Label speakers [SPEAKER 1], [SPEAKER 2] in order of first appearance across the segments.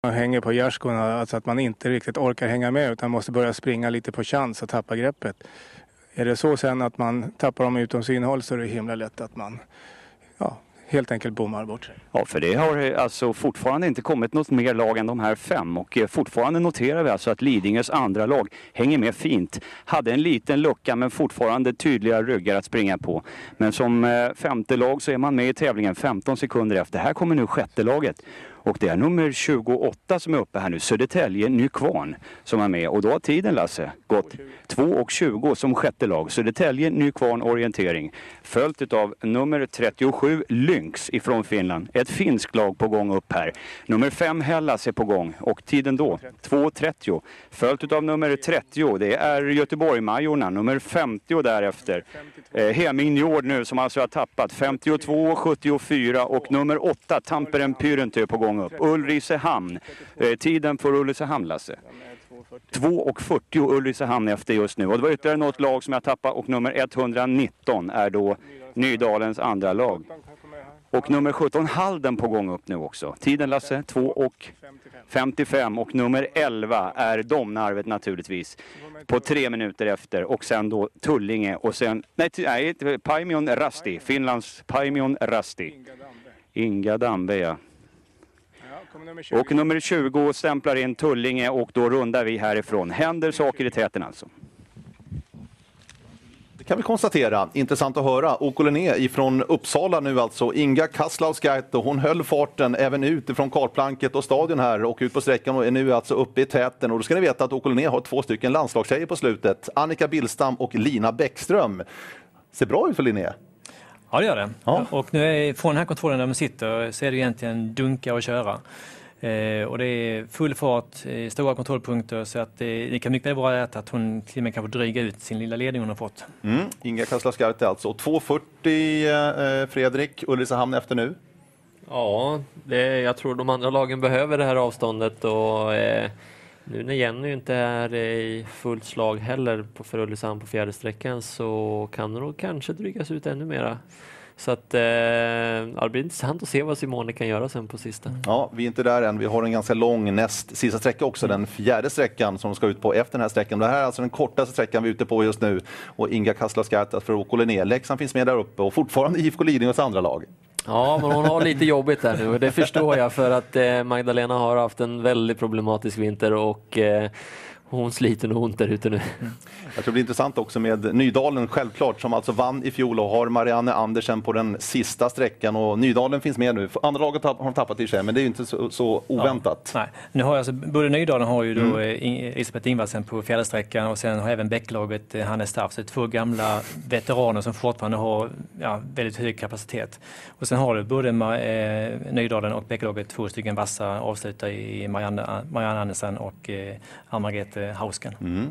[SPEAKER 1] Man hänger på gärdskorna, alltså att man inte riktigt orkar hänga med utan måste börja springa lite på chans och tappa greppet. Är det så sen att man tappar dem utom synhåll så är det himla lätt att man helt enkelt bommar bort sig.
[SPEAKER 2] Ja, för det har alltså fortfarande inte kommit något mer lag än de här 5 och fortfarande noterar vi alltså att Lidingös andra lag hänger med fint. Hade en liten lucka men fortfarande tydliga ryggar att springa på. Men som femte lag så är man med i tävlingen 15 sekunder efter. Här kommer nu sjätte laget. Och det är nummer 28 som är uppe här nu, Södertälje Nykvarn, som är med. Och då har tiden, Lasse, gått 2:20 som sjätte lag. Södertälje Nykvarn orientering. Följt av nummer 37 Lynx ifrån Finland. Ett finskt lag på gång upp här. Nummer 5 Hellas är på gång. Och tiden då 2:30. Följt av nummer 30, det är Göteborg-Majorna. Nummer 50 därefter. Heming Njord nu som alltså har tappat 52:74 och nummer 8 Tamperen Pyrentö är på gång upp. Ulricehamn. Tiden för Ulricehamn, Lasse. 2:40 Ulricehamn efter just nu. Och det var ytterligare något lag som jag tappade och nummer 119 är då Nydalens andra lag. Och nummer 17 Halden på gång upp nu också. Tiden, Lasse, 2:55 och nummer 11 är Domnarvet naturligtvis på 3 minuter efter och sen då Tullinge och sen Paimion Rasti, Finlands Paimion Rasti. Inga Dambe, ja. Och nummer 20 stämplar in Tullinge och då rundar vi härifrån. Händer saker i täten alltså.
[SPEAKER 3] Det kan vi konstatera. Intressant att höra. Okolené ifrån Uppsala nu alltså. Inga Kaslausgaite, hon höll farten även utifrån kartplanket och stadion här och ut på sträckan och är nu alltså uppe i täten. Och då ska ni veta att Okolené har 2 stycken landslagstjejer på slutet. Annika Billstam och Lina Bäckström. Ser bra ut för Linné.
[SPEAKER 4] Ja, det gör det. Ja. Och nu från den här kontrollen där man sitter så är det egentligen dunka och köra. Och det är full fart, stora kontrollpunkter så att det kan mycket väl vara att hon till och med kan få dryga ut sin lilla ledning hon har fått.
[SPEAKER 3] Inga Kaslausgaite alltså. 2:40 Fredrik, Ulricehamn efter nu.
[SPEAKER 5] Ja, jag tror de andra lagen behöver det här avståndet och nu när Jenny inte är i fullt slag heller för Ulricehamn på fjärde sträckan så kan det nog kanske drygas ut ännu mera. Så att det blir intressant att se vad Simone kan göra sen på sista.
[SPEAKER 3] Ja, vi är inte där än. Vi har en ganska lång näst sista sträcka också, den fjärde sträckan som ska ut på efter den här sträckan. Det här är alltså den kortaste sträckan vi är ute på just nu. Och Inga Kaslausgaite för Okolené. Leksand finns med där uppe och fortfarande IFK Lidingös andra lag.
[SPEAKER 5] Ja, men hon har lite jobbigt där nu och det förstår jag för att Magdalena har haft en väldigt problematisk vinter och hon sliter nog ont där ute nu.
[SPEAKER 3] Jag tror det blir intressant också med Nydalen självklart som alltså vann i fjol och har Marianne Andersen på den sista sträckan och Nydalen finns med nu. Andra laget har de tappat i sig men det är ju inte så oväntat.
[SPEAKER 4] Ja, nej. Nu har alltså, både Nydalen har ju då Elisabeth Ingvardsen på fjärde sträckan och sen har även Bäcklaget Hannes Staff, så 2 gamla veteraner som fortfarande har väldigt hög kapacitet. Och sen har du både Nydalen och Bäcklaget 2 stycken vassa avslutar i Marianne Andersen och Ann-Margrethe Hausken.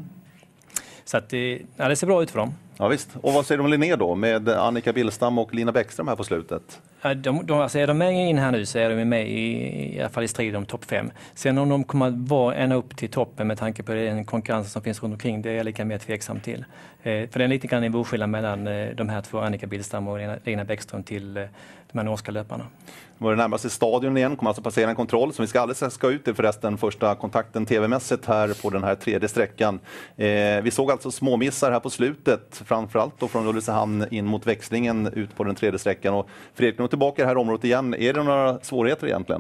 [SPEAKER 4] Så att det ser bra ut för dem.
[SPEAKER 3] Ja visst. Och vad säger de om Linné då med Annika Billstam och Lina Bäckström här på slutet?
[SPEAKER 4] Alltså är de med in här nu så är de med i alla fall i strid om topp 5. Sen om de kommer att vara ända upp till toppen med tanke på den konkurrens som finns runt omkring, det är jag lika mer tveksam till. För det är lite grann nivåskillnad mellan de här 2, Annika Billstam och Lina Bäckström till de här norska löparna.
[SPEAKER 3] Var det närmaste stadion igen, kommer alltså passera en kontroll som vi ska ut till förresten första kontakten tv-mässigt här på den här tredje sträckan. Vi såg alltså småmissar här på slutet, framförallt då från Ulricehamn in mot växlingen ut på den tredje sträckan. Och Fredrik, nu tillbaka i det här området igen. Är det några svårigheter egentligen?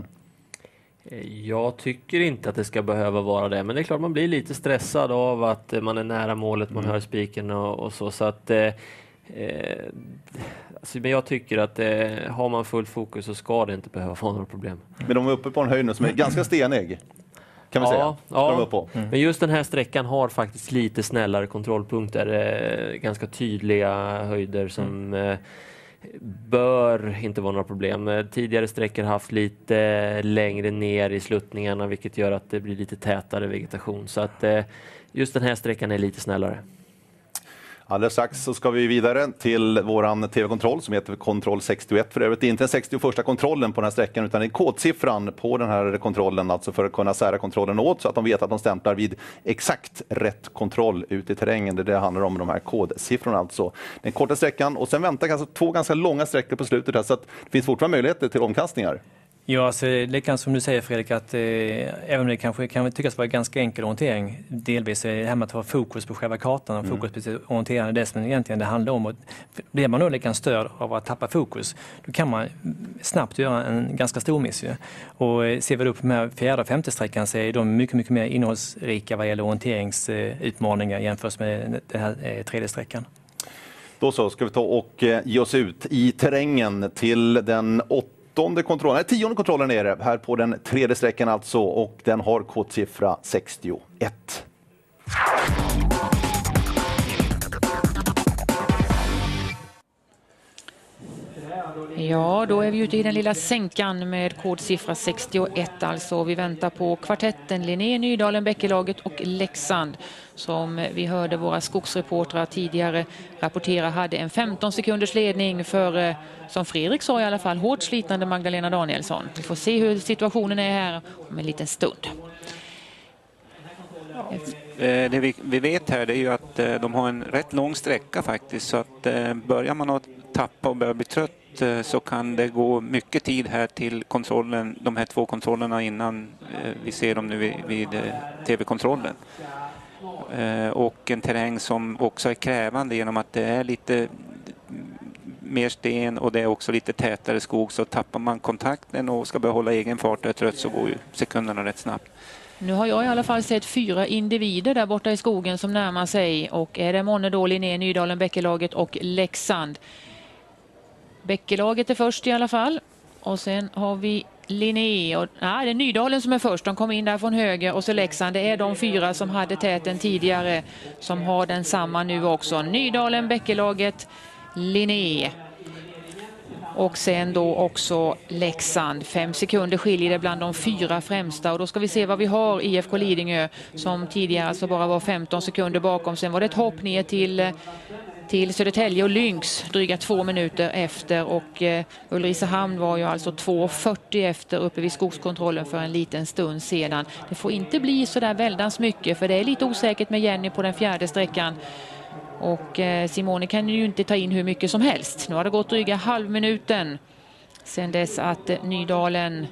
[SPEAKER 5] Jag tycker inte att det ska behöva vara det, men det är klart man blir lite stressad av att man är nära målet, man hör spiken och så att men jag tycker att har man full fokus så ska det inte behöva vara några problem.
[SPEAKER 3] Men de är uppe på en höjd nu som är ganska stenig, kan vi säga.
[SPEAKER 5] Ja. Men just den här sträckan har faktiskt lite snällare kontrollpunkter, ganska tydliga höjder som bör inte vara några problem. Tidigare sträckor har haft lite längre ner i sluttningarna vilket gör att det blir lite tätare vegetation. Så att just den här sträckan är lite snällare.
[SPEAKER 3] Alldeles strax så ska vi vidare till våran tv-kontroll som heter kontroll 61 för övrigt. Det är inte den 61:a kontrollen på den här sträckan utan det är kodsiffran på den här kontrollen, alltså för att kunna sära kontrollen åt så att de vet att de stämplar vid exakt rätt kontroll ut i terrängen. Det handlar om de här kodsiffrorna alltså. Den korta sträckan och sen väntar alltså 2 ganska långa sträckor på slutet här så att det finns fortfarande möjligheter till omkastningar.
[SPEAKER 4] Ja, alltså, likadant som du säger Fredrik, att även om det kanske kan tyckas vara ganska enkel orientering, delvis är det här med att ha fokus på själva kartan och fokus på orientering, det som egentligen det handlar om. Och blir man då likadant störd av att tappa fokus, då kan man snabbt göra en ganska stor miss. Ju. Och ser vi upp på de här 4:e och 5:e sträckan så är de mycket, mycket mer innehållsrika vad gäller orienteringsutmaningar jämfört med den här 3:e sträckan.
[SPEAKER 3] Då så ska vi ta och ge oss ut i terrängen till den 10:e kontrollen är det här på den 3:e sträckan alltså, och den har kodsiffra 61.
[SPEAKER 6] Ja, då är vi ute i den lilla sänkan med kodsiffra 61 alltså. Vi väntar på kvartetten Linné, Nydalen, Bäckelaget och Leksand. Som vi hörde våra skogsreportrar tidigare rapportera hade en 15 sekunders ledning för, som Fredrik sa i alla fall, hårt slitande Magdalena Danielsson. Vi får se hur situationen är här om en liten stund.
[SPEAKER 7] Det vi vet här det är ju att de har en rätt lång sträcka faktiskt, så att börjar man att tappa och börja bli trött så kan det gå mycket tid här till kontrollen, de här 2 kontrollerna innan vi ser dem nu vid tv-kontrollen. Och en terräng som också är krävande genom att det är lite mer sten och det är också lite tätare skog, så tappar man kontakten och ska börja hålla egen fart och är trött så går ju sekunderna rätt snabbt.
[SPEAKER 6] Nu har jag i alla fall sett 4 individer där borta i skogen som närmar sig, och är det månne då Linné, Nydalen, Bäckelaget och Leksand. Bäckelaget är först i alla fall, och sen har vi Linné och det är Nydalen som är först. De kom in där från höger, och så Leksand. Det är de 4 som hade täten tidigare som har den samma nu också. Nydalen, Bäckelaget, Linné. Och sen då också Leksand. 5 sekunder skiljer det bland de 4 främsta. Och då ska vi se vad vi har i IFK Lidingö som tidigare alltså bara var 15 sekunder bakom. Sen var det ett hopp ner till Södertälje och Lynx dryga 2 minuter efter, och Ulricehamn var ju alltså 2:40 efter uppe vid skogskontrollen för en liten stund sedan. Det får inte bli så där väldans mycket, för det är lite osäkert med Jenny på den 4:e sträckan. Och Simone kan ju inte ta in hur mycket som helst. Nu har det gått dryga halvminuten sen dess att Nydalen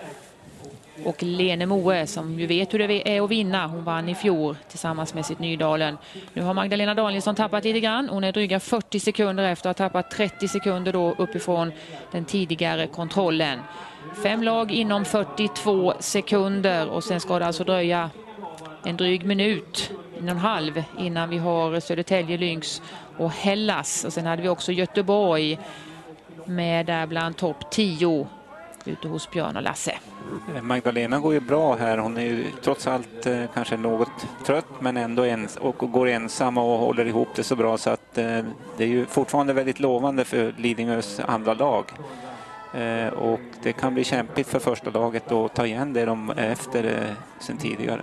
[SPEAKER 6] och Lene Moe, som ju vet hur det är att vinna, hon vann i fjol tillsammans med sitt Nydalen. Nu har Magdalena Danielsson tappat lite grann. Hon är dryga 40 sekunder efter att ha tappat 30 sekunder då uppifrån den tidigare kontrollen. 5 lag inom 42 sekunder, och sen ska det alltså dröja en dryg minut, 1,5 innan vi har Södertälje, Lynx och Hellas. Och sen hade vi också Göteborg med där bland topp 10 ute hos Björn och Lasse.
[SPEAKER 7] Magdalena går ju bra här. Hon är ju trots allt kanske något trött, men ändå och går ensam och håller ihop det så bra, så att det är ju fortfarande väldigt lovande för Lidingös andra lag. Och det kan bli kämpigt för första laget att ta igen det de är efter sen tidigare.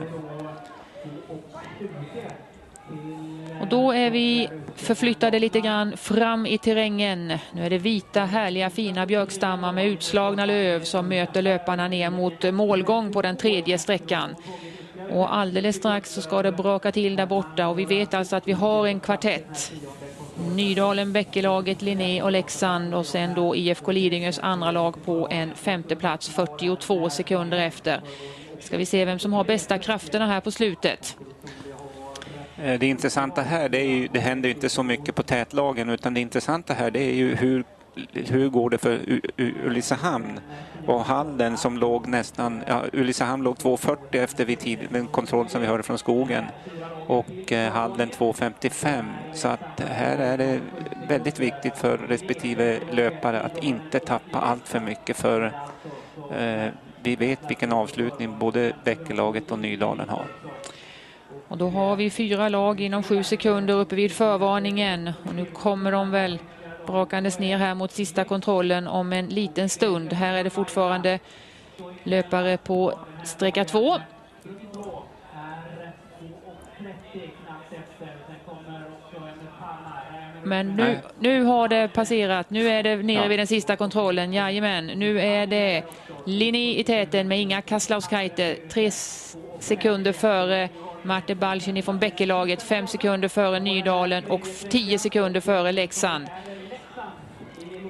[SPEAKER 6] Och då är vi förflyttade lite grann fram i terrängen. Nu är det vita, härliga, fina björkstammar med utslagna löv som möter löparna ner mot målgång på den 3:e sträckan. Och alldeles strax så ska det braka till där borta, och vi vet alltså att vi har en kvartett. Nydalen, Bäckelaget, Linné och Leksand, och sen då IFK Lidingös andra lag på en 5:e plats 42 sekunder efter. Ska vi se vem som har bästa krafterna här på slutet.
[SPEAKER 7] Det intressanta här, det händer ju inte så mycket på tätlagen, utan det intressanta här det är ju hur går det för Ulricehamn och Halden som låg nästan, Ulricehamn låg 2:40 efter vid den kontroll som vi hörde från skogen, och Halden 2:55, så att här är det väldigt viktigt för respektive löpare att inte tappa allt för mycket, för vi vet vilken avslutning både Bäckelaget och Nydalen har.
[SPEAKER 6] Och då har vi 4 lag inom 7 sekunder uppe vid förvarningen. Och nu kommer de väl brakandes ner här mot sista kontrollen om en liten stund. Här är det fortfarande löpare på sträcka 2. Men nu har det passerat. Nu är det nere vid den sista kontrollen. Jajamän, nu är det Linné i täten med Inga Kaslauskaite. 3 sekunder före Marte Balcini från Bäckelaget, 5 sekunder före Nydalen och 10 sekunder före Leksand.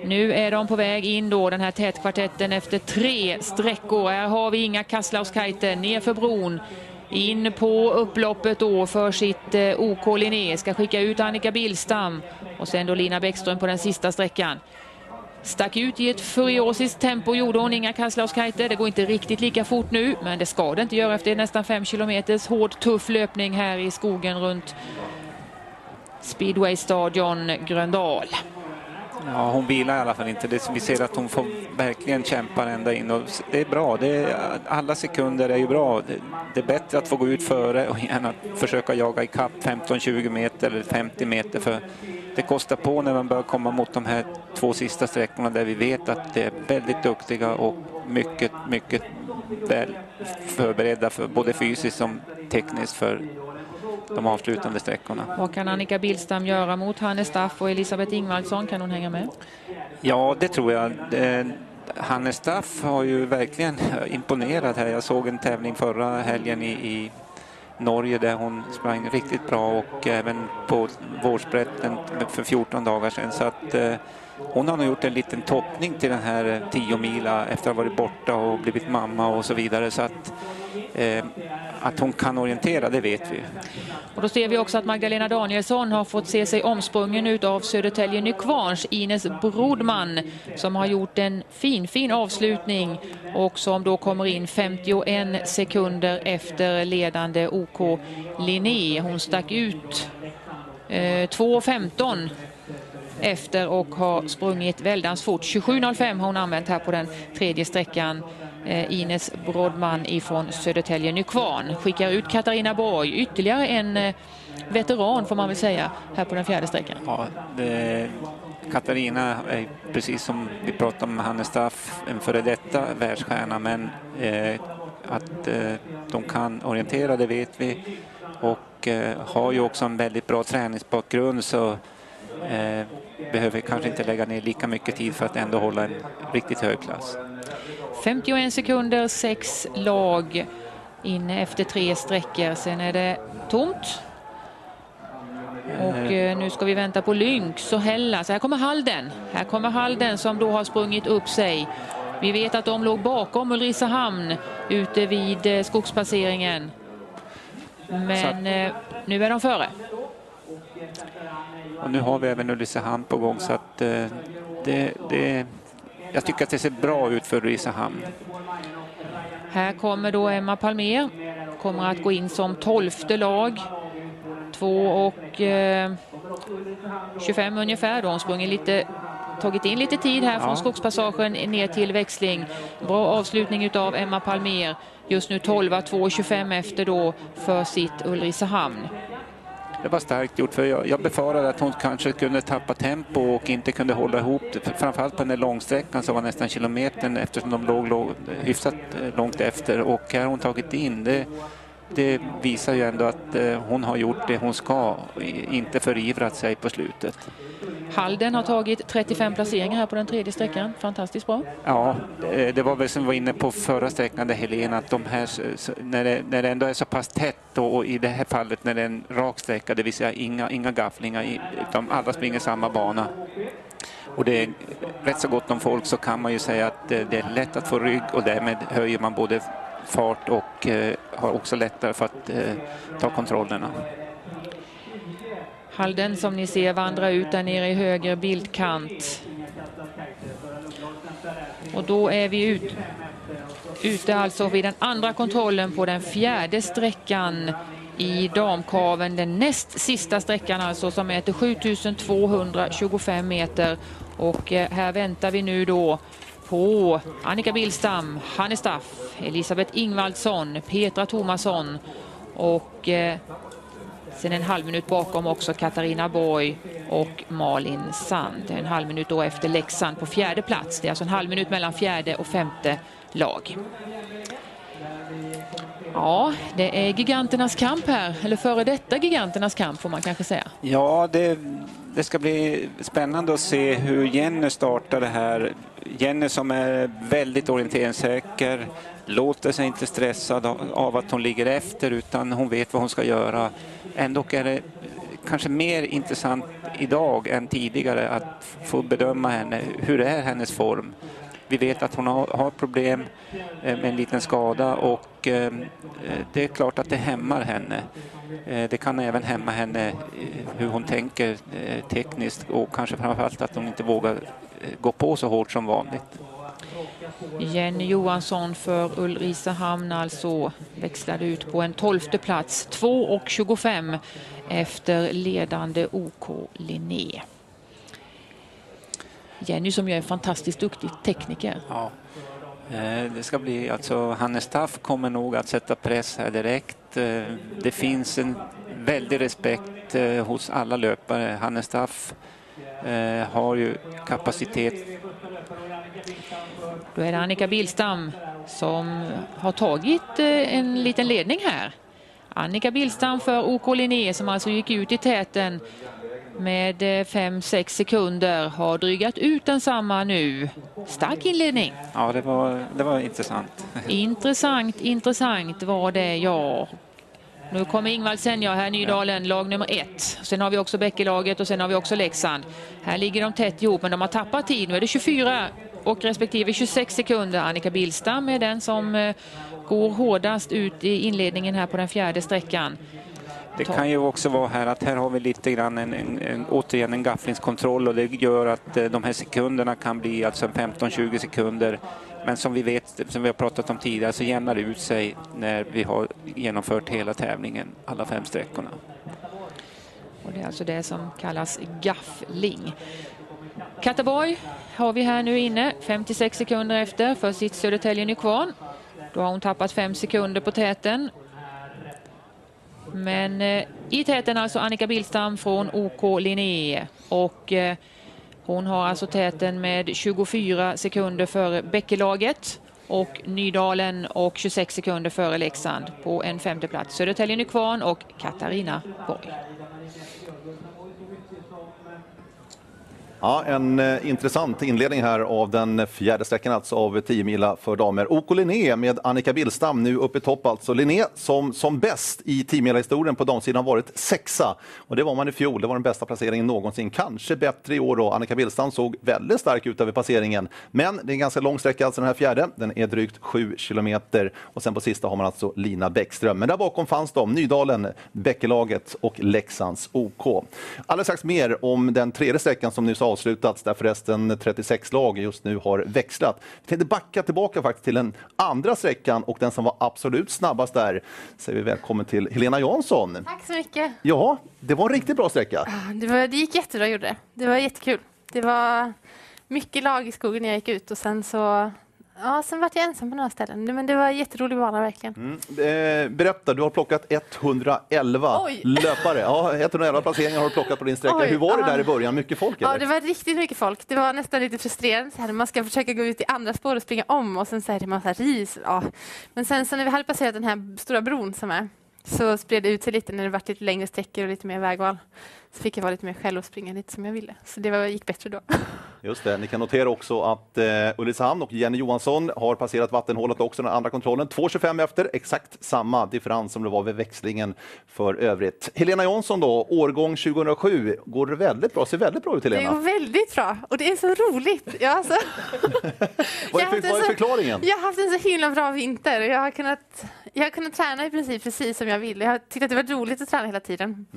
[SPEAKER 6] Nu är de på väg in då, den här tätkvartetten efter 3 sträckor. Här har vi Inga Kasslauskaite ner för bron. In på upploppet då för sitt OK Linné. Ska skicka ut Annika Billstam. Och sen då Lina Bäckström på den sista sträckan. Stack ut i ett furiosiskt tempo gjorde hon, Inga Kasslauskaite. Det går inte riktigt lika fort nu, men det ska det inte göra efter nästan 5 kilometers hård tuff löpning här i skogen runt Speedway-stadion Gröndal.
[SPEAKER 7] Ja, hon vilar i alla fall inte. Vi ser att hon får verkligen kämpa ända in. Och det är bra. Alla sekunder är ju bra. Det är bättre att få gå ut före och gärna försöka jaga i kapp 15-20 meter eller 50 meter. För det kostar på när man börjar komma mot de här 2 sista sträckorna där vi vet att det är väldigt duktiga och mycket, mycket väl förberedda för både fysiskt som tekniskt för de avslutande sträckorna.
[SPEAKER 6] Vad kan Annika Billstam göra mot Hanne Staff och Elisabeth Ingvaldsson? Kan hon hänga med?
[SPEAKER 7] Ja, det tror jag. Hanne Staff har ju verkligen imponerat här. Jag såg en tävling förra helgen i Norge där hon sprang riktigt bra och även på vårsprätten för 14 dagar sedan. Så att hon har nog gjort en liten toppning till den här 10 mila efter att ha varit borta och blivit mamma och så vidare. Så att hon kan orientera, det vet vi.
[SPEAKER 6] Och då ser vi också att Magdalena Danielsson har fått se sig omsprungen ut av Södertälje Nykvarns Ines Brodman som har gjort en fin avslutning och som då kommer in 51 sekunder efter ledande OK Linné. Hon stack ut 2.15 efter och har sprungit väldans fort. 27.05 har hon använt här på den tredje sträckan. Ines Brodman ifrån Södertälje Nykvarn skickar ut Katarina Borg, ytterligare en veteran får man väl säga, här på den fjärde sträckan.
[SPEAKER 7] Ja, Katarina är precis som vi pratade om Hanne Staff, en före detta världsstjärna, men att de kan orientera, det vet vi, och har ju också en väldigt bra träningsbakgrund, så behöver kanske inte lägga ner lika mycket tid för att ändå hålla en riktigt hög klass.
[SPEAKER 6] 51 sekunder, 6 lag inne efter 3 sträckor. Sen är det tomt. Och nu ska vi vänta på Lynx och Hella. Så här kommer Halden. Här kommer Halden som då har sprungit upp sig. Vi vet att de låg bakom Ulricehamn ute vid skogspasseringen. Men nu är de före.
[SPEAKER 7] Och nu har vi även Ulricehamn på gång, så att jag tycker att det ser bra ut för Ulricehamn.
[SPEAKER 6] Här kommer då Emma Palmér. Kommer att gå in som 12:e lag. 2:25 ungefär. Då hon tagit in lite tid här från skogspassagen ner till växling. Bra avslutning utav Emma Palmér. Just nu 12:25 efter då för sitt Ulricehamn.
[SPEAKER 7] Det var starkt gjort, för jag befarade att hon kanske kunde tappa tempo och inte kunde hålla ihop det. Framförallt på den där långsträckan som var nästan kilometern, eftersom de låg hyfsat långt efter. Och här har hon tagit in. Det visar ju ändå att hon har gjort det hon ska, inte förivrat sig på slutet.
[SPEAKER 6] Halden har tagit 35 placeringar här på den tredje sträckan. Fantastiskt bra.
[SPEAKER 7] Ja, det var väl som vi var inne på förra sträckan där Helena, att de här, när det ändå är så pass tätt, och i det här fallet när det är en rak sträcka, det vill säga inga gafflingar, utan alla springer samma bana. Och det är rätt så gott om folk, så kan man ju säga att det är lätt att få rygg, och därmed höjer man både fart och har också lättare för att ta kontrollerna.
[SPEAKER 6] Halden som ni ser vandrar ut där nere i höger bildkant. Och då är vi ute alltså vid den andra kontrollen på den fjärde sträckan i damkaven. Den näst sista sträckan alltså, som är till 7225 meter. Och här väntar vi nu då på Annika Billstam, Hanne Staff, Elisabeth Ingvaldsson, Petra Thomasson och sen en halv minut bakom också Katarina Borg och Malin Sand. En halv minut då efter Leksand på fjärde plats. Det är alltså en halv minut mellan fjärde och femte lag. Ja, det är giganternas kamp här. Eller före detta giganternas kamp får man kanske säga.
[SPEAKER 7] Ja, det ska bli spännande att se hur Jenny startar det här. Jenny som är väldigt orienteringssäker, låter sig inte stressad av att hon ligger efter, utan hon vet vad hon ska göra. Ändå är det kanske mer intressant idag än tidigare att få bedöma henne. Hur är hennes form? Vi vet att hon har problem med en liten skada och det är klart att det hämmar henne. Det kan även hämma henne hur hon tänker tekniskt och kanske framförallt att hon inte vågar gå på så hårt som vanligt.
[SPEAKER 6] Jenny Johansson för Ulricehamn alltså växlade ut på en 12:e plats, 2:25 efter ledande OK Linné. Jenny som ju är en fantastiskt duktig tekniker.
[SPEAKER 7] Ja, det ska bli alltså Hannes Staff kommer nog att sätta press här direkt. Det finns en väldig respekt hos alla löpare. Hannes Staff har ju kapacitet.
[SPEAKER 6] Då är det Annika Billstam som har tagit en liten ledning här. Annika Billstam för OK Linné som alltså gick ut i täten med 5-6 sekunder har drygat ut densamma nu. Stark inledning.
[SPEAKER 7] Ja, det var intressant.
[SPEAKER 6] Intressant var det, ja. Nu kommer Ingvald Senja här, Nydalen, lag nummer 1. Sen har vi också Bäckelaget och sen har vi också Leksand. Här ligger de tätt ihop men de har tappat tid. Nu är det 24 och respektive 26 sekunder. Annika Billstam är den som går hårdast ut i inledningen här på den 4:e sträckan.
[SPEAKER 7] Det kan ju också vara här att här har vi lite grann återigen en gafflingskontroll och det gör att de här sekunderna kan bli alltså 15-20 sekunder. Men som vi vet, som vi har pratat om tidigare, så jämnar det ut sig när vi har genomfört hela tävlingen, alla 5 sträckorna.
[SPEAKER 6] Och det är alltså det som kallas gaffling. Kattaborg har vi här nu inne, 56 sekunder efter för sitt Södertälje Nykvarn. Då har hon tappat 5 sekunder på täten. Men i täten alltså Annika Billstam från OK Linné och hon har alltså täten med 24 sekunder före Bäckelaget och Nydalen och 26 sekunder före Leksand på en 5:e plats. Södertälje Nykvarn och Katarina Borg.
[SPEAKER 3] Ja, en intressant inledning här av den 4:e sträckan alltså av 10 mila för damer. OK Linné med Annika Billstam nu uppe i topp alltså. Linné som bäst i 10 mila historien på damsidan varit 6:a. Och det var man i fjol, det var den bästa placeringen någonsin. Kanske bättre i år då. Annika Billstam såg väldigt stark ut över passeringen. Men det är en ganska lång sträcka alltså den här 4:e. Den är drygt 7 kilometer. Och sen på sista har man alltså Lina Bäckström. Men där bakom fanns de Nydalen, Bäckelaget och Leksands OK. Alldeles strax mer om den 3:e sträckan som nyss avslutats där förresten 36 lag just nu har växlat. Vi tänkte backa tillbaka faktiskt till den andra sträckan och den som var absolut snabbast där. Säger vi välkommen till Helena Jansson.
[SPEAKER 8] Tack så mycket.
[SPEAKER 3] Ja, det var en riktigt bra sträcka.
[SPEAKER 8] Det gick jättebra, gjorde det. Det var jättekul. Det var mycket lag i skogen när jag gick ut och sen så... Ja, sen var jag ensam på några ställen. Men det var en jätterolig bana verkligen.
[SPEAKER 3] Berätta, du har plockat 111 löpare. Ja, 111 placeringar har du plockat på din sträcka. Hur var det där i början? Mycket folk? Eller?
[SPEAKER 8] Ja, det var riktigt mycket folk. Det var nästan lite frustrerande. Så här, man ska försöka gå ut i andra spår och springa om och sen så är det en massa ris. Ja. Men sen så när vi hade passerat den här stora bron som är så spred det ut sig lite när det var lite längre sträckor och lite mer vägval. Så fick jag vara lite mer själv och springa lite som jag ville. Så det gick bättre då.
[SPEAKER 3] Just det, ni kan notera också att Ulricehamn och Jenny Johansson har passerat vattenhålet också den andra kontrollen. 2.25 efter, exakt samma differens som det var vid växlingen för övrigt. Helena Jansson då, årgång 2007, går det väldigt bra, ser väldigt bra ut Helena.
[SPEAKER 8] Det går väldigt bra och det är så roligt. Ja, alltså.
[SPEAKER 3] Vad är förklaringen?
[SPEAKER 8] Jag har haft en så himla bra vinter och jag har kunnat träna i princip precis som jag vill. Jag har tyckt att det var roligt att träna hela tiden.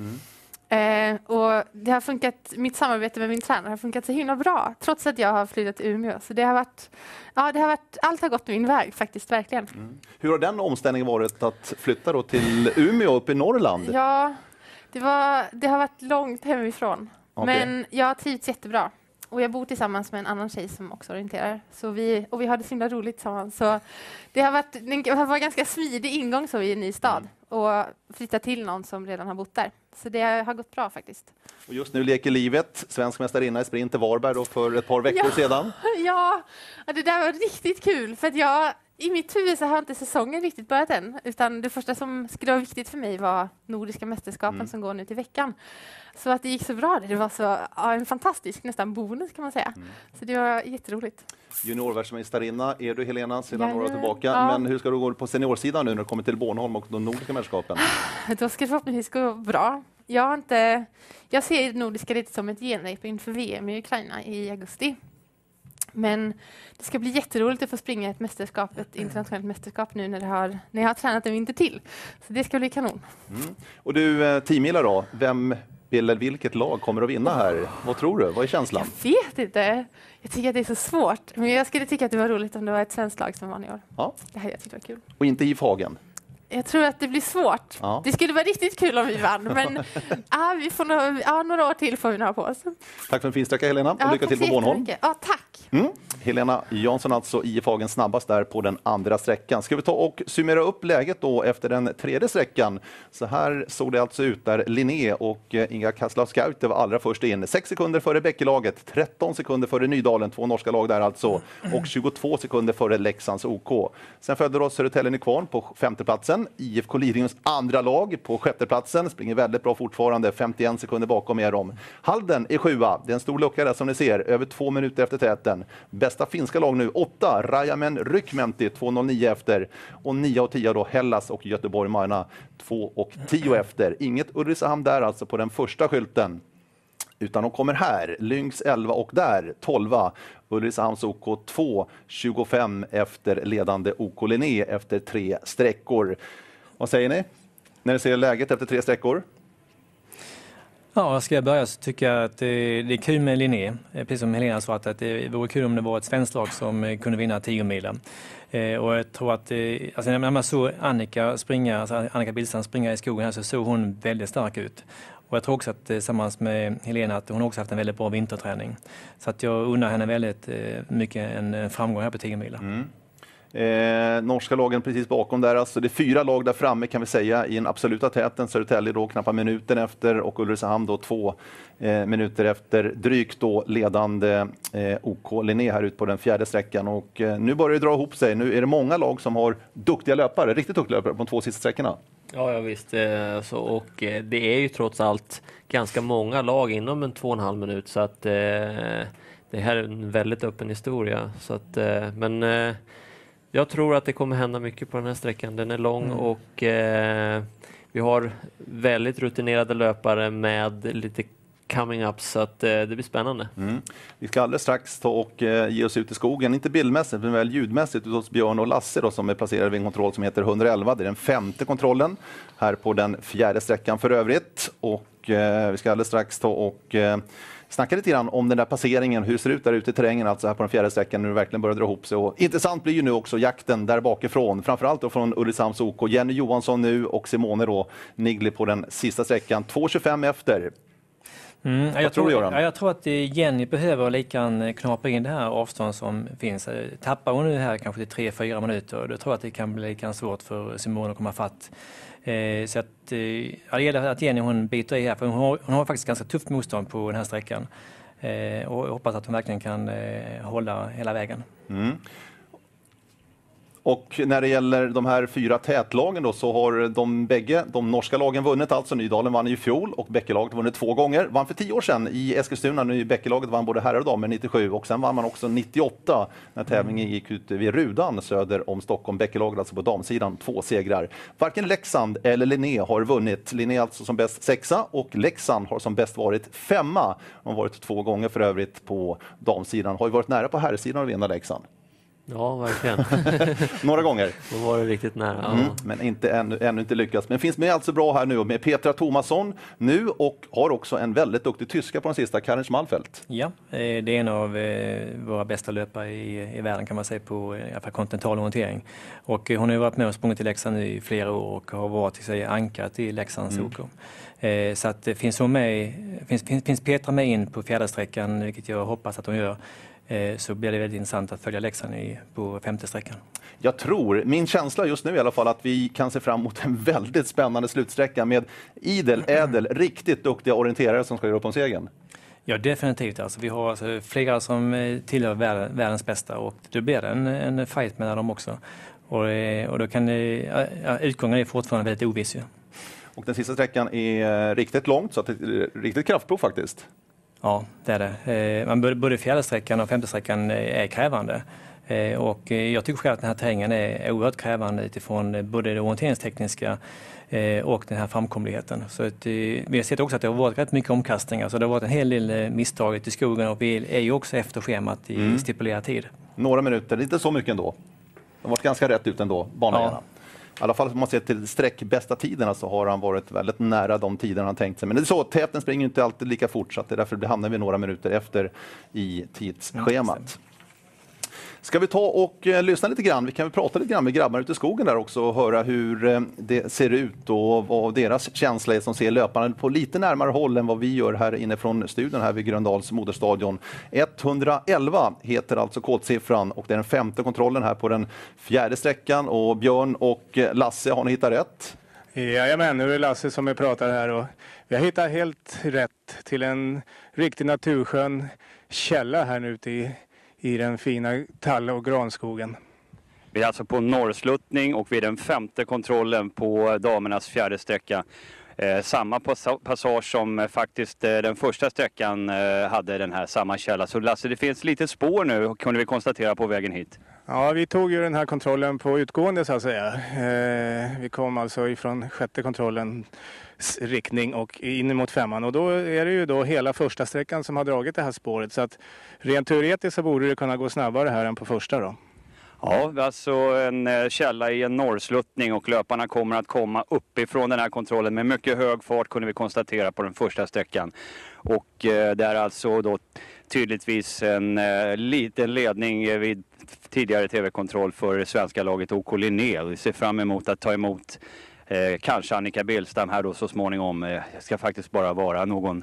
[SPEAKER 8] Och det har funkat, mitt samarbete med min tränare har funkat så himla bra trots att jag har flyttat till Umeå. Så det har varit, allt har gått min väg faktiskt, verkligen.
[SPEAKER 3] Hur har den omställningen varit att flytta då till Umeå upp i Norrland?
[SPEAKER 8] Ja, det har varit långt hemifrån. Okay. Men jag trivs jättebra. Och jag bor tillsammans med en annan tjej som också orienterar. Så vi har det så himla roligt tillsammans. Så det har varit ganska smidig ingång så i en ny stad. Och flytta till någon som redan har bott där. Så det har gått bra faktiskt. Och
[SPEAKER 3] just nu leker livet. Svensk mästarinna i sprint i Varberg då för ett par veckor sedan.
[SPEAKER 8] Ja, det där var riktigt kul. För att i mitt huvud så har inte säsongen riktigt börjat än. Utan det första som skulle vara viktigt för mig var Nordiska mästerskapen som går nu till veckan. Så att det gick så bra. Det var så en fantastisk nästan bonus kan man säga. Så det var jätteroligt.
[SPEAKER 3] Juniorvärldsmästarinna är du Helena sedan några år tillbaka. Ja. Men hur ska du gå på seniorsidan nu när du kommer till Bornholm och de nordiska mästerskapen?
[SPEAKER 8] Då ska det förhoppningsvis gå bra. Jag ser Nordiska lite som ett genrep inför VM i Ukraina i augusti. Men det ska bli jätteroligt att få springa ett internationellt mästerskap nu när jag har tränat en vinter till. Så det ska bli kanon.
[SPEAKER 3] Och du, teammila då, vilket lag kommer att vinna här? Vad tror du? Vad är känslan?
[SPEAKER 8] Jag vet inte. Jag tycker att det är så svårt. Men jag skulle tycka att det var roligt om det var ett svenskt lag som vann i år.
[SPEAKER 3] Ja.
[SPEAKER 8] Det här jag tyckte var kul.
[SPEAKER 3] Och inte IF Hagen?
[SPEAKER 8] Jag tror att det blir svårt.
[SPEAKER 3] Ja.
[SPEAKER 8] Det skulle vara riktigt kul om vi vann. Men vi får några år till får vi ha på oss.
[SPEAKER 3] Tack för en fin sträcka, Helena. Och lycka till på Bornholm.
[SPEAKER 8] Ja, tack.
[SPEAKER 3] Helena Jansson, alltså IF Hagen snabbast där på den andra sträckan. Ska vi ta och summera upp läget då efter den tredje sträckan? Så här såg det alltså ut där Linné och Inga Kaslav-Skaute var allra först in. 6 sekunder före Bäckelaget, 13 sekunder före Nydalen, 2 norska lag där alltså, och 22 sekunder före Leksands OK. Sen följde då Södertälje Nykvarn på 5:e platsen. IFK Lidingös andra lag på 6:e platsen, springer väldigt bra fortfarande, 51 sekunder bakom er om. Halden är 7:a, det är en stor lucka där som ni ser, över 2 minuter efter täten. Bästa finska lag nu, 8, Rajamen Rykmenti, 2.09 efter. Och 9 och 10 då Hellas och Göteborg Marna, 2 och 10 efter. Inget Ulricehamn där alltså på den första skylten. Utan de kommer här, Lynx 11 och där 12. Ulricehamns OK 2.25 efter ledande OK Linné efter 3 sträckor. Vad säger ni när ni ser läget efter 3 sträckor?
[SPEAKER 4] Ja, ska jag börja så tycker jag att det är kul med Linné. Precis som Helena sa, att det vore kul om det var ett svenskt lag som kunde vinna 10-milen. Och jag tror att alltså när man såg Annika Billstrand springa i skogen här, så såg hon väldigt stark ut. Och jag tror också att tillsammans med Helena att hon också haft en väldigt bra vinterträning. Så att jag undrar henne väldigt mycket en framgång här på 10-milen.
[SPEAKER 3] Norska lagen precis bakom där, alltså det är 4 lag där framme kan vi säga i en absoluta täten. Södertälje då knappt minuten efter och Ulricehamn då 2 minuter efter, drygt då ledande OK Linné här ut på den 4:e sträckan. Och nu börjar det dra ihop sig. Nu är det många lag som har duktiga löpare, riktigt duktiga löpare på de 2 sista sträckorna.
[SPEAKER 5] Ja, visst. Och det är ju trots allt ganska många lag inom en 2,5 minut, så att det här är en väldigt öppen historia. Så att, men jag tror att det kommer hända mycket på den här sträckan. Den är lång och vi har väldigt rutinerade löpare med lite coming up, så att det blir spännande.
[SPEAKER 3] Vi ska alldeles strax ta och ge oss ut i skogen, inte bildmässigt men väl ljudmässigt, ut hos Björn och Lasse då, som är placerade vid en kontroll som heter 111. Det är den 5:e kontrollen här på den 4:e sträckan för övrigt. Och vi ska alldeles strax ta och snacka lite grann om den där passeringen, hur det ser ut där ute i terrängen, alltså här på den 4:e sträckan när det verkligen börjar dra ihop sig. Och intressant blir ju nu också jakten där bakifrån, framförallt då från Ulricehamns OK. Jenny Johansson nu och Simone då Nigli på den sista sträckan, 2.25 efter.
[SPEAKER 4] Jag tror att Jenny behöver lika knapra in det här avstånd som finns. Tappar hon nu här kanske till 3-4 minuter, då tror jag att det kan bli lika svårt för Simone att komma fatt. Så att det gäller att Jenny hon biter i här, för hon har faktiskt ganska tufft motstånd på den här sträckan. Och jag hoppas att hon verkligen kan hålla hela vägen.
[SPEAKER 3] Och när det gäller de här 4 tätlagen då, så har de norska lagen vunnit, alltså Nydalen vann i fjol och Bäckelaget vunnit 2 gånger. Vann för 10 år sedan i Eskilstuna, nu i Bäckelaget vann både herrar och damer 97 och sen vann man också 98 när tävlingen gick ut vid Rudan söder om Stockholm. Bäckelaget alltså på damsidan 2 segrar. Varken Leksand eller Linné har vunnit. Linné alltså som bäst 6:a och Leksand har som bäst varit 5:a. De har varit 2 gånger för övrigt på damsidan. Har ju varit nära på herrsidan att vinna Leksand.
[SPEAKER 5] Ja, verkligen.
[SPEAKER 3] Några gånger.
[SPEAKER 5] Då var det riktigt nära.
[SPEAKER 3] Men ännu inte lyckats. Men finns med alltså bra här nu med Petra Thomasson nu och har också en väldigt duktig tyska på den sista, Karin Schmalfelt.
[SPEAKER 4] Ja, det är en av våra bästa löpare i världen kan man säga på kontinental orientering. Och hon har ju varit med och sprungit till Leksand nu i flera år och har varit till sig ankat i Leksands OK. Så att finns hon med, finns Petra med in på 4:e sträckan, vilket jag hoppas att hon gör, så blir det väldigt intressant att följa Leksand på 5:e sträckan.
[SPEAKER 3] Jag tror, min känsla just nu i alla fall, att vi kan se fram emot en väldigt spännande slutsträcka med ädel, riktigt duktiga orienterare som ska göra upp om segern.
[SPEAKER 4] Ja, definitivt. Alltså, vi har alltså flera som tillhör världens bästa och då blir det en fight mellan dem också. Och då kan utgången är fortfarande väldigt oviss.
[SPEAKER 3] Och den sista sträckan är riktigt långt, så att det är riktigt kraftprov faktiskt.
[SPEAKER 4] Ja, det är det. Både 4:e sträckan och 5:e sträckan är krävande. Och jag tycker själv att den här terrängen är oerhört krävande utifrån både det orienteringstekniska och den här framkomligheten. Så att, vi har sett också att det har varit rätt mycket omkastningar, så det har varit en hel del misstag i skogen och vi är ju också efter schemat i stipulerad tid.
[SPEAKER 3] Några minuter, inte så mycket ändå. De har varit ganska rätt ut ändå, banägarna. I alla fall om man ser till sträckbästa tiderna så har han varit väldigt nära de tiderna han tänkt sig. Men det är så, täten springer inte alltid lika fort, så att det är därför det hamnar vi några minuter efter i tidsschemat. Ska vi ta och lyssna lite grann? Vi kan väl prata lite grann med grabbarna ute i skogen där också och höra hur det ser ut och vad deras känsla är som ser löparna på lite närmare håll än vad vi gör här inne från studion här vid Gröndals moderstadion. 111 heter alltså kodsiffran och det är den 5:e kontrollen här på den 4:e sträckan. Och Björn och Lasse, har ni hittat rätt?
[SPEAKER 1] Jajamän, nu är det Lasse som pratar här och vi har hittat helt rätt till en riktig naturskön källa här ute i den fina tall- och granskogen.
[SPEAKER 2] Vi är alltså på norrsluttning och vid den 5:e kontrollen på damernas 4:e sträcka. Samma passage som faktiskt den första sträckan hade den här samma källa. Så Lasse, det finns lite spår nu, kunde vi konstatera på vägen hit.
[SPEAKER 1] Ja, vi tog ju den här kontrollen på utgående så att säga. Vi kom alltså ifrån 6:e kontrollen riktning och in mot 5:an och då är det ju då hela första sträckan som har dragit det här spåret, så att rent teoretiskt så borde det kunna gå snabbare här än på första då.
[SPEAKER 2] Ja, alltså en källa i en norrsluttning och löparna kommer att komma uppifrån den här kontrollen med mycket hög fart, kunde vi konstatera på den första sträckan. Och det är alltså då tydligtvis en liten ledning vid tidigare tv-kontroll för svenska laget OK Linné. Vi ser fram emot att ta emot kanske Annika Billstam här då så småningom. Det ska faktiskt bara vara någon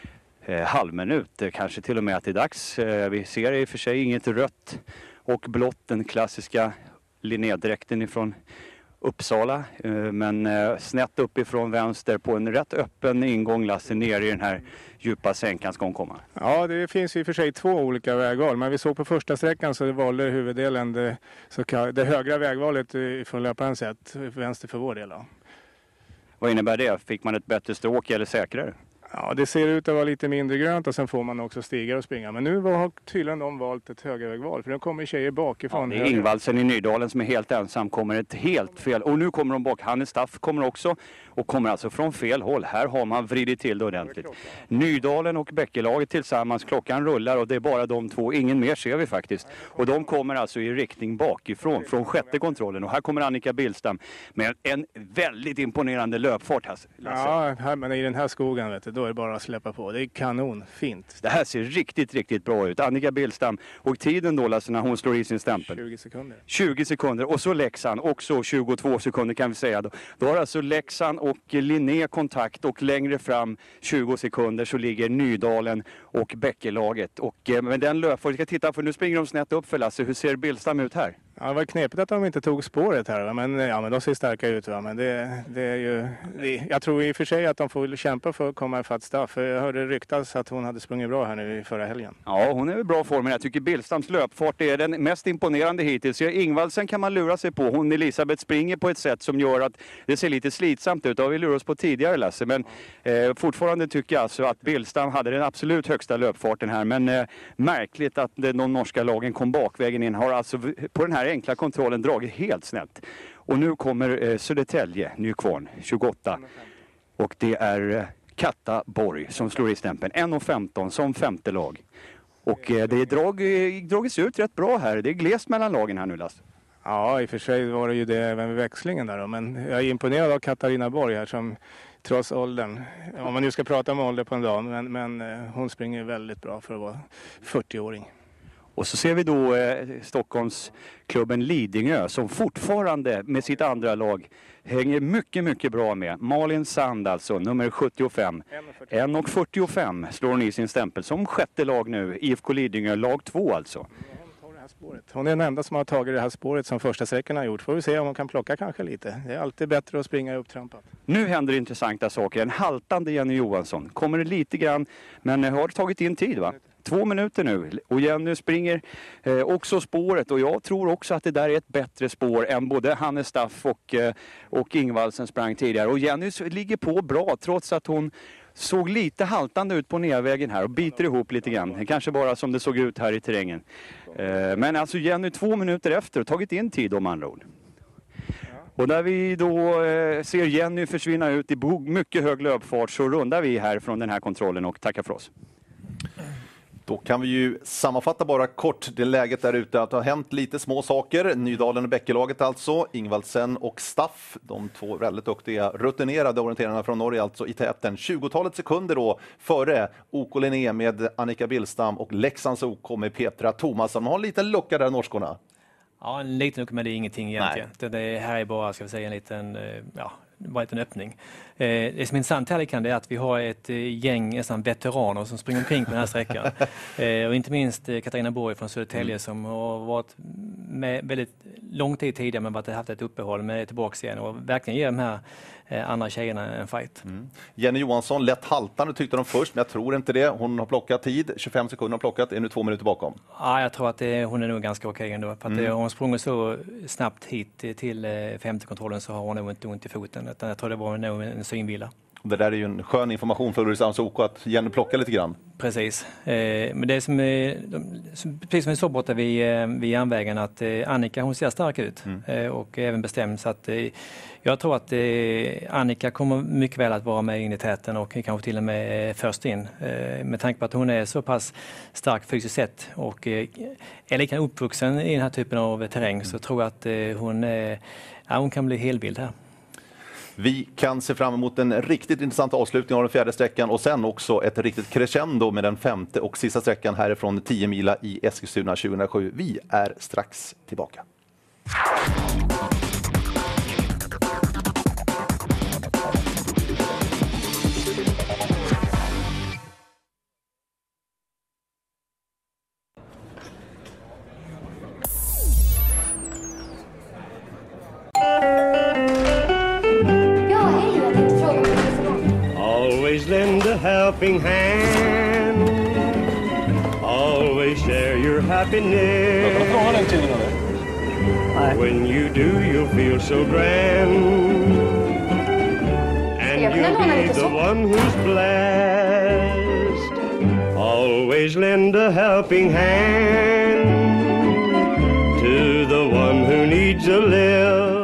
[SPEAKER 2] halvminut, kanske till och med att det är dags. Vi ser i och för sig inget rött och blått, den klassiska Linné-dräkten ifrån Uppsala. Men snett uppifrån vänster på en rätt öppen ingång, Lasse, ner i den här djupa sänkan ska hon komma.
[SPEAKER 1] Ja, det finns i och för sig 2 olika vägval. Men vi såg på första sträckan så valde huvuddelen det högra vägvalet från löparens sätt, vänster för vår del. Då.
[SPEAKER 2] Vad innebär det? Fick man ett bättre stråk eller säkrare?
[SPEAKER 1] Ja, det ser ut att vara lite mindre grönt och sen får man också stigar och springa. Men nu har tydligen de valt ett högervägval, för nu kommer tjejer bakifrån.
[SPEAKER 2] Ja, det är Ingvaldsen i Nydalen som är helt ensam, kommer ett helt fel. Och nu kommer de bak. Hannes Staff kommer också och kommer alltså från fel håll. Här har man vridit till det ordentligt. Nydalen och Bäckelaget tillsammans, klockan rullar och det är bara de två. Ingen mer ser vi faktiskt. Och de kommer alltså i riktning bakifrån, från 6:e kontrollen. Och här kommer Annika Billstam med en väldigt imponerande löpfart. Lasse.
[SPEAKER 1] Ja, här, men i den här skogen vet du, då är det bara att släppa på. Det är kanon, fint.
[SPEAKER 2] Det här ser riktigt, riktigt bra ut. Annika Billstam. Och tiden då, Lasse, när hon slår i sin stämpel?
[SPEAKER 1] 20 sekunder.
[SPEAKER 2] 20 sekunder. Och så Leksand, också 22 sekunder kan vi säga. Då har alltså Leksand och Linné kontakt och längre fram 20 sekunder så ligger Nydalen och Bäckelaget. Och med den löpfart, vi ska titta för nu springer de snett upp för Lasse. Hur ser Billstam ut här?
[SPEAKER 1] Ja, det var knepigt att de inte tog spåret här, va? Men de ser starka ut. Va? Men det är ju, jag tror i och för sig att de får kämpa för att komma ifatt Staff. För jag hörde ryktas att hon hade sprungit bra här nu i förra helgen.
[SPEAKER 2] Ja, hon är i bra form. Jag tycker Billstams löpfart är den mest imponerande hittills. Ingvaldsen kan man lura sig på. Hon Elisabeth springer på ett sätt som gör att det ser lite slitsamt ut. Det har vi lurat oss på tidigare, Lasse. Men fortfarande tycker jag alltså att Billstam hade den absolut högsta löpfarten här. Men märkligt att de norska lagen kom bakvägen in. Har alltså på den här enkla kontrollen dragit helt snett. Och nu kommer Södertälje, Nykvarn, 28. Och det är Katta Borg som slår i stämpeln. 1:15 som 5:e lag. Och det dragits ut rätt bra här. Det är glest mellan lagen här nu, Lasse.
[SPEAKER 1] Ja, i och för sig var det ju det även vid växlingen där då. Men jag är imponerad av Katarina Borg här som trots åldern, om man nu ska prata om ålder på en dag, men hon springer väldigt bra för att vara 40-åring.
[SPEAKER 2] Och så ser vi då Stockholmsklubben Lidingö som fortfarande med sitt andra lag hänger mycket, mycket bra med. Malin Sand alltså, nummer 75. 1:45 slår hon i sin stämpel som 6:e lag nu. IFK Lidingö, lag 2 alltså.
[SPEAKER 1] Hon är den enda som har tagit det här spåret som första sträckan har gjort. Får vi se om hon kan plocka kanske lite. Det är alltid bättre att springa upptrampat.
[SPEAKER 2] Nu händer intressanta saker. En haltande Jenny Johansson. Kommer det lite grann, men har tagit in tid, va? 2 minuter nu och Jenny springer också spåret och jag tror också att det där är ett bättre spår än både Hannes Staff och Ingvaldsen sprang tidigare. Och Jenny ligger på bra trots att hon såg lite haltande ut på nervägen här och biter ihop lite grann. Kanske bara som det såg ut här i terrängen. Men alltså Jenny 2 minuter efter och tagit in tid om andra ord. Och när vi då ser Jenny försvinna ut i mycket hög löpfart så rundar vi här från den här kontrollen och tackar för oss.
[SPEAKER 3] Då kan vi ju sammanfatta bara kort det läget där ute att det har hänt lite små saker. Nydalen och Bäckelaget alltså, Ingvaldsen och Staff, de två väldigt duktiga rutinerade orienterarna från Norge alltså i täten. 20-talet sekunder då före OK Linné med Annika Billstam och Leksands OK med Petra Thomasson. De har en liten lucka där norskorna.
[SPEAKER 4] Ja, en liten lucka, men det är ingenting egentligen. Det här är bara, ska vi säga, en liten, bara en liten öppning. Det som är intressant här är att vi har ett gäng nästan veteraner som springer omkring på den här sträckan. Och inte minst Katarina Borg från Södertälje som har varit med väldigt lång tid tidigare men haft ett uppehåll med tillbaka igen och verkligen ger de här andra tjejerna en fight.
[SPEAKER 3] Jenny Johansson, lätt haltande tyckte de först, men jag tror inte det. Hon har plockat tid, 25 sekunder har plockat, är nu 2 minuter bakom.
[SPEAKER 4] Ja, jag tror att hon är nog ganska okej ändå. För att hon sprungit så snabbt hit till 50 kontrollen så har hon nog inte ont i foten. Utan jag tror det var nog en synvilla.
[SPEAKER 3] Det där är ju en skön information för Ulricehamns OK att Jenny plockar lite grann.
[SPEAKER 4] Precis. Men det som är, precis som vi såg borta vid järnvägen, att Annika hon ser stark ut och även bestämd. Så att jag tror att Annika kommer mycket väl att vara med in i täten och kanske till och med först in. Med tanke på att hon är så pass stark fysiskt sett och är lika uppvuxen i den här typen av terräng så tror jag att hon kan bli helbild här.
[SPEAKER 3] Vi kan se fram emot en riktigt intressant avslutning av den 4:e sträckan och sen också ett riktigt crescendo med den 5:e och sista sträckan härifrån 10 mila i Eskilstuna 2007. Vi är strax tillbaka.
[SPEAKER 9] Always lend a helping hand. Always share your happiness. When you do, you'll feel so grand. And you'll be the one who's blessed. Always lend a helping hand to the one who needs a lift.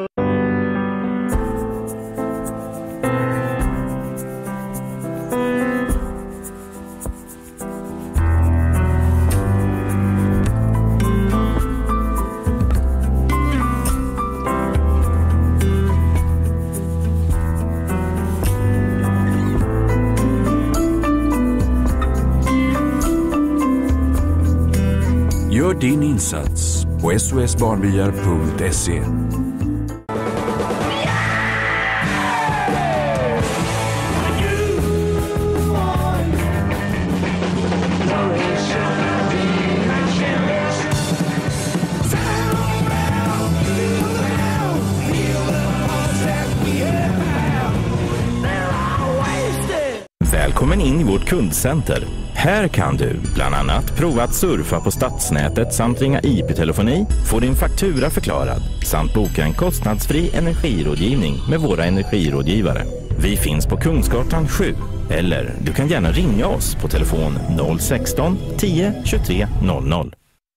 [SPEAKER 10] Gör din insats på sosbarnbyar.se.
[SPEAKER 11] Välkommen in i vårt kundcenter. Här kan du bland annat prova att surfa på stadsnätet samt ringa IP-telefoni, få din faktura förklarad samt boka en kostnadsfri energirådgivning med våra energirådgivare. Vi finns på Kungsgatan 7 eller du kan gärna ringa oss på telefon 016 10 23 00.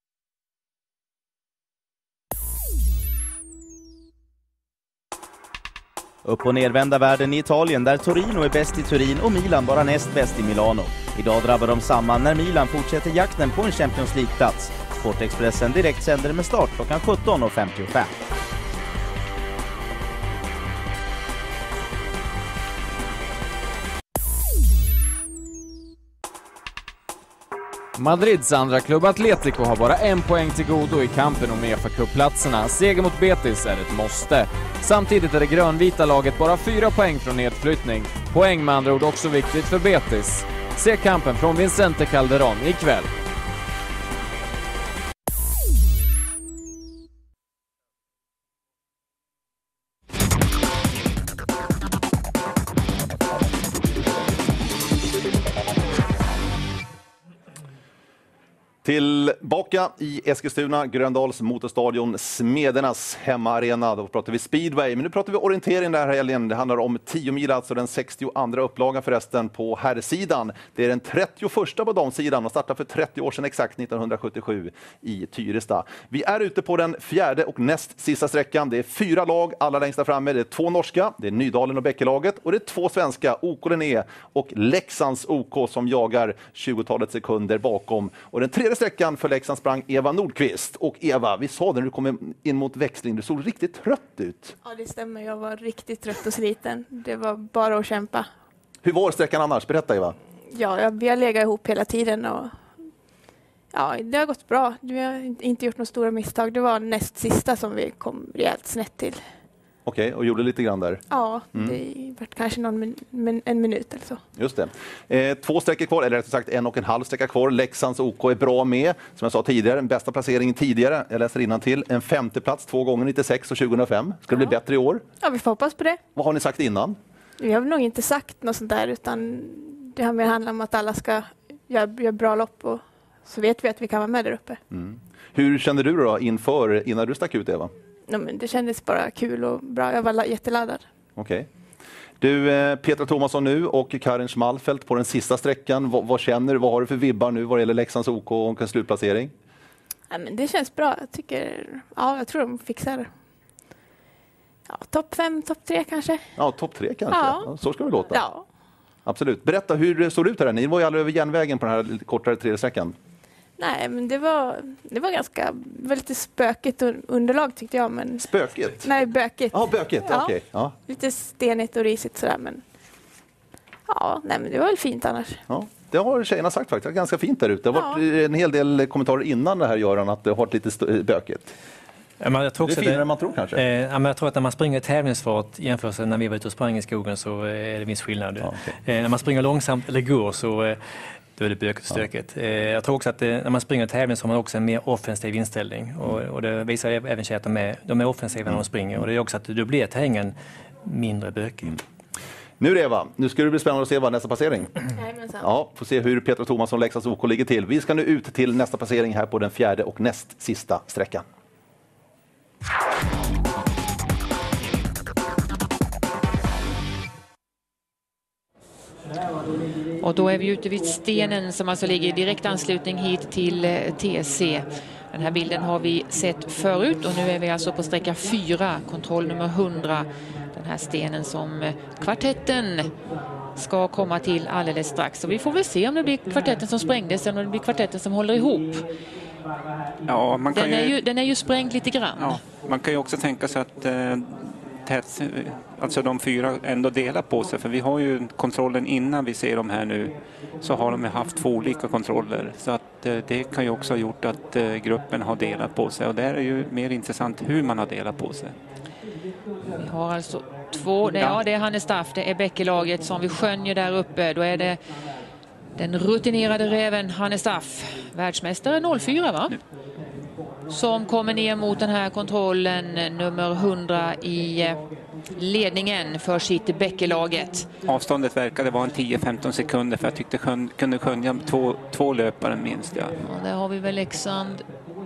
[SPEAKER 12] Upp- och nedvända världen i Italien där Torino är bäst i Turin och Milan bara näst bäst i Milano. Idag drabbar de samman när Milan fortsätter jakten på en Champions League-plats. Sportexpressen direkt sänder med start klockan 17:55.
[SPEAKER 13] Madrids andra klubb Atletico har bara 1 poäng till godo i kampen om UEFA-cupplatserna. Seger mot Betis är ett måste. Samtidigt är det grönvita laget bara 4 poäng från nedflyttning. Poäng med andra ord också viktigt för Betis. Se kampen från Vicente Calderón ikväll.
[SPEAKER 3] Tillbaka i Eskilstuna, Gröndals motorstadion, Smedernas hemmaarena. Då pratar vi speedway, men nu pratar vi orientering där helgen. Det handlar om 10 mil, alltså den 62:a upplagan förresten på herrsidan. Det är den 31:a på damsidan och startar för 30 år sedan exakt 1977 i Tyresta. Vi är ute på den 4:e och näst sista sträckan. Det är 4 lag, alla längst där framme. Det är 2 norska, det är Nydalen och Bäckelaget, och det är 2 svenska, OK Linné och Leksands OK, som jagar 20-talet sekunder bakom. Och den 3:e sträckan för Leksand sprang Eva Nordqvist. Och Eva, vi sa det när du kom in mot växling, du såg riktigt trött ut.
[SPEAKER 14] Ja, det stämmer. Jag var riktigt trött och sliten. Det var bara att kämpa.
[SPEAKER 3] Hur var sträckan annars? Berätta, Eva.
[SPEAKER 14] Ja, vi har legat ihop hela tiden och ja, det har gått bra. Vi har inte gjort några stora misstag. Det var näst sista som vi kom rejält snett till.
[SPEAKER 3] Okej, och gjorde lite grann där.
[SPEAKER 14] Ja, det var kanske en minut eller så.
[SPEAKER 3] Just det. 2 sträckor kvar, eller rättare sagt 1,5 sträcka kvar. Leksands OK är bra med. Som jag sa tidigare, den bästa placeringen tidigare. Jag läser innantill. En 5:e plats 2 gånger 96 och 2005. Ska det bli bättre i år?
[SPEAKER 14] Ja, vi får hoppas på det.
[SPEAKER 3] Vad har ni sagt innan?
[SPEAKER 14] Vi har nog inte sagt något sånt där, utan det har mer handlat om att alla ska göra bra lopp, och så vet vi att vi kan vara med där uppe.
[SPEAKER 3] Hur kände du då innan du stack ut, Eva?
[SPEAKER 14] Ja, men det kändes bara kul och bra. Jag var jätteladdad.
[SPEAKER 3] Okej. Du, Petra Thomasson nu och Karin Schmalfelt på den sista sträckan. Vad känner du? Vad har du för vibbar nu vad det gäller Leksands OK och en slutplacering?
[SPEAKER 14] Ja, men det känns bra. Jag tror de fixar det. Ja, topp 5, topp 3 kanske.
[SPEAKER 3] Ja, topp 3 kanske.
[SPEAKER 14] Ja.
[SPEAKER 3] Så ska det låta.
[SPEAKER 14] Ja.
[SPEAKER 3] Absolut. Berätta, hur såg det ut här? Ni var ju alla över järnvägen på den här lite kortare 3:e sträckan.
[SPEAKER 14] Nej, men det var lite spökigt underlag tyckte jag. Men...
[SPEAKER 3] Spökigt?
[SPEAKER 14] Nej, bökigt.
[SPEAKER 3] Ja, bökigt. Ja. Okej. Ja.
[SPEAKER 14] Lite stenigt och risigt sådär, men men det var väl fint annars.
[SPEAKER 3] Ja, det har tjejerna sagt faktiskt. Ganska fint där ute. Det har varit en hel del kommentarer innan det här, Göran, att det har varit lite bökigt.
[SPEAKER 4] Men jag tror också
[SPEAKER 3] det är finare än man tror kanske.
[SPEAKER 4] Men jag tror att när man springer tävlingsfart jämfört med när vi var ute och sprang i skogen, så är det viss skillnad.
[SPEAKER 3] Ja, okay.
[SPEAKER 4] När man springer långsamt eller går, så då är det bökigt och stökigt. Jag tror också att när man springer tävling så har man också en mer offensiv inställning. Och det visar även sig att de är offensiva när de springer. Och det är också att då blir terrängen mindre bökig.
[SPEAKER 3] Nu Eva, nu ska det bli spännande att se vad nästa passering. Ja, får se hur Petra Thomasson och Leksands OK ligger till. Vi ska nu ut till nästa passering här på den 4:e och näst sista sträckan.
[SPEAKER 6] Och då är vi ute vid stenen som alltså ligger i direkt anslutning hit till TC. Den här bilden har vi sett förut och nu är vi alltså på sträcka 4, kontroll nummer 100. Den här stenen som kvartetten ska komma till alldeles strax. Och vi får väl se om det blir kvartetten som sprängdes eller om det blir kvartetten som håller ihop.
[SPEAKER 7] Ja,
[SPEAKER 6] Den är ju sprängd lite grann.
[SPEAKER 7] Ja, man kan ju också tänka sig att alltså de 4 ändå delar på sig, för vi har ju kontrollen innan vi ser dem här nu, så har de haft 2 olika kontroller, så att det kan ju också ha gjort att gruppen har delat på sig, och det är ju mer intressant hur man har delat på sig.
[SPEAKER 6] Vi har alltså 2, det är Hannes Staff, det är Bäckelaget som vi skönjer där uppe, då är det den rutinerade räven Hannes Staff, världsmästare 04 va? Som kommer ner mot den här kontrollen nummer 100 i ledningen för sitt Bäckelaget.
[SPEAKER 7] Avståndet verkade vara en 10-15 sekunder, för jag tyckte kunde skönja två löpare minst. Ja.
[SPEAKER 6] Ja, där har vi väl Leksand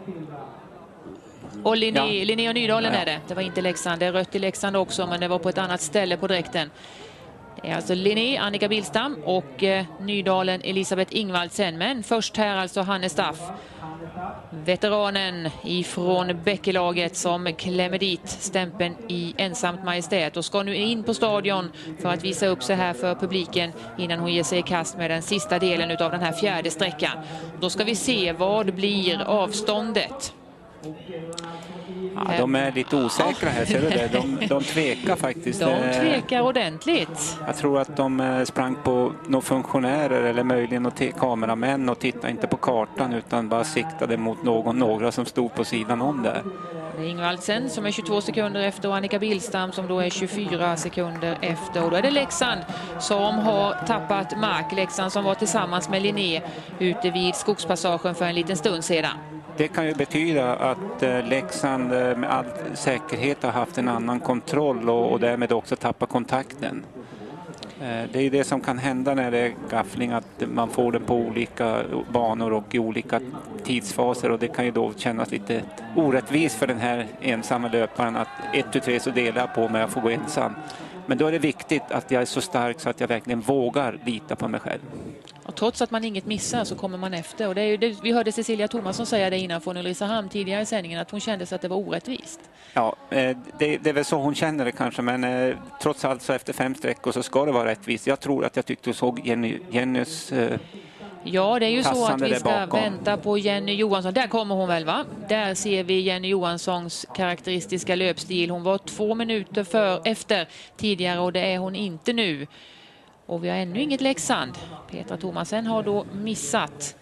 [SPEAKER 6] och Linné och Nydalen är det. Det var inte Leksand, det är rött i Leksand också, men det var på ett annat ställe på dräkten. Det är alltså Linné, Annika Billstam och Nydalen Elisabeth Ingvaldsen. Men först här alltså Hannes Staff, veteranen ifrån Bäckelaget, som klämmer dit stämpeln i ensamt majestät och ska nu in på stadion för att visa upp sig här för publiken innan hon ger sig i kast med den sista delen av den här 4:e sträckan. Då ska vi se vad blir avståndet.
[SPEAKER 7] Ja, de är lite osäkra här, ser du det? De tvekar faktiskt.
[SPEAKER 6] De tvekar ordentligt.
[SPEAKER 7] Jag tror att de sprang på några funktionärer eller möjligen kameramän och tittade inte på kartan utan bara siktade mot några som stod på sidan om där.
[SPEAKER 6] Det är Ingvaldsen som är 22 sekunder efter och Annika Billstam som då är 24 sekunder efter. Och då är det Leksand som har tappat mark. Leksand som var tillsammans med Linné ute vid Skogspassagen för en liten stund sedan.
[SPEAKER 7] Det kan ju betyda att Leksand med all säkerhet har haft en annan kontroll och därmed också tappat kontakten. Det är ju det som kan hända när det är gaffling, att man får den på olika banor och i olika tidsfaser, och det kan ju då kännas lite orättvist för den här ensamma löparen att 1-3 så delar jag på mig att få gå ensam. Men då är det viktigt att jag är så stark så att jag verkligen vågar lita på mig själv.
[SPEAKER 6] Och trots att man inget missar så kommer man efter. Och det är ju det, vi hörde Cecilia Thomasson säga det innan från Ulricehamn tidigare i sändningen, att hon kände sig att det var orättvist.
[SPEAKER 7] Ja, det är väl så hon känner det kanske, men trots allt så efter 5 sträckor så ska det vara rättvist. Jag tror att jag tyckte du såg Jennys
[SPEAKER 6] ja, det är ju så att vi ska vänta på Jenny Johansson. Där kommer hon väl, va? Där ser vi Jenny Johanssons karaktäristiska löpstil. Hon var 2 minuter efter tidigare och det är hon inte nu. Och vi har ännu inget Leksand. Petra Thomasen har då missat.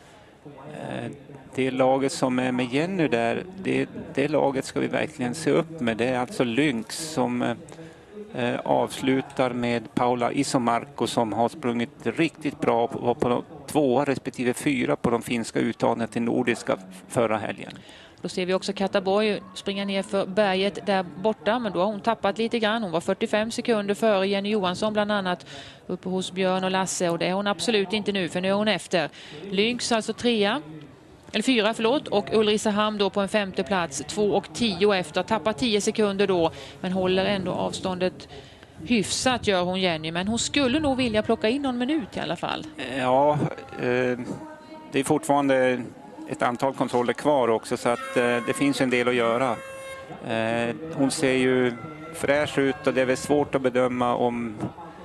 [SPEAKER 7] Det laget som är med Jenny där, det laget ska vi verkligen se upp med. Det är alltså Lynx som avslutar med Paula Isomarko som har sprungit riktigt bra på 2 respektive 4 på de finska uttagningarna till nordiska förra helgen.
[SPEAKER 6] Då ser vi också Kataborg springa ner för berget där borta, men då har hon tappat lite grann. Hon var 45 sekunder före Jenny Johansson bland annat uppe hos Björn och Lasse, och det är hon absolut inte nu, för nu är hon efter. Lynx alltså 4 och Ulricehamn då på en 5:e plats, 2:10 efter, tappar 10 sekunder då, men håller ändå avståndet hyfsat gör hon Jenny, men hon skulle nog vilja plocka in någon minut i alla fall.
[SPEAKER 7] Ja, det är fortfarande ett antal kontroller kvar också, så att det finns en del att göra. Hon ser ju fräsch ut och det är väl svårt att bedöma om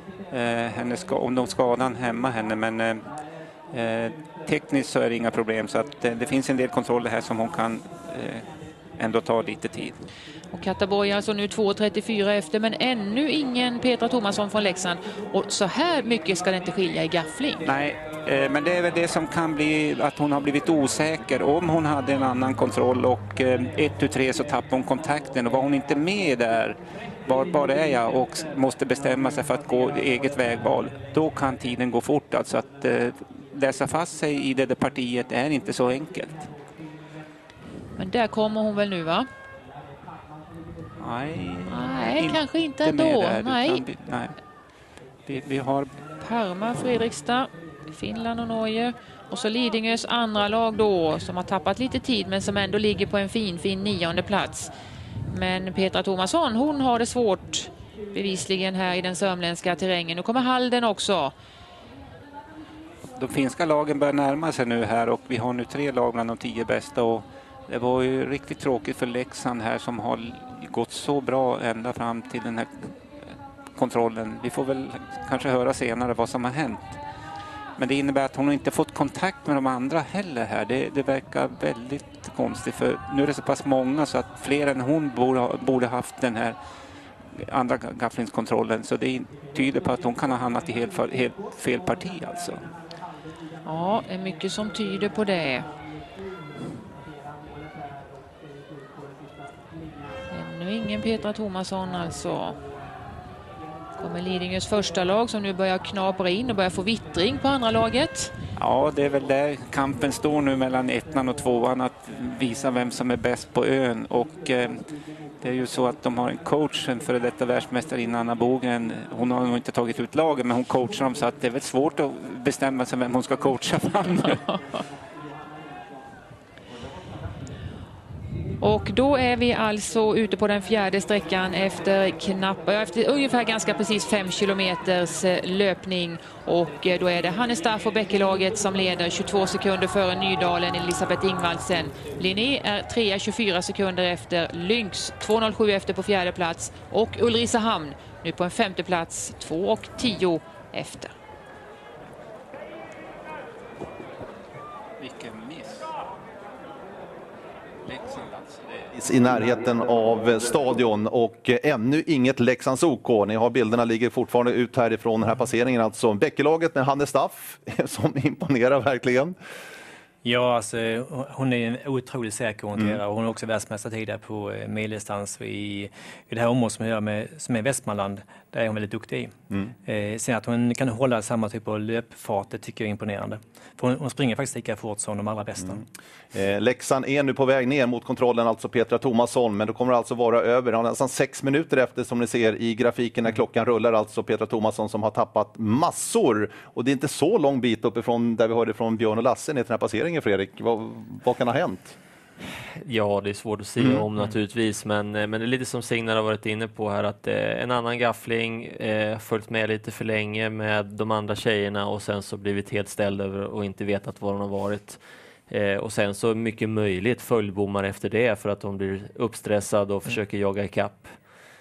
[SPEAKER 7] de skadan hämmar henne, men tekniskt så är det inga problem, så att det finns en del kontroller här som hon kan ändå ta lite tid.
[SPEAKER 6] Och Kataborg alltså nu 2:34 efter, men ännu ingen Petra Thomasson från Leksand. Och så här mycket ska det inte skilja i gaffling.
[SPEAKER 7] Nej, men det är väl det som kan bli att hon har blivit osäker. Om hon hade en annan kontroll och 1-3 så tappar hon kontakten, och var hon inte med där, var är jag, och måste bestämma sig för att gå eget vägval, då kan tiden gå fort. Alltså att läsa fast sig i det partiet är inte så enkelt.
[SPEAKER 6] Men där kommer hon väl nu, va? Nej, kanske inte ändå.
[SPEAKER 7] Där, nej. Vi har
[SPEAKER 6] Parma, Fredrikstad, Finland och Norge. Och så Lidingös andra lag då, som har tappat lite tid men som ändå ligger på en fin 9:e plats. Men Petra Thomasson, hon har det svårt bevisligen här i den sörmländska terrängen. Nu kommer Halden också.
[SPEAKER 7] De finska lagen börjar närma sig nu här, och vi har nu 3 lag bland de 10 bästa, och det var ju riktigt tråkigt för Leksand här som har gått så bra ända fram till den här kontrollen. Vi får väl kanske höra senare vad som har hänt. Men det innebär att hon inte fått kontakt med de andra heller här. Det verkar väldigt konstigt, för nu är det så pass många så att fler än hon borde haft den här andra gafflingskontrollen. Så det tyder på att hon kan ha hamnat i helt fel parti alltså.
[SPEAKER 6] Ja, det är mycket som tyder på det. Ännu ingen Petra Thomasson alltså. Kommer Lidingös första lag som nu börjar knapra in och börjar få vittring på andra laget.
[SPEAKER 7] Ja, det är väl där kampen står nu mellan 1:an och 2:an, att visa vem som är bäst på ön. Och det är ju så att de har en coach, en före detta världsmästarinna, Anna Bogen. Hon har nog inte tagit ut lagen, men hon coachar dem, så att det är väl svårt att bestämma sig vem hon ska coacha fram.
[SPEAKER 6] Och då är vi alltså ute på den 4:e sträckan efter ungefär ganska precis 5 kilometers löpning. Och då är det Hannes Staff och Bäckelaget som leder 22 sekunder före Nydalen, Elisabeth Ingvaldsen. Linné är 3, 24 sekunder efter. Lynx 2:07 efter på 4:e plats. Och Ulricehamn nu på en 5:e plats, 2:10 efter.
[SPEAKER 7] Vilken miss.
[SPEAKER 3] I närheten av stadion, och ännu inget Leksands OK. Ni har bilderna, ligger fortfarande ut härifrån den här passeringen. Alltså Bäckelaget med Hannes Staff som imponerar verkligen.
[SPEAKER 4] Ja, alltså, hon är en otroligt säker orienterare och hon är också världsmästare tidigare på medeldistans i det här området som är Västmanland. Där är hon väldigt duktig i. Sen att hon kan hålla samma typ av löpfart, det tycker jag är imponerande. För hon springer faktiskt lika fort som de allra bästa.
[SPEAKER 3] Leksand är nu på väg ner mot kontrollen, alltså Petra Thomasson, men då kommer det alltså vara över nästan 6 minuter efter, som ni ser i grafiken när klockan rullar, alltså Petra Thomasson som har tappat massor. Och det är inte så lång bit uppifrån där vi hörde från Björn och Lasse ner till den här passeringen, Fredrik. Vad kan ha hänt?
[SPEAKER 5] Ja, det är svårt att säga om naturligtvis, men det är lite som Signar har varit inne på här, att en annan gaffling följt med lite för länge med de andra tjejerna och sen så blivit helt ställd över och inte vetat var de har varit. Och sen så mycket möjligt följdbommar efter det för att de blir uppstressade och försöker jaga ikapp.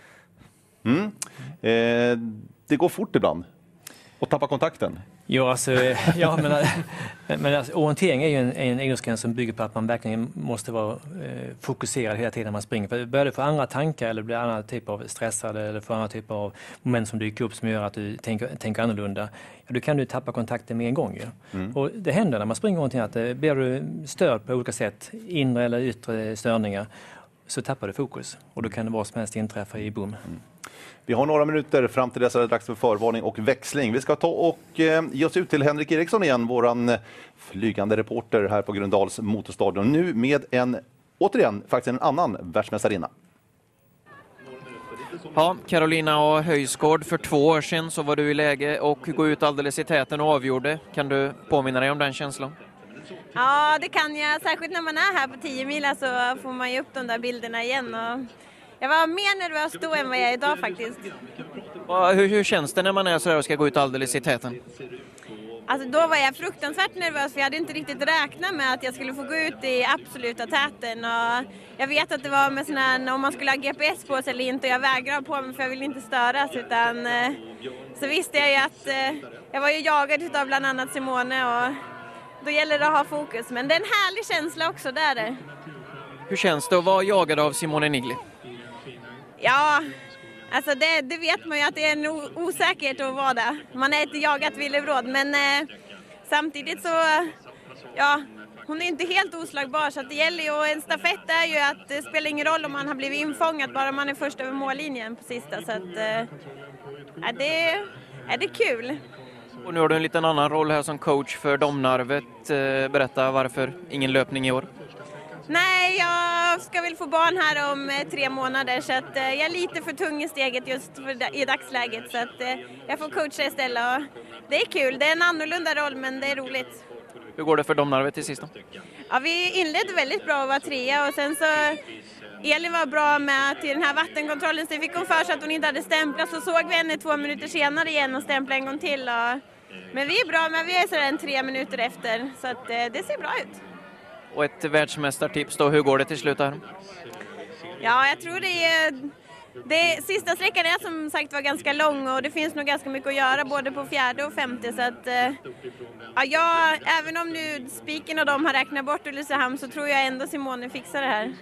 [SPEAKER 3] Det går fort ibland och tappa kontakten.
[SPEAKER 4] Ja, alltså, men alltså, orientering är ju en idrottsgren som bygger på att man verkligen måste vara fokuserad hela tiden när man springer. För börjar du få andra tankar eller blir annan typ av stressad eller får andra typ av moment som dyker upp som gör att du tänker annorlunda, då kan du tappa kontakten med en gång. Ja. Och det händer när man springer orientering att blir du störd på olika sätt, inre eller yttre störningar, så tappar du fokus. Och då kan det vara som helst inträffa i boom.
[SPEAKER 3] Vi har några minuter fram till dess att det är dags för förvarning och växling. Vi ska ta och ge oss ut till Henrik Eriksson igen, våran flygande reporter här på Gröndals motorstadion. Nu med återigen faktiskt en annan världsmästarinna.
[SPEAKER 15] Ja, Carolina och Höjsgård, för 2 år sedan så var du i läge och gå ut alldeles i täten och avgjorde. Kan du påminna dig om den känslan?
[SPEAKER 16] Ja, det kan jag. Särskilt när man är här på 10 mila så får man ju upp de där bilderna igen. Och jag var mer nervös då än vad jag är idag faktiskt.
[SPEAKER 15] Hur känns det när man är så här och ska gå ut alldeles i täten?
[SPEAKER 16] Alltså då var jag fruktansvärt nervös för jag hade inte riktigt räknat med att jag skulle få gå ut i absoluta täten. Och jag vet att det var med sån här, om man skulle ha GPS på sig eller inte, och jag vägrade på mig för jag ville inte störas. Utan så visste jag ju att jag var ju jagad av bland annat Simone och då gäller det att ha fokus. Men det är en härlig känsla också där.
[SPEAKER 15] Hur känns det att vara jagad av Simone Nigli?
[SPEAKER 16] Ja, alltså det vet man ju att det är osäkert att vara där. Man är ett jagat villebråd, men samtidigt så, ja, hon är inte helt oslagbar så att det gäller ju, och en stafett är ju att det spelar ingen roll om man har blivit infångad, bara man är först över mållinjen på sista, så att det är kul.
[SPEAKER 15] Och nu har du en liten annan roll här som coach för Domnarvet. Berätta varför ingen löpning i år?
[SPEAKER 16] Nej, jag ska väl få barn här om 3 månader så att jag är lite för tung i steget just i dagsläget, så att jag får coacha istället. Och det är kul, det är en annorlunda roll men det är roligt.
[SPEAKER 15] Hur går det för Domnarvet till sist då?
[SPEAKER 16] Ja, vi inledde väldigt bra och var 3 och sen så Elin var bra med till den här vattenkontrollen, så fick hon för sig att hon inte hade stämplat, så såg vi henne 2 minuter senare igen och stämpla en gång till. Men vi är bra, men vi är sådär 3 minuter efter, så att det ser bra ut.
[SPEAKER 15] Och ett världsmästartips då, hur går det till slut här?
[SPEAKER 16] Ja, jag tror sista sträckan är som sagt var ganska lång och det finns nog ganska mycket att göra både på 4:e och 5:e, så att även om nu Spiken och de har räknat bort Ulricehamn så tror jag ändå Simone fixar det här.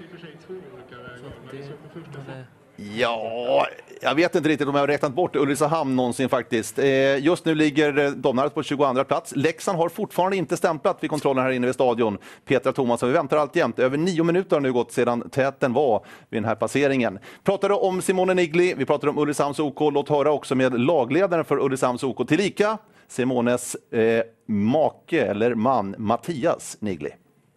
[SPEAKER 3] Ja, jag vet inte riktigt om jag har räknat bort Ulricehamn någonsin faktiskt. Just nu ligger Domnarvet på 22:a plats. Leksand har fortfarande inte stämplat vid kontrollen här inne vid stadion. Petra Thomasson, vi väntar alltjämt. Över 9 minuter har nu gått sedan täten var vid den här passeringen. Pratade om Simone Nigli, vi pratade om Ulricehamns OK. Låt höra också med lagledaren för Ulricehamns OK, tillika Simones make eller man Mattias Nigli.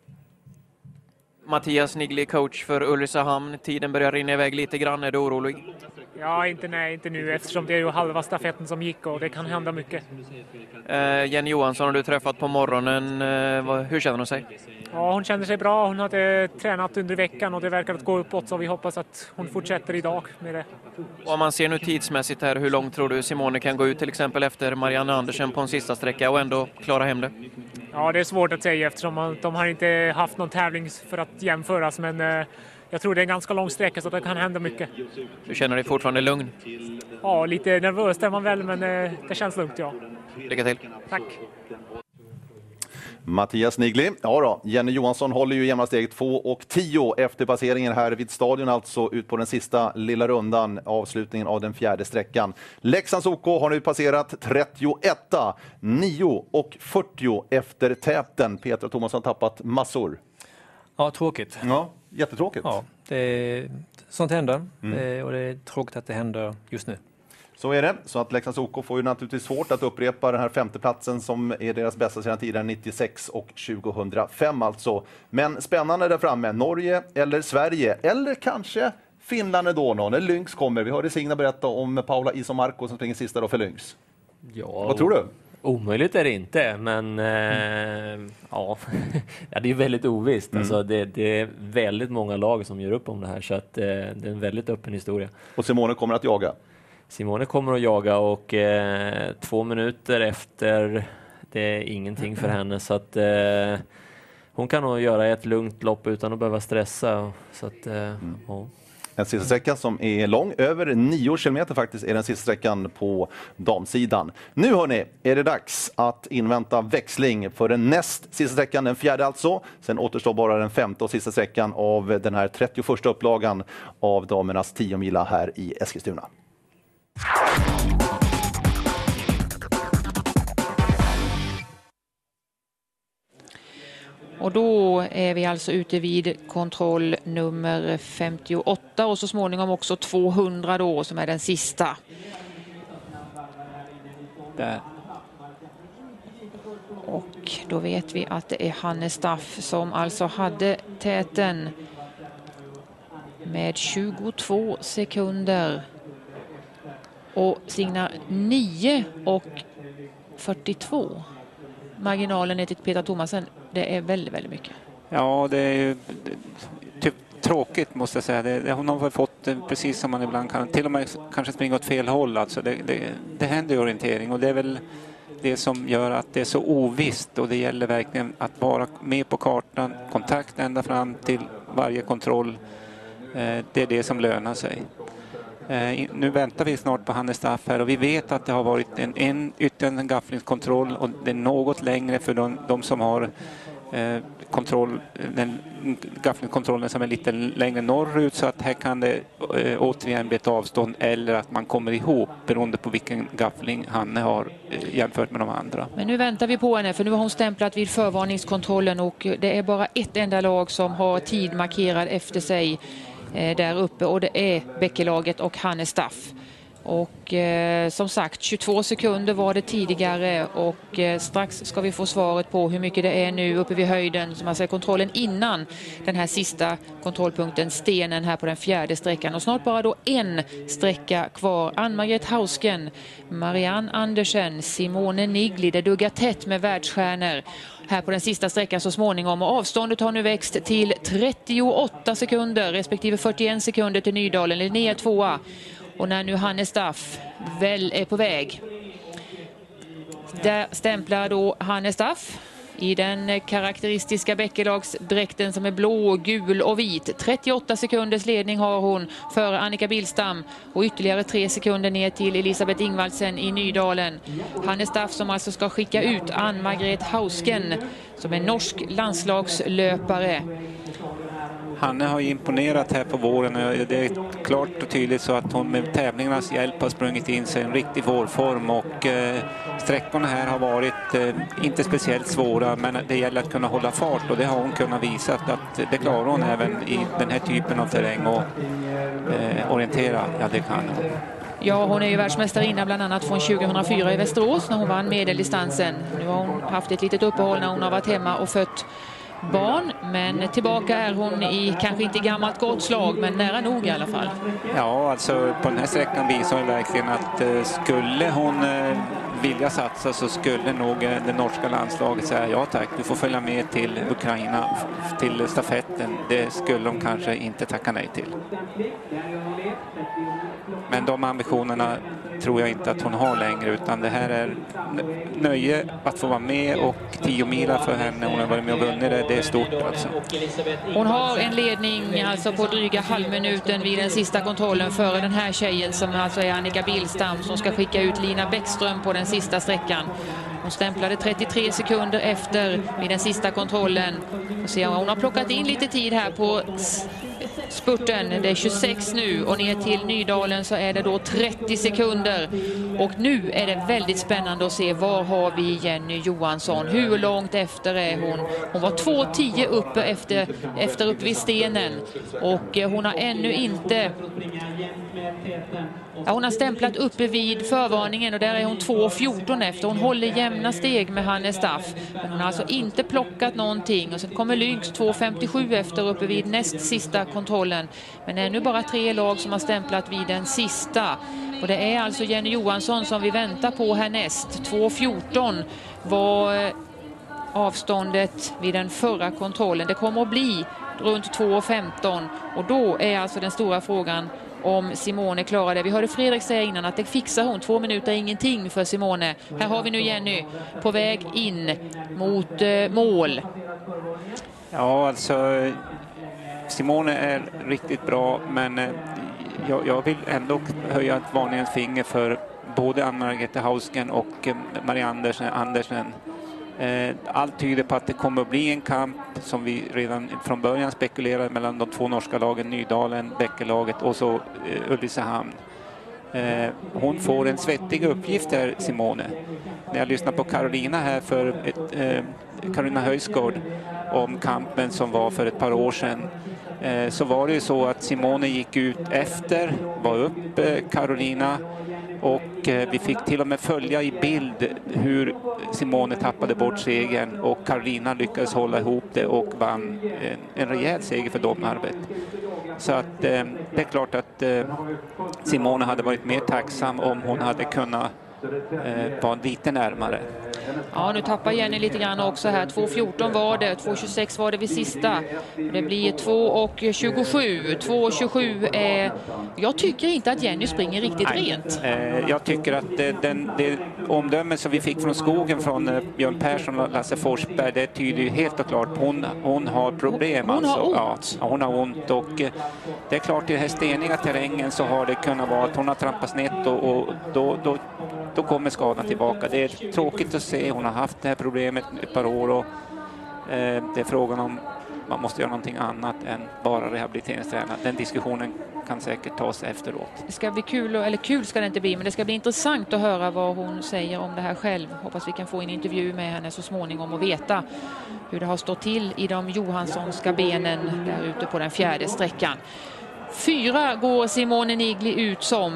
[SPEAKER 15] Mattias Nigli, coach för Ulricehamn. Tiden börjar rinna iväg lite grann. Är du orolig?
[SPEAKER 17] Ja, inte nu eftersom det är ju halva stafetten som gick och det kan hända mycket.
[SPEAKER 15] Jenny Johansson har du träffat på morgonen. Hur känner hon sig?
[SPEAKER 17] Ja, hon känner sig bra. Hon hade tränat under veckan och det verkar att gå uppåt, så vi hoppas att hon fortsätter idag med det.
[SPEAKER 15] Och om man ser nu tidsmässigt här, hur långt tror du Simone kan gå ut till exempel efter Marianne Andersen på en sista sträcka och ändå klara hem det?
[SPEAKER 17] Ja, det är svårt att säga eftersom de har inte haft någon tävling för att jämföras, men jag tror det är en ganska lång sträcka så det kan hända mycket.
[SPEAKER 15] Du känner dig fortfarande lugn?
[SPEAKER 17] Ja, lite nervös är man väl, men det känns lugnt, ja.
[SPEAKER 15] Lycka till.
[SPEAKER 17] Tack.
[SPEAKER 3] Mattias Nigli. Ja då, Jenny Johansson håller ju jämna steg 2:10 efter passeringen här vid stadion, alltså ut på den sista lilla rundan, avslutningen av den fjärde sträckan. Leksands OK har nu passerat 31, 9:40 efter täten. Peter och Thomas har tappat massor.
[SPEAKER 4] Ja, tråkigt.
[SPEAKER 3] Ja, jättetråkigt.
[SPEAKER 4] Ja, sånt händer och det är tråkigt att det händer just nu.
[SPEAKER 3] Så är det, så att Leksands OK får ju naturligtvis svårt att upprepa den här femteplatsen som är deras bästa sedan tidigare, 96 och 2005 alltså. Men spännande där framme, Norge eller Sverige, eller kanske Finland då när Lynx kommer. Vi hörde Signa berätta om Paula Isomarko som springer sista då för Lynx.
[SPEAKER 5] Ja,
[SPEAKER 3] vad tror du?
[SPEAKER 5] Omöjligt är det inte, men ja, det är väldigt ovisst. Alltså, det är väldigt många lag som gör upp om det här, så att, det är en väldigt öppen historia.
[SPEAKER 3] Och Simone kommer att jaga?
[SPEAKER 5] Simone kommer att jaga och 2 minuter efter, det är ingenting för henne, så att hon kan nog göra ett lugnt lopp utan att behöva stressa. Så att, ja.
[SPEAKER 3] En sista sträcka som är lång, över 9 kilometer faktiskt är den sista sträckan på damsidan. Nu hörni, är det dags att invänta växling för den näst sista sträckan, den fjärde alltså. Sen återstår bara den femte och sista sträckan av den här 31 upplagan av damernas 10-mila här i Eskilstuna.
[SPEAKER 6] Och då är vi alltså ute vid kontroll nummer 58 och så småningom också 200 då som är den sista.
[SPEAKER 7] Där.
[SPEAKER 6] Och då vet vi att det är Hanne Staff som alltså hade täten med 22 sekunder. Och Signa 9:42. Marginalen är till Peter Thomasen. Det är väldigt, väldigt mycket.
[SPEAKER 7] Ja, det är ju typ tråkigt måste jag säga. Hon har fått precis som man ibland kan, till och med kanske springa åt fel håll. Alltså det händer i orientering och det är väl det som gör att det är så ovisst, och det gäller verkligen att vara med på kartan, kontakt ända fram till varje kontroll. Det är det som lönar sig. Nu väntar vi snart på Hanne Staff här och vi vet att det har varit en ytterligare gafflingskontroll och det är något längre för de som har den gafflingskontrollen som är lite längre norrut, så att här kan det återigen bli ett avstånd eller att man kommer ihop beroende på vilken gaffling Hanne har jämfört med de andra.
[SPEAKER 6] Men nu väntar vi på henne för nu har hon stämplat vid förvarningskontrollen och det är bara ett enda lag som har tid markerad efter sig där uppe och det är Bäckelaget och Hanne Staff. Och som sagt 22 sekunder var det tidigare och strax ska vi få svaret på hur mycket det är nu uppe vid höjden, som alltså är kontrollen innan den här sista kontrollpunkten, stenen här på den fjärde sträckan. Och snart bara då en sträcka kvar. Ann-Margret Hausken, Marianne Andersen, Simone Nigli, det duggar tätt med världsstjärnor här på den sista sträckan så småningom, och avståndet har nu växt till 38 sekunder respektive 41 sekunder till Nydalen, Linnea 2:a. Och när nu Hanne Staff väl är på väg, där stämplar då Hanne Staff i den karaktäristiska Bäckelagsdräkten som är blå, gul och vit. 38 sekunders ledning har hon före Annika Billstam och ytterligare 3 sekunder ner till Elisabeth Ingvaldsen i Nydalen. Hanne Staff som alltså ska skicka ut Ann-Margret Hausken som är norsk landslagslöpare.
[SPEAKER 7] Hanne har imponerat här på våren och det är klart och tydligt så att hon med tävlingarnas hjälp har sprungit in sig i en riktig vårform, och sträckorna här har varit inte speciellt svåra, men det gäller att kunna hålla fart och det har hon kunnat visa att det klarar hon även i den här typen av terräng, och orientera, ja det kan hon.
[SPEAKER 6] Ja, hon är ju världsmästarinna bland annat från 2004 i Västerås när hon vann medeldistansen. Nu har hon haft ett litet uppehåll när hon har varit hemma och fött barn, men tillbaka är hon i kanske inte gammalt gott slag, men nära nog i alla fall.
[SPEAKER 7] Ja, alltså på den här sträckan visar hon verkligen att skulle hon vilja satsa så skulle nog det norska landslaget säga ja tack, du får följa med till Ukraina, till stafetten. Det skulle de kanske inte tacka nej till. Men de ambitionerna tror jag inte att hon har längre, utan det här är nöje att få vara med, och 10 mila för henne, hon har varit med och vunnit det är stort alltså.
[SPEAKER 6] Hon har en ledning alltså på dryga halvminuten vid den sista kontrollen före den här tjejen som alltså är Annika Billstam som ska skicka ut Lina Bäckström på den sista sträckan. Hon stämplade 33 sekunder efter vid den sista kontrollen. Och se, hon har plockat in lite tid här på spurten. Det är 26 nu och ner till Nydalen så är det då 30 sekunder. Och nu är det väldigt spännande att se var har vi Jenny Johansson. Hur långt efter är hon? Hon var 2:10 uppe efter upp vid stenen. Och hon har ännu inte... Ja, hon har stämplat uppe vid förvarningen och där är hon 2:14 efter. Hon håller jämna steg med Hannes Staff. Men hon har alltså inte plockat någonting. Och sen kommer Lynx 2:57 efter uppe vid näst sista kontrollen. Men ännu bara 3 lag som har stämplat vid den sista. Och det är alltså Jenny Johansson som vi väntar på härnäst. 2:14 var avståndet vid den förra kontrollen. Det kommer att bli runt 2:15 och då är alltså den stora frågan om Simone klarar det. Vi hörde Fredrik säga innan att det fixar hon. 2 minuter är ingenting för Simone. Här har vi nu Jenny på väg in mot mål.
[SPEAKER 7] Ja, alltså Simone är riktigt bra, men jag vill ändå höja ett varningens finger för både Ann-Margrethe Hausken och Marianne Andersen. Allt tyder på att det kommer att bli en kamp som vi redan från början spekulerade mellan de 2 norska lagen, Nydalen, Bäckelaget och så Ulricehamn. Hon får en svettig uppgift där, Simone. När jag lyssnade på Carolina här för Carolina Höjsgård om kampen som var för ett par år sedan, så var det ju så att Simone gick ut efter, var upp Carolina, och vi fick till och med följa i bild hur Simone tappade bort segern och Carolina lyckades hålla ihop det och vann en rejäl seger för Domnarvet. Så att det är klart att Simone hade varit mer tacksam om hon hade kunnat vara lite närmare.
[SPEAKER 6] Ja, nu tappar Jenny lite grann också här. 2:14 var det, 2:26 var det vid sista. Det blir 2:27. 2:27 är... Jag tycker inte att Jenny springer riktigt rent.
[SPEAKER 7] Jag tycker att det omdöme som vi fick från skogen från Björn Persson och Lasse Forsberg, det tyder ju helt och klart hon har problem.
[SPEAKER 6] Hon har ont.
[SPEAKER 7] Ja, hon har ont, och det är klart i den här steniga terrängen så har det kunnat vara att hon har trampat snett och då kommer skadan tillbaka. Det är tråkigt att se. Hon har haft det här problemet ett par år och det är frågan om man måste göra någonting annat än bara rehabiliteringsträna. Den diskussionen kan säkert tas efteråt.
[SPEAKER 6] Det ska bli kul, eller kul ska det inte bli, men det ska bli intressant att höra vad hon säger om det här själv. Hoppas vi kan få en intervju med henne så småningom och veta hur det har stått till i de Johanssonska benen där ute på den 4:e sträckan. 4 går Simone Nigli ut som.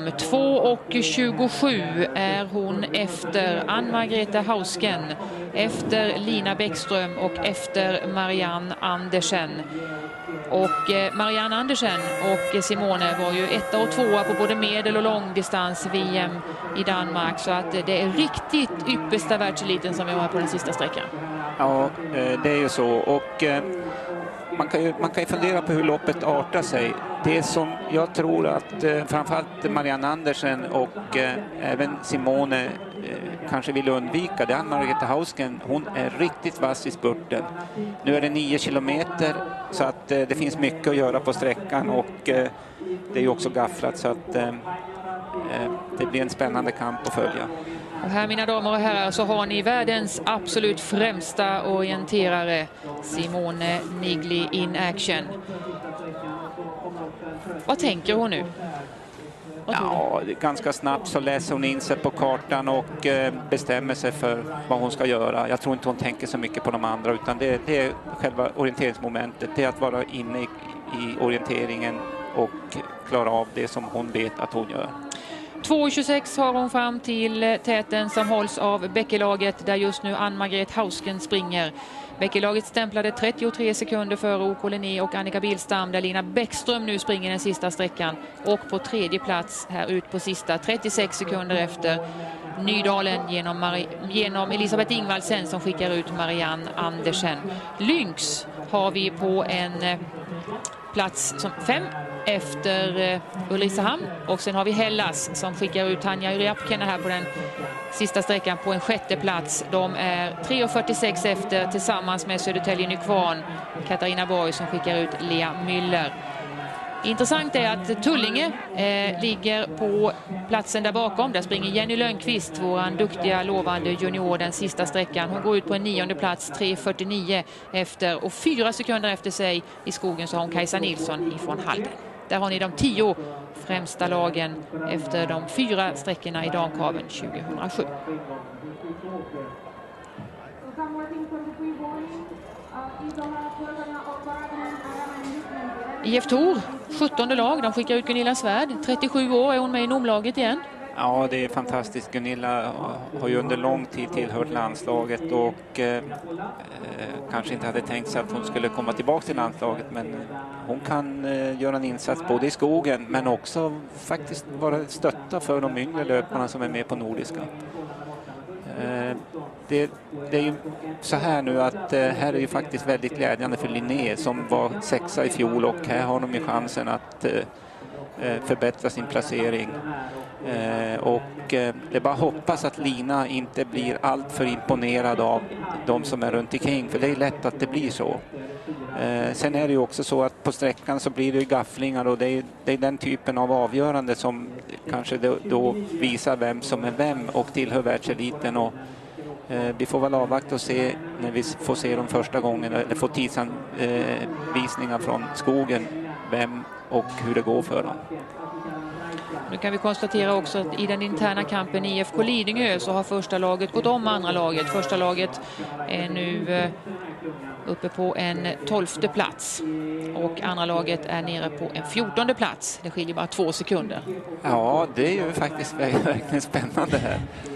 [SPEAKER 6] 2:27 är hon efter Ann-Margrethe Hausken, efter Lina Bäckström och efter Marianne Andersen. Och Marianne Andersen och Simone var ju 1 och 2 på både medel- och långdistans VM i Danmark. Så att det är riktigt yppersta världseliten som vi har på den sista sträckan.
[SPEAKER 7] Ja, det är ju så. Och man kan ju fundera på hur loppet artar sig. Det som jag tror att framförallt Marianne Andersen och även Simone kanske vill undvika, det är Ann-Margrethe Hausken. Hon är riktigt vass i spurten. Nu är det 9 kilometer så att det finns mycket att göra på sträckan, och det är ju också gafflat, så att det blir en spännande kamp att följa.
[SPEAKER 6] Och här, mina damer och herrar, så har ni världens absolut främsta orienterare, Simone Nigli in action. Vad tänker hon nu?
[SPEAKER 7] Ja, ganska snabbt så läser hon in sig på kartan och bestämmer sig för vad hon ska göra. Jag tror inte hon tänker så mycket på de andra, utan det är själva orienteringsmomentet. Det är att vara inne i orienteringen och klara av det som hon vet att hon gör.
[SPEAKER 6] 2:26 har hon fram till täten som hålls av Bäckelaget, där just nu Ann-Margrethe Hausken springer. Bäckelaget stämplade 33 sekunder före OK Linné och Annika Billstam, där Lina Bäckström nu springer den sista sträckan. Och på 3:e plats här ut på sista, 36 sekunder efter Nydalen genom Elisabeth Ingvaldsen som skickar ut Marianne Andersen. Lynx har vi på en plats som 5 efter Ulricehamn, och sen har vi Hellas som skickar ut Tanja Yrjapkene här på den sista sträckan på en 6:e plats. De är 3:46 efter tillsammans med Södertälje Nykvarn, Katarina Borg som skickar ut Lea Müller. Intressant är att Tullinge ligger på platsen där bakom. Där springer Jenny Lönnqvist, våran duktiga lovande junior, den sista sträckan. Hon går ut på en 9:e plats, 3:49 efter, och 4 sekunder efter sig i skogen så har hon Kajsa Nilsson ifrån Halden. Där har ni de 10 främsta lagen efter de 4 sträckorna i damkaven 2007. IF Tor, 17:e lag. De skickar ut Gunilla Svärd. 37 år är hon med i nomlaget igen.
[SPEAKER 7] Ja, det är fantastiskt. Gunilla har ju under lång tid tillhört landslaget och kanske inte hade tänkt sig att hon skulle komma tillbaka till landslaget, men hon kan göra en insats både i skogen men också faktiskt vara stötta för de yngre löparna som är med på nordiska. Det är ju så här nu att här är ju faktiskt väldigt glädjande för Linné som var 6:a i fjol, och här har de ju chansen att förbättra sin placering. Och det är bara hoppas att Lina inte blir allt för imponerad av de som är runt omkring, för det är lätt att det blir så. Sen är det ju också så att på sträckan så blir det ju gafflingar, och det är den typen av avgörande som kanske då visar vem som är vem och tillhör världseliten. Och vi får väl avvakta och se när vi får se dem första gången, eller får tidsanvisningar från skogen vem och hur det går för dem.
[SPEAKER 6] Nu kan vi konstatera också att i den interna kampen i IFK Lidingö så har första laget gått om andra laget. Första laget är nu uppe på en 12:e plats och andra laget är nere på en 14:e plats. Det skiljer bara 2 sekunder.
[SPEAKER 7] Ja, det är ju faktiskt verkligen spännande här.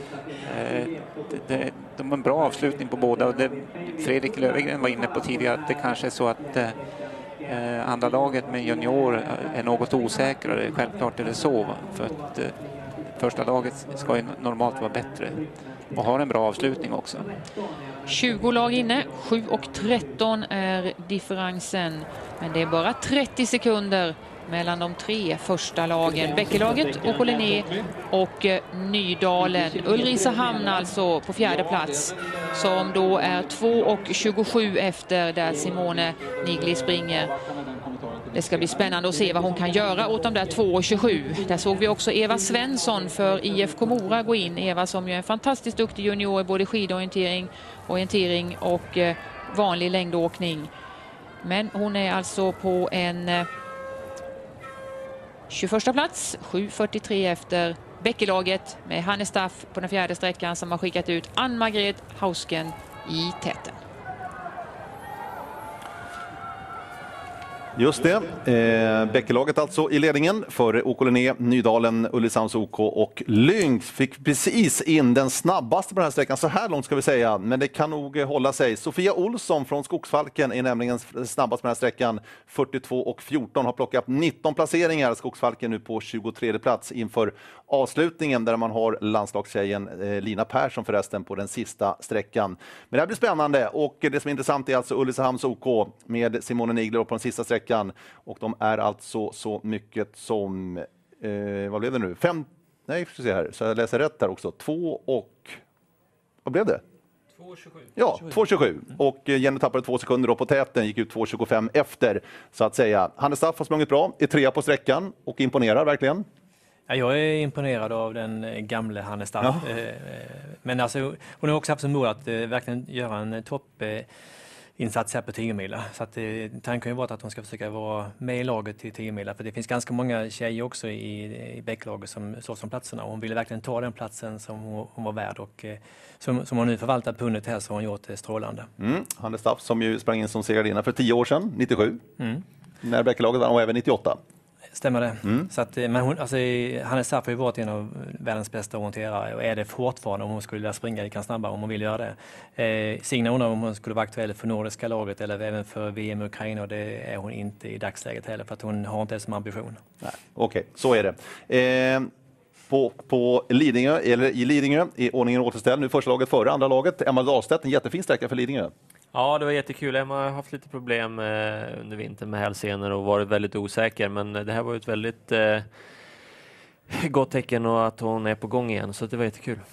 [SPEAKER 7] De har en bra avslutning på båda, och Fredrik Lövegren var inne på tidigare att det kanske är så att andra laget med junior är något osäkrare. Självklart är det så, för att första laget ska ju normalt vara bättre och har en bra avslutning också.
[SPEAKER 6] 20 lag inne, 7:13 är differensen, men det är bara 30 sekunder mellan de 3 första lagen. Bäckelaget, OK Linné och Nydalen. Ulricehamn alltså på 4:e plats, som då är 2:27 efter där Simone Nigli springer. Det ska bli spännande att se vad hon kan göra åt de där 2:27. Där såg vi också Eva Svensson för IFK Mora gå in. Eva som ju är en fantastiskt duktig junior i både skidorientering, orientering och vanlig längdåkning. Men hon är alltså på en 21:a plats, 7:43 efter Bäckelaget med Hanne Staff på den 4:e sträckan som har skickat ut Ann-Margret Hausken i täten.
[SPEAKER 3] Just det. Bäckelaget alltså i ledningen för OK Linné, Nydalen, Ulricehamns OK och Lynx fick precis in den snabbaste på den här sträckan så här långt ska vi säga, men det kan nog hålla sig. Sofia Olsson från Skogsfalken är nämligen snabbast på den här sträckan, 42:14, har plockat 19 placeringar. Skogsfalken nu på 23:e plats inför avslutningen där man har landslagstjejen Lina Persson förresten på den sista sträckan. Men det här blir spännande, och det som är intressant är alltså Ulricehamns OK med Simone Nigler på den sista sträckan. Och de är alltså så mycket som, vad blev det nu? 5, nej, får se här, så jag läser rätt där också. 2 och, vad blev det?
[SPEAKER 4] 2:27.
[SPEAKER 3] Ja, 2:27. Och Jenny tappade 2 sekunder då på täten, gick ut 2:25 efter så att säga. Hanne Staff har sprungit bra, är 3 på sträckan och imponerar verkligen.
[SPEAKER 4] Ja, jag är imponerad av den gamla Hanne Staff. Ja. Men alltså, hon har också haft som mål att verkligen göra en insats här på 10-mila. Så att tanken har varit att hon ska försöka vara med i laget till 10-mila. För det finns ganska många tjejer också i bäcklaget som slåss om platserna. Och hon ville verkligen ta den platsen som hon var värd. Och som hon nu förvaltat pundet här så har hon gjort det strålande.
[SPEAKER 3] Hanne Staff som ju sprang in som segrarina för 10 år sedan, 97. När bäcklaget var, och även 98.
[SPEAKER 4] Stämmer det. Så att, men hon, alltså, Hanne Staff har ju varit en av världens bästa orienterare och är det fortfarande om hon skulle vilja springa lika snabbare om hon vill göra det. Signa undrar om hon skulle vara aktuell för nordiska laget eller även för VM i Ukraina, och det är hon inte i dagsläget heller för att hon har inte det som ambition.
[SPEAKER 3] Okej, så är det. På Lidingö, eller i Lidingö, i ordningen återställd. Nu första laget före andra laget. Emma Dahlstedt, en jättefin sträcka för Lidingö.
[SPEAKER 5] Ja, det var jättekul. Emma har haft lite problem under vintern med hälsenor och varit väldigt osäker. Men det här var ett väldigt gott tecken och att hon är på gång igen. Så det var jättekul.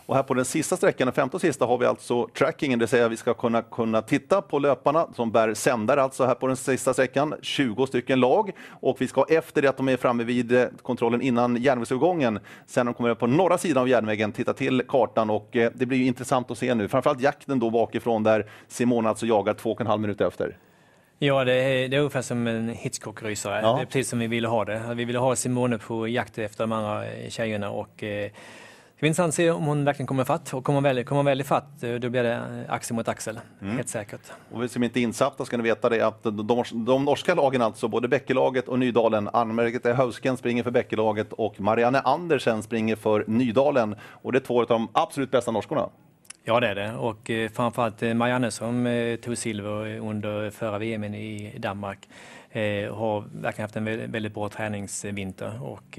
[SPEAKER 3] Och här på den sista sträckan, den femte och sista, har vi alltså trackingen, det vill säga vi ska kunna titta på löparna som bär sändare, alltså här på den sista sträckan, 20 stycken lag. Och vi ska efter det att de är framme vid kontrollen innan järnvägsövergången, sen de kommer på norra sidan av järnvägen, titta till kartan, och det blir ju intressant att se nu. Framförallt jakten då bakifrån där Simone alltså jagar 2,5 minuter efter.
[SPEAKER 4] Ja, det är ungefär som en Hitchcock-rysare.
[SPEAKER 3] Ja.
[SPEAKER 4] Det är precis som vi ville ha det. Vi ville ha Simone på jakt efter de andra tjejerna, och det är intressant att se om hon verkligen kommer fatt. Och kommer hon väl i fatt, då blir det axel mot axel, helt säkert.
[SPEAKER 3] Och vi som inte är insatta ska ni veta det att de norska lagen, alltså både Bäckelaget och Nydalen, Ann-Margrethe Hausken springer för Bäckelaget och Marianne Andersen springer för Nydalen. Och det är två av de absolut bästa norskorna.
[SPEAKER 4] Ja, det är det. Och framförallt Marianne som tog silver under förra VM i Danmark har verkligen haft en väldigt bra träningsvinter, och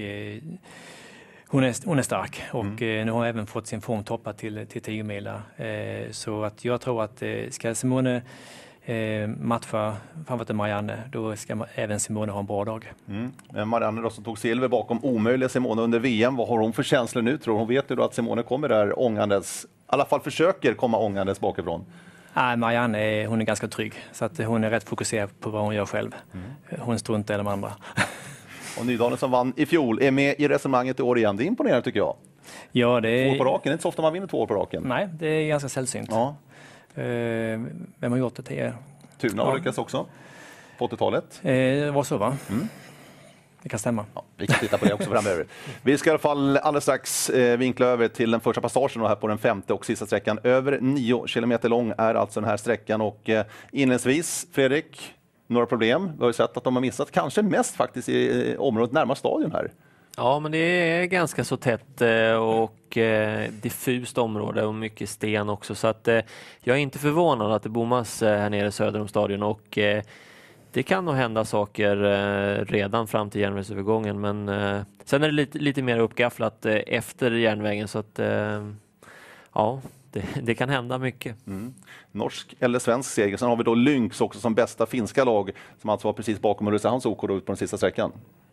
[SPEAKER 4] hon är stark, och nu har hon även fått sin form toppad till 10 mila. Så att jag tror att ska Simone matcha framför Marianne, då ska även Simone ha en bra dag.
[SPEAKER 3] Marianne då, som tog silver bakom omöjliga Simone under VM, vad har hon för känslor nu, tror hon? Vet du då att Simone kommer där ångandes, i alla fall försöker komma ångandes bakifrån?
[SPEAKER 4] Nej, Marianne hon är ganska trygg, så att hon är rätt fokuserad på vad hon gör själv. Hon struntar i de andra.
[SPEAKER 3] Och Nydalen som vann i fjol är med i resonemanget i år igen. Det är imponerande tycker jag.
[SPEAKER 4] Ja, det är...
[SPEAKER 3] 2 år på raken, det är inte så ofta man vinner 2 år på raken.
[SPEAKER 4] Nej, det är ganska sällsynt.
[SPEAKER 3] Ja.
[SPEAKER 4] Vem har gjort det till er?
[SPEAKER 3] Tuna har lyckats också på 80-talet.
[SPEAKER 4] Det var så, va? Det kan stämma.
[SPEAKER 3] Ja, vi kan titta på det också framöver. Vi ska i alla fall alldeles strax vinkla över till den första passagen och här på den femte och sista sträckan. Över 9 kilometer lång är alltså den här sträckan, och inledningsvis, Fredrik, några problem. Vi har ju sett att de har missat, kanske mest faktiskt i området närmast stadion här.
[SPEAKER 5] Ja, men det är ganska så tätt och diffust område och mycket sten också, så att jag är inte förvånad att det bommas här nere söder om stadion, och det kan nog hända saker redan fram till järnvägsövergången, men sen är det lite mer uppgafflat efter järnvägen, så att ja, det kan hända mycket.
[SPEAKER 3] Norsk eller svensk seger. Sen har vi då Lynx också som bästa finska lag, som alltså var precis bakom Ulricehamns OK ut på den sista sträckan.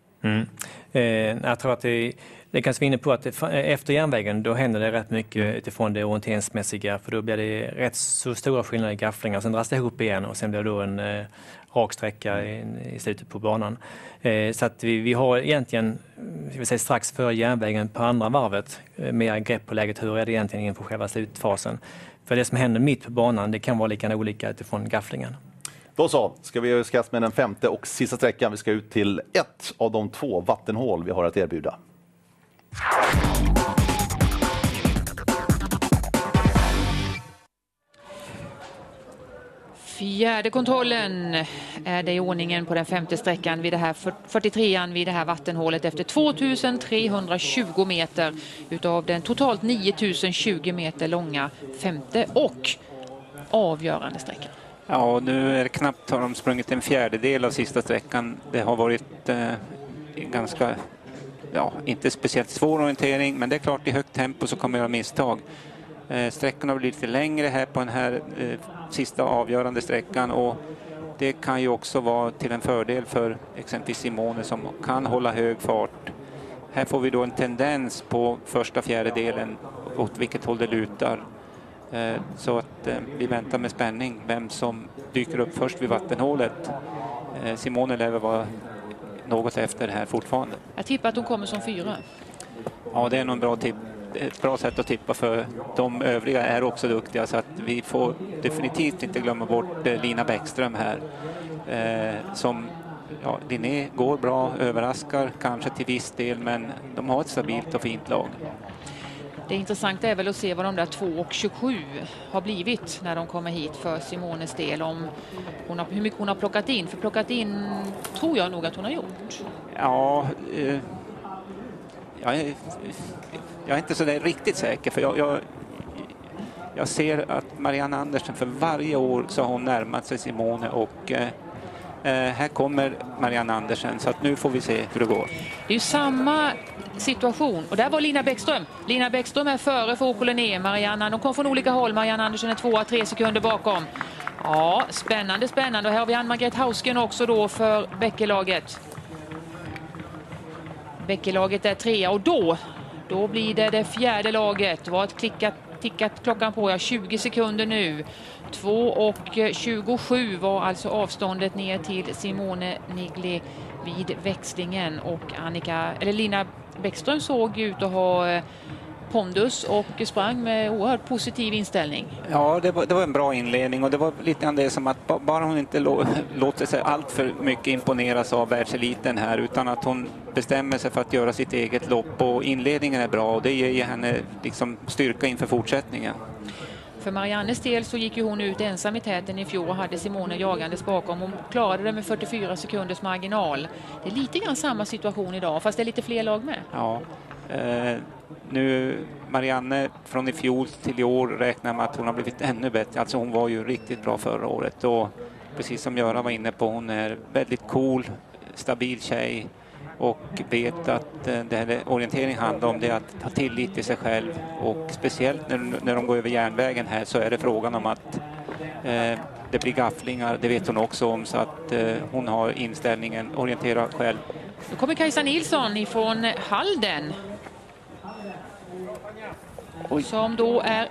[SPEAKER 4] Jag tror att det kan svinna på att efter järnvägen då händer det rätt mycket utifrån det orienteringsmässiga, för då blir det rätt så stora skillnader i gafflingar. Sen dras det ihop igen och sen blir det då en rak sträcka i slutet på banan. Så att vi har egentligen, ska vi säga, strax före järnvägen på andra varvet mer grepp på läget. Hur är det egentligen inför själva slutfasen? För det som händer mitt på banan, det kan vara lika olika utifrån gafflingen.
[SPEAKER 3] Då så, ska vi göra skast med den femte och sista sträckan. Vi ska ut till ett av de 2 vattenhål vi har att erbjuda.
[SPEAKER 6] Fjärde kontrollen är det i ordningen på den femte sträckan vid det här 43an vid det här vattenhålet efter 2320 meter utav den totalt 9020 meter långa femte och avgörande sträckan.
[SPEAKER 7] Ja, nu är det knappt har de sprungit en fjärdedel av sista sträckan. Det har varit ganska, inte speciellt svår orientering, men det är klart i högt tempo så kommer jag misstag. Sträckan har blivit lite längre här på den här sista avgörande sträckan, och det kan ju också vara till en fördel för exempelvis Simone som kan hålla hög fart. Här får vi då en tendens på första fjärdedelen åt vilket håll det lutar. Så att vi väntar med spänning vem som dyker upp först vid vattenhålet. Simone lär vara något efter det här fortfarande.
[SPEAKER 6] Jag tippar att hon kommer som 4.
[SPEAKER 7] Ja, det är nog en bra tipp. Ett bra sätt att tippa, för de övriga är också duktiga, så att vi får definitivt inte glömma bort Lina Bäckström här som Linné går bra, överraskar kanske till viss del, men de har ett stabilt och fint lag.
[SPEAKER 6] Det intressanta är väl att se vad de där 2:27 har blivit när de kommer hit för Simones del, om hur mycket hon har plockat in. För plockat in tror jag nog att hon har gjort.
[SPEAKER 7] Ja, jag är inte så där riktigt säker, för jag ser att Marianne Andersen för varje år så har hon närmat sig Simone, och här kommer Marianne Andersen, så att nu får vi se hur det går.
[SPEAKER 6] Det är ju samma situation, och där var Lina Bäckström. Lina Bäckström är före för OK Linné. Marianne, de kom från olika håll. Marianne Andersen är 2-3 sekunder bakom. Ja, spännande. Och här har vi Ann-Margrethe Hausken också då för Bäckelaget. Bäckelaget är 3, och då Då blir det fjärde laget. Det var ett tickat klockan på, 20 sekunder nu. 2:27 var alltså avståndet ner till Simone Nigli vid växlingen. Och Lina Bäckström såg ut att ha pondus och sprang med oerhört positiv inställning.
[SPEAKER 7] Ja, det var en bra inledning och det var lite grann det som att bara hon inte låter sig allt för mycket imponeras av världseliten här, utan att hon bestämmer sig för att göra sitt eget lopp, och inledningen är bra och det ger henne liksom styrka inför fortsättningen.
[SPEAKER 6] För Mariannes del så gick ju hon ut ensam i täten i fjol och hade Simone jagandes bakom. Hon klarade det med 44 sekunders marginal. Det är lite grann samma situation idag, fast det är lite fler lag med.
[SPEAKER 7] Ja, nu Marianne från i fjol till i år räknar med att hon har blivit ännu bättre. Alltså hon var ju riktigt bra förra året och precis som Göran var inne på, hon är väldigt cool, stabil tjej och vet att det här orientering handlar om det att ha tillit till sig själv, och speciellt när de går över järnvägen här så är det frågan om att det blir gafflingar, det vet hon också om, så att hon har inställningen orientera själv.
[SPEAKER 6] Nu kommer Kajsa Nilsson ifrån Halden. Oj. Som då är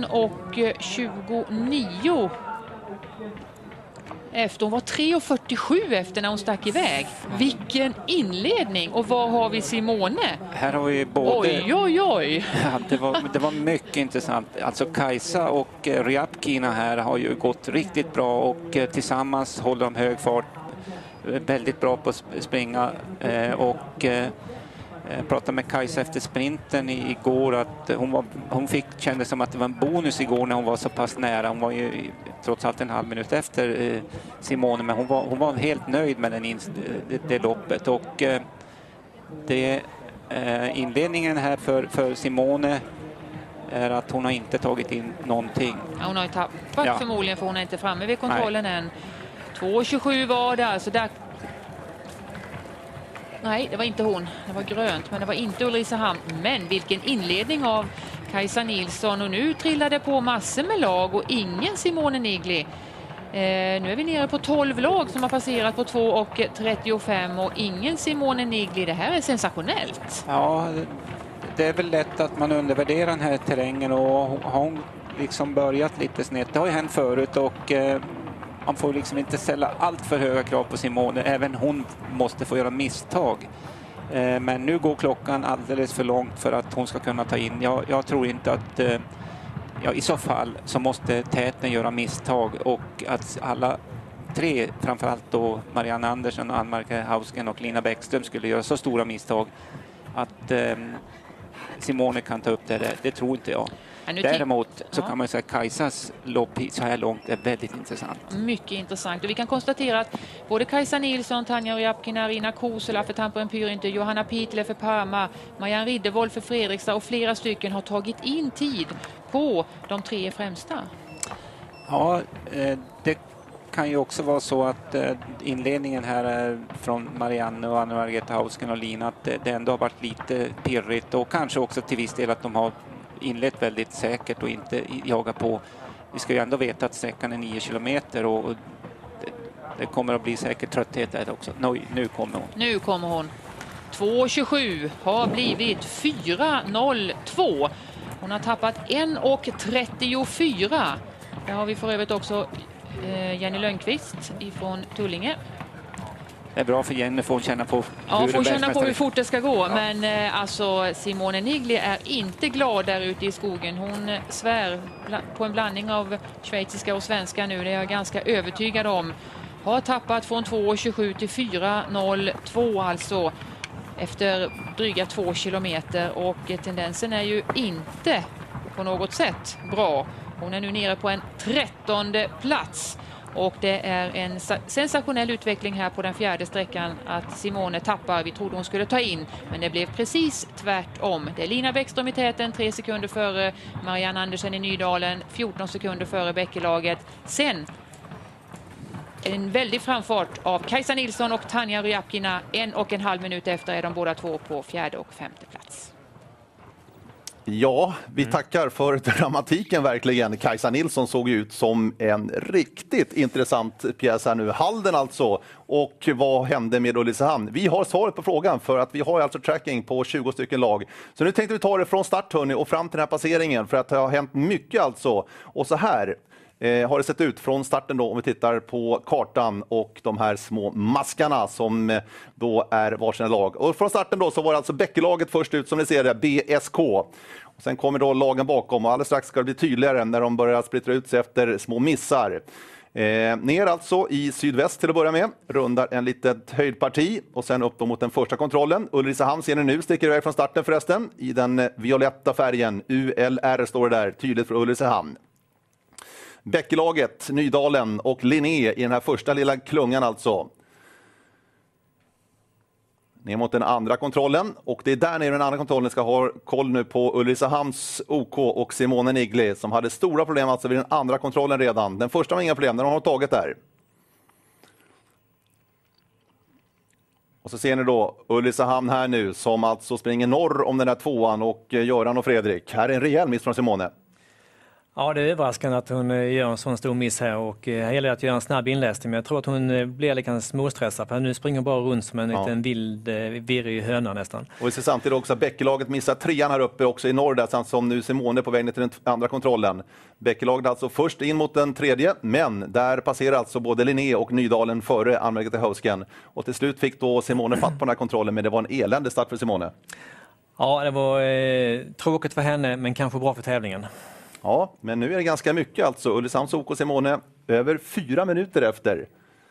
[SPEAKER 6] 1:29 efter. Hon var 3:47 efter när hon stack iväg. Vilken inledning! Och var har vi Simone?
[SPEAKER 7] Här har vi både...
[SPEAKER 6] Oj.
[SPEAKER 7] Ja, det var mycket intressant. Alltså Kajsa och Ryabkina här har ju gått riktigt bra och tillsammans håller de hög fart. Väldigt bra på att springa och jag pratade med Kajsa efter sprinten igår att hon kände som att det var en bonus igår när hon var så pass nära. Hon var ju trots allt en halv minut efter Simone, men hon var helt nöjd med det loppet, och inledningen här för Simone är att hon har inte tagit in någonting.
[SPEAKER 6] Ja, hon har ju tappat förmodligen, för hon är inte framme vid kontrollen än. 2:27 var det, alltså där. Nej, det var inte hon. Det var grönt, men det var inte Ulricehamn. Men vilken inledning av Kajsa Nilsson. Och nu trillade på massor med lag och ingen Simone Nigli. Nu är vi nere på 12 lag som har passerat på 2:35 och ingen Simone Nigli. Det här är sensationellt.
[SPEAKER 7] Ja, det är väl lätt att man undervärderar den här terrängen, och har hon liksom börjat lite snett. Det har ju hänt förut, och man får liksom inte ställa allt för höga krav på Simone. Även hon måste få göra misstag. Men nu går klockan alldeles för långt för att hon ska kunna ta in. Jag tror inte att... i så fall så måste täten göra misstag, och att alla tre, framförallt då Marianne Andersson, Ann-Marke Hausgen och Lina Bäckström, skulle göra så stora misstag att Simone kan ta upp det tror inte jag. Däremot så kan man säga att Kajsas lopp så här långt är väldigt intressant.
[SPEAKER 6] Mycket intressant. Och vi kan konstatera att både Kajsa Nilsson, Tanja Ryabkina, Rina Kosela för Tampere Pyrinty, Johanna Pietile för Parma, Marianne Riddervold för Fredrikstad och flera stycken har tagit in tid på de tre främsta.
[SPEAKER 7] Ja, det kan ju också vara så att inledningen här är från Marianne och Anna-Margrethe Hausgen och Lina, att det ändå har varit lite pirrigt, och kanske också till viss del att de har inlett väldigt säkert och inte jaga på. Vi ska ju ändå veta att sträckan är 9 kilometer, och det kommer att bli säkert trötthet där också. Nu kommer hon.
[SPEAKER 6] Nu kommer hon. 2:27 har blivit 4:02. Hon har tappat 1:34. Där har vi för övrigt också Jenny Lönnqvist ifrån Tullinge.
[SPEAKER 7] Det är bra för Jenny, får känna på
[SPEAKER 6] hur fort det ska gå. Ja. Men alltså Simone Nigli är inte glad där ute i skogen. Hon svär på en blandning av schweiziska och svenska nu. Det är jag ganska övertygad om. Har tappat från 2:27 till 4:02 alltså. Efter dryga 2 kilometer. Och tendensen är ju inte på något sätt bra. Hon är nu nere på en 13:e plats. Och det är en sensationell utveckling här på den fjärde sträckan att Simone tappar. Vi trodde hon skulle ta in, men det blev precis tvärtom. Det är Lina Bäckström i täten, 3 sekunder före Marianne Andersen i Nydalen, 14 sekunder före Bäckelaget. Sen en väldig framfart av Kajsa Nilsson och Tanja Ryabkina. 1,5 minut efter är de båda två på 4:e och 5:e plats.
[SPEAKER 3] Ja, vi tackar för dramatiken verkligen. Kajsa Nilsson såg ut som en riktigt intressant pjäs här nu. Halden alltså. Och vad hände med Ulricehamn? Vi har svaret på frågan för att vi har alltså tracking på 20 stycken lag. Så nu tänkte vi ta det från start hörni, och fram till den här passeringen för att det har hänt mycket alltså. Och så här har det sett ut från starten då om vi tittar på kartan och de här små maskarna som då är varsina lag. Och från starten då så var det alltså Bäckelaget först ut som ni ser det, BSK. Och sen kommer då lagen bakom och alldeles strax ska det bli tydligare när de börjar splittra ut sig efter små missar. Ner alltså i sydväst till att börja med, rundar en litet höjdparti och sen upp då mot den första kontrollen. Ulricehamn ser ni nu, sticker iväg från starten förresten i den violetta färgen, ULR står det där, tydligt för Ulricehamn. Bäckelaget, Nydalen och Linné i den här första lilla klungan alltså. Ner mot den andra kontrollen och det är där nere den andra kontrollen ska ha koll nu på Ulricehamns OK och Simone Nigli som hade stora problem alltså vid den andra kontrollen redan. Den första var inga problem, den har tagit där. Och så ser ni då Ulricehamn här nu som alltså springer norr om den där tvåan och Göran och Fredrik. Här är en rejäl miss från Simone.
[SPEAKER 4] Ja, det är överraskande att hon gör en sån stor miss här och här gäller att göra en snabb inläsning. Men jag tror att hon blir lite småstressad för nu springer hon bara runt som en liten vild, virrig höna nästan.
[SPEAKER 3] Och vi ser samtidigt också att Bäckelaget missar trean här uppe också i norr där som nu Simone på väg ner till den andra kontrollen. Bäckelaget alltså först in mot den tredje, men där passerar alltså både Linné och Nydalen före Ann-Margrethe Hausken. Och till slut fick då Simone fatt på den här kontrollen, men det var en eländig start för Simone.
[SPEAKER 4] Ja, det var tråkigt för henne men kanske bra för tävlingen.
[SPEAKER 3] Ja, men nu är det ganska mycket alltså. Ulricehamns OK Simone över 4 minuter efter.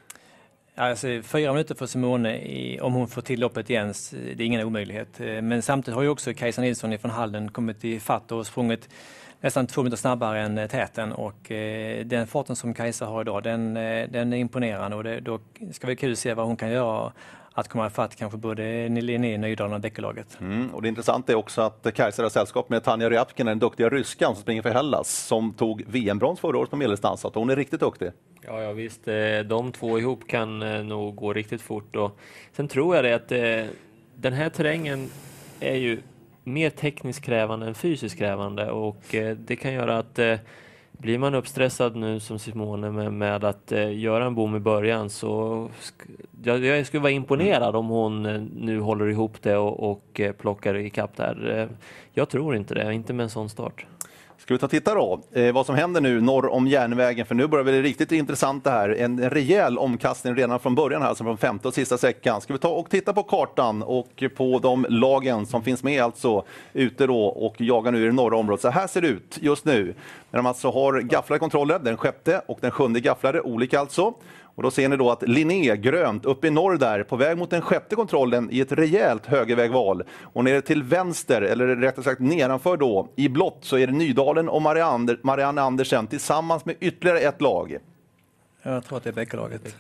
[SPEAKER 4] Alltså 4 minuter för Simone om hon får till loppet igen, det är ingen omöjlighet. Men samtidigt har ju också Kajsa Nilsson från Halden kommit i fatt och sprungit nästan 2 minuter snabbare än täten. Och den farten som Kajsa har idag, den är imponerande och då ska vi kul se vad hon kan göra. Att komma ifatt kanske både Linné, Nydalen och Bäckelaget.
[SPEAKER 3] Och det intressanta är också att Kajsa har sällskap med Tanja Ryabkina, den duktiga ryskan som springer för Hellas, som tog VM-brons förra året på medeldistans. Så hon är riktigt duktig.
[SPEAKER 5] Ja, visst. De två ihop kan nog gå riktigt fort. Och sen tror jag det att den här terrängen är ju mer tekniskt krävande än fysiskt krävande. Och det kan göra att blir man uppstressad nu som Simone med att göra en bom i början så jag skulle vara imponerad om hon nu håller ihop det och plockar ikapp där. Jag tror inte det, inte med en sån start.
[SPEAKER 3] Ska vi ta och titta då vad som händer nu norr om järnvägen, för nu börjar det riktigt intressant det här. En rejäl omkastning redan från början här, alltså från femte och sista säckan. Ska vi ta och titta på kartan och på de lagen som finns med alltså ute då och jagar nu i det norra området. Så här ser det ut just nu. När de alltså har gafflade kontroller, den sjätte och den sjunde gafflade, olika alltså. Och då ser ni då att Linné grönt uppe i norr där på väg mot den sjätte kontrollen i ett rejält högervägval. Och nere till vänster, eller rättare sagt nedanför då, i blått så är det Nydalen och Marianne Andersen tillsammans med ytterligare ett lag.
[SPEAKER 4] Jag tror att det är Bäckelaget.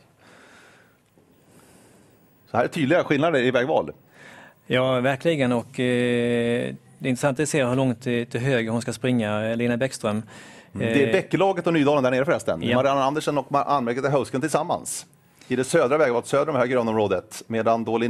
[SPEAKER 3] Så här är tydliga skillnader i vägval.
[SPEAKER 4] Ja, verkligen. Och det är intressant att se hur långt till höger hon ska springa, Lina Bäckström.
[SPEAKER 3] Det är Bäckelaget och Nydalen där nere förresten. Ja. Marianne Andersen och Ann-Margrethe Hausken tillsammans. I det södra vägvalet, söder om det här grönområdet. Medan då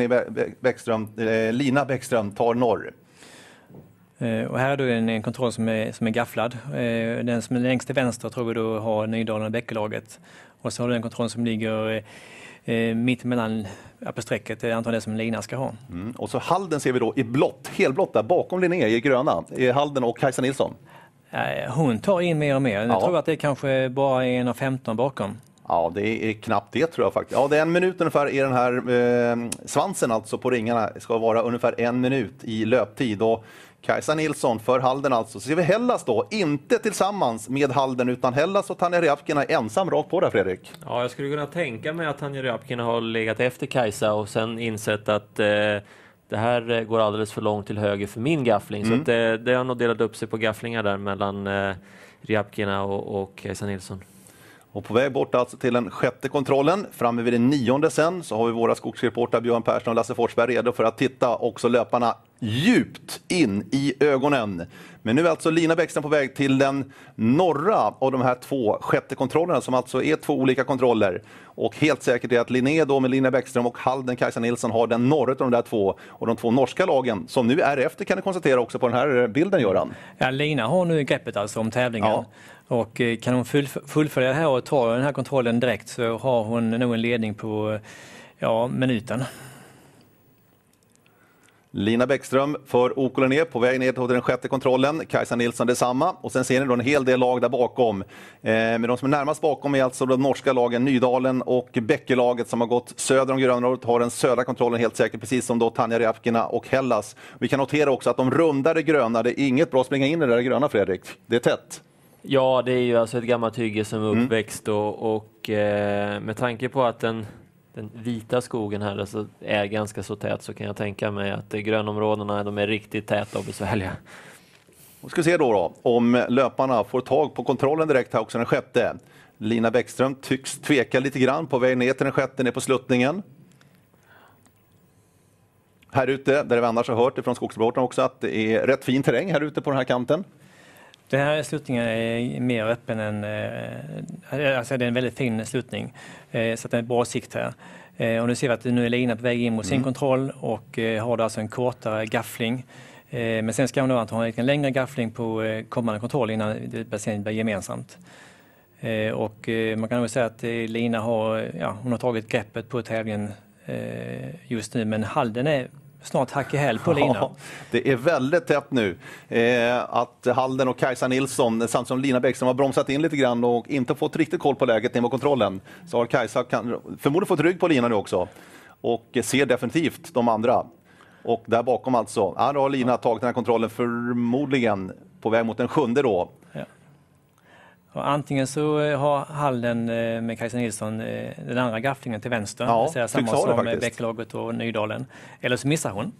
[SPEAKER 3] Lina Bäckström tar norr.
[SPEAKER 4] Och här är då en kontroll som är gafflad. Den som är längst till vänster tror vi då har Nydalen och Bäckelaget. Och så har du en kontroll som ligger mitt emellan på strecket. Det är antagligen det som Lina ska ha.
[SPEAKER 3] Och så Halden ser vi då i blått, helblått där bakom Linné i gröna. Halden och Kajsa Nilsson.
[SPEAKER 4] Hon tar in mer och mer. Jag tror att det är kanske bara 1:15 bakom.
[SPEAKER 3] Ja, det är knappt det tror jag faktiskt. Ja, det är 1 minut ungefär i den här svansen alltså på ringarna. Det ska vara ungefär 1 minut i löptid. Och Kajsa Nilsson för Halden alltså. Så ser vi Hellas då, inte tillsammans med Halden utan Hellas och Tanja Ryabkina ensam rakt på där, Fredrik.
[SPEAKER 5] Ja, jag skulle kunna tänka mig att Tanja Ryabkina har legat efter Kajsa och sen insett att det här går alldeles för långt till höger för min gaffling. Så att det har nog delat upp sig på gafflingar där mellan Ryabkina och Kajsa Nilsson.
[SPEAKER 3] Och på väg bort alltså till den sjätte kontrollen, framme vid den 9:e sen, så har vi våra skogsreportrar Björn Persson och Lasse Forsberg redo för att titta också löparna djupt in i ögonen. Men nu är alltså Lina Bäckström på väg till den norra av de här 2 sjätte kontrollerna som alltså är 2 olika kontroller. Och helt säkert är att Linné då med Lina Bäckström och Halden Kajsa Nilsson har den norra av de där 2. Och de 2 norska lagen som nu är efter kan du konstatera också på den här bilden, Göran.
[SPEAKER 4] Ja, Lina har nu greppet alltså om tävlingen. Ja. Och kan hon fullfölja det här och ta den här kontrollen direkt så har hon nog en ledning på minuten.
[SPEAKER 3] Lina Bäckström för OK Linné på väg ner till den sjätte kontrollen. Kajsa Nilsson detsamma. Och sen ser ni då en hel del lag där bakom. Men de som är närmast bakom är alltså de norska lagen Nydalen och Bäckelaget som har gått söder om grönområdet. Har den södra kontrollen helt säkert, precis som då Tanja Räpkina och Hellas. Vi kan notera också att de rundade gröna, det är inget bra att springa in i det där gröna, Fredrik. Det är tätt.
[SPEAKER 5] Ja, det är ju alltså ett gammalt hygge som är uppväxt och med tanke på att den vita skogen här alltså är ganska så tät så kan jag tänka mig att grönområdena de är riktigt täta och besvärliga.
[SPEAKER 3] Vi ska se då om löparna får tag på kontrollen direkt här också den sjätte. Lina Bäckström tycks tveka lite grann på väg ner till den sjätte, ner på sluttningen. Här ute, där vi annars har hört från skogsreportern också att det är rätt fin terräng här ute på den här kanten.
[SPEAKER 4] Den här sluttningen är mer öppen än, alltså det är en väldigt fin sluttning så att det är bra sikt här. Och nu ser vi att nu är Lina på väg in mot sin kontroll och har då alltså en kortare gaffling. Men sen ska hon då ha en längre gaffling på kommande kontroll innan det blir gemensamt. Och man kan nog säga att Lina hon har tagit greppet på tävlingen just nu, men Halden är snart hack i häl på Lina.
[SPEAKER 3] Ja, det är väldigt tätt nu. Att Halden och Kajsa Nilsson, samtidigt som Lina Bäckström har bromsat in lite grann och inte fått riktigt koll på läget ner mot kontrollen, så har Kajsa förmodligen fått rygg på Lina nu också. Och ser definitivt de andra. Och där bakom alltså, då har Lina tagit den här kontrollen förmodligen på väg mot den sjunde då.
[SPEAKER 4] Ja. Och antingen så har Halden med Kajsa Nilsson den andra gafflingen till vänster,
[SPEAKER 3] ja,
[SPEAKER 4] det samma som Bäckelaget och Nydalen. Eller så missar hon.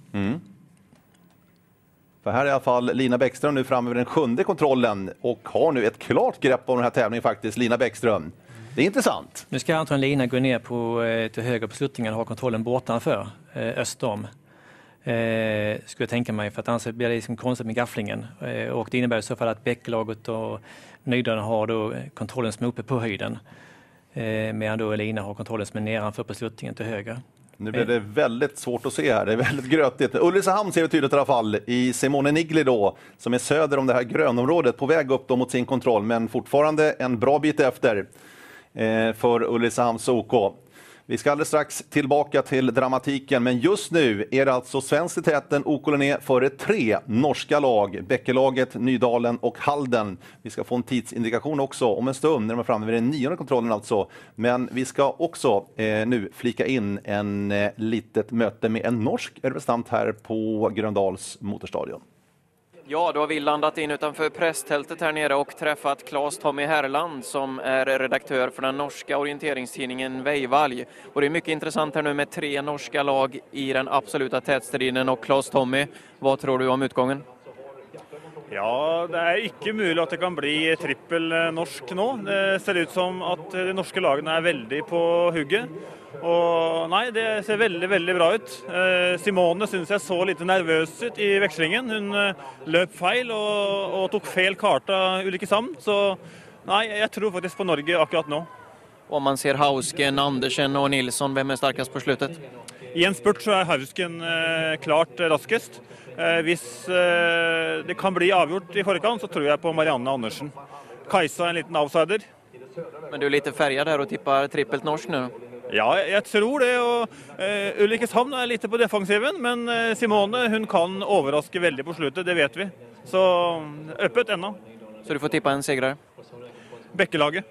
[SPEAKER 3] För här är i alla fall Lina Bäckström nu framme vid den sjunde kontrollen och har nu ett klart grepp om den här tävlingen faktiskt, Lina Bäckström. Det är intressant.
[SPEAKER 4] Nu ska antagligen Lina gå ner till höger på sluttningen och ha kontrollen bortanför, östom. Skulle jag tänka mig, för att annars blir det liksom konstigt med gafflingen. Och det innebär i så fall att Bäckelaget och Nydalen har då kontrollen som är uppe på höjden. Medan då Lina har kontrollen som är nedanför på sluttningen till höger.
[SPEAKER 3] Nu blir det väldigt svårt att se här, det är väldigt grötigt. Ulricehamn ser vi tydligt i alla fall i Simone Nigli då, som är söder om det här grönområdet, på väg upp då mot sin kontroll, men fortfarande en bra bit efter för Ulricehamns OK. Vi ska alldeles strax tillbaka till dramatiken, men just nu är det alltså svensk i täten, OK Linné före 3 norska lag, Bäckelaget, Nydalen och Halden. Vi ska få en tidsindikation också om en stund när de är framme vid den 9:e kontrollen alltså. Men vi ska också nu flika in en litet möte med en norsk representant här på Gröndals motorstadion.
[SPEAKER 15] Ja, då har vi landat in utanför presstältet här nere och träffat Claes Tommy Herland som är redaktör för den norska orienteringstidningen Veivalj. Och det är mycket intressant här nu med 3 norska lag i den absoluta tätstriden. Och Claes Tommy, vad tror du om utgången?
[SPEAKER 18] Ja, det är inte möjligt att det kan bli trippel norsk nu. Det ser ut som att de norska lagen är väldigt på hugget. Och nej, det ser väldigt bra ut. Simone syns jag så lite nervös ut i växlingen. Hon löp fel och tog fel karta Ulricehamn. Så nej, jag tror faktiskt på Norge akkurat nu.
[SPEAKER 15] Om man ser Hausken, Andersen och Nilsson, vem är starkast på slutet?
[SPEAKER 18] I en spurt så är Hausken klart raskest. Hvis det kan bli avgjort i förkant så tror jag på Marianne Andersen. Kajsa en liten outsider.
[SPEAKER 15] Men du är lite färgad här och tippar trippelt norsk nu.
[SPEAKER 18] Ja, jag tror det. Och Ulricehamn är lite på defensiven, men Simone hon kan överraska väldigt på slutet, det vet vi. Så öppet ännu.
[SPEAKER 15] Så du får tippa en segrare?
[SPEAKER 18] Bäckelaget.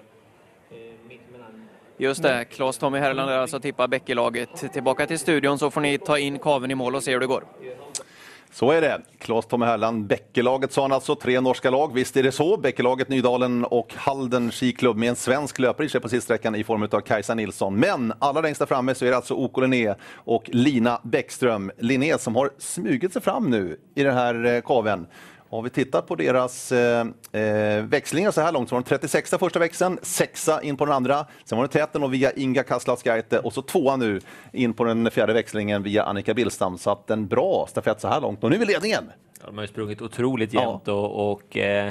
[SPEAKER 15] Just det, Claes Tommy Herland är alltså tippa Bäckelaget. Tillbaka till studion så får ni ta in kaven i mål och se hur det går.
[SPEAKER 3] Så är det. Claes Tommy Herland, Bäckelaget sa han alltså, 3 norska lag. Visst är det så. Bäckelaget, Nydalen och Halden skiklubb med en svensk löpare i sig på sidsträckan i form av Kajsa Nilsson. Men allra längst där framme så är det alltså OK Linné och Lina Bäckström. Linné som har smugit sig fram nu i den här kaven. Har vi tittat på deras växlingar så här långt så var den 36 första växeln, 6 in på den andra. Sen var det täten och via Inga Kaslatskaite och så 2 nu in på den fjärde växlingen via Annika Billstam. Så att en bra stafett så här långt. Och nu är vi ledningen.
[SPEAKER 5] Ja, de har ju sprungit otroligt jämnt och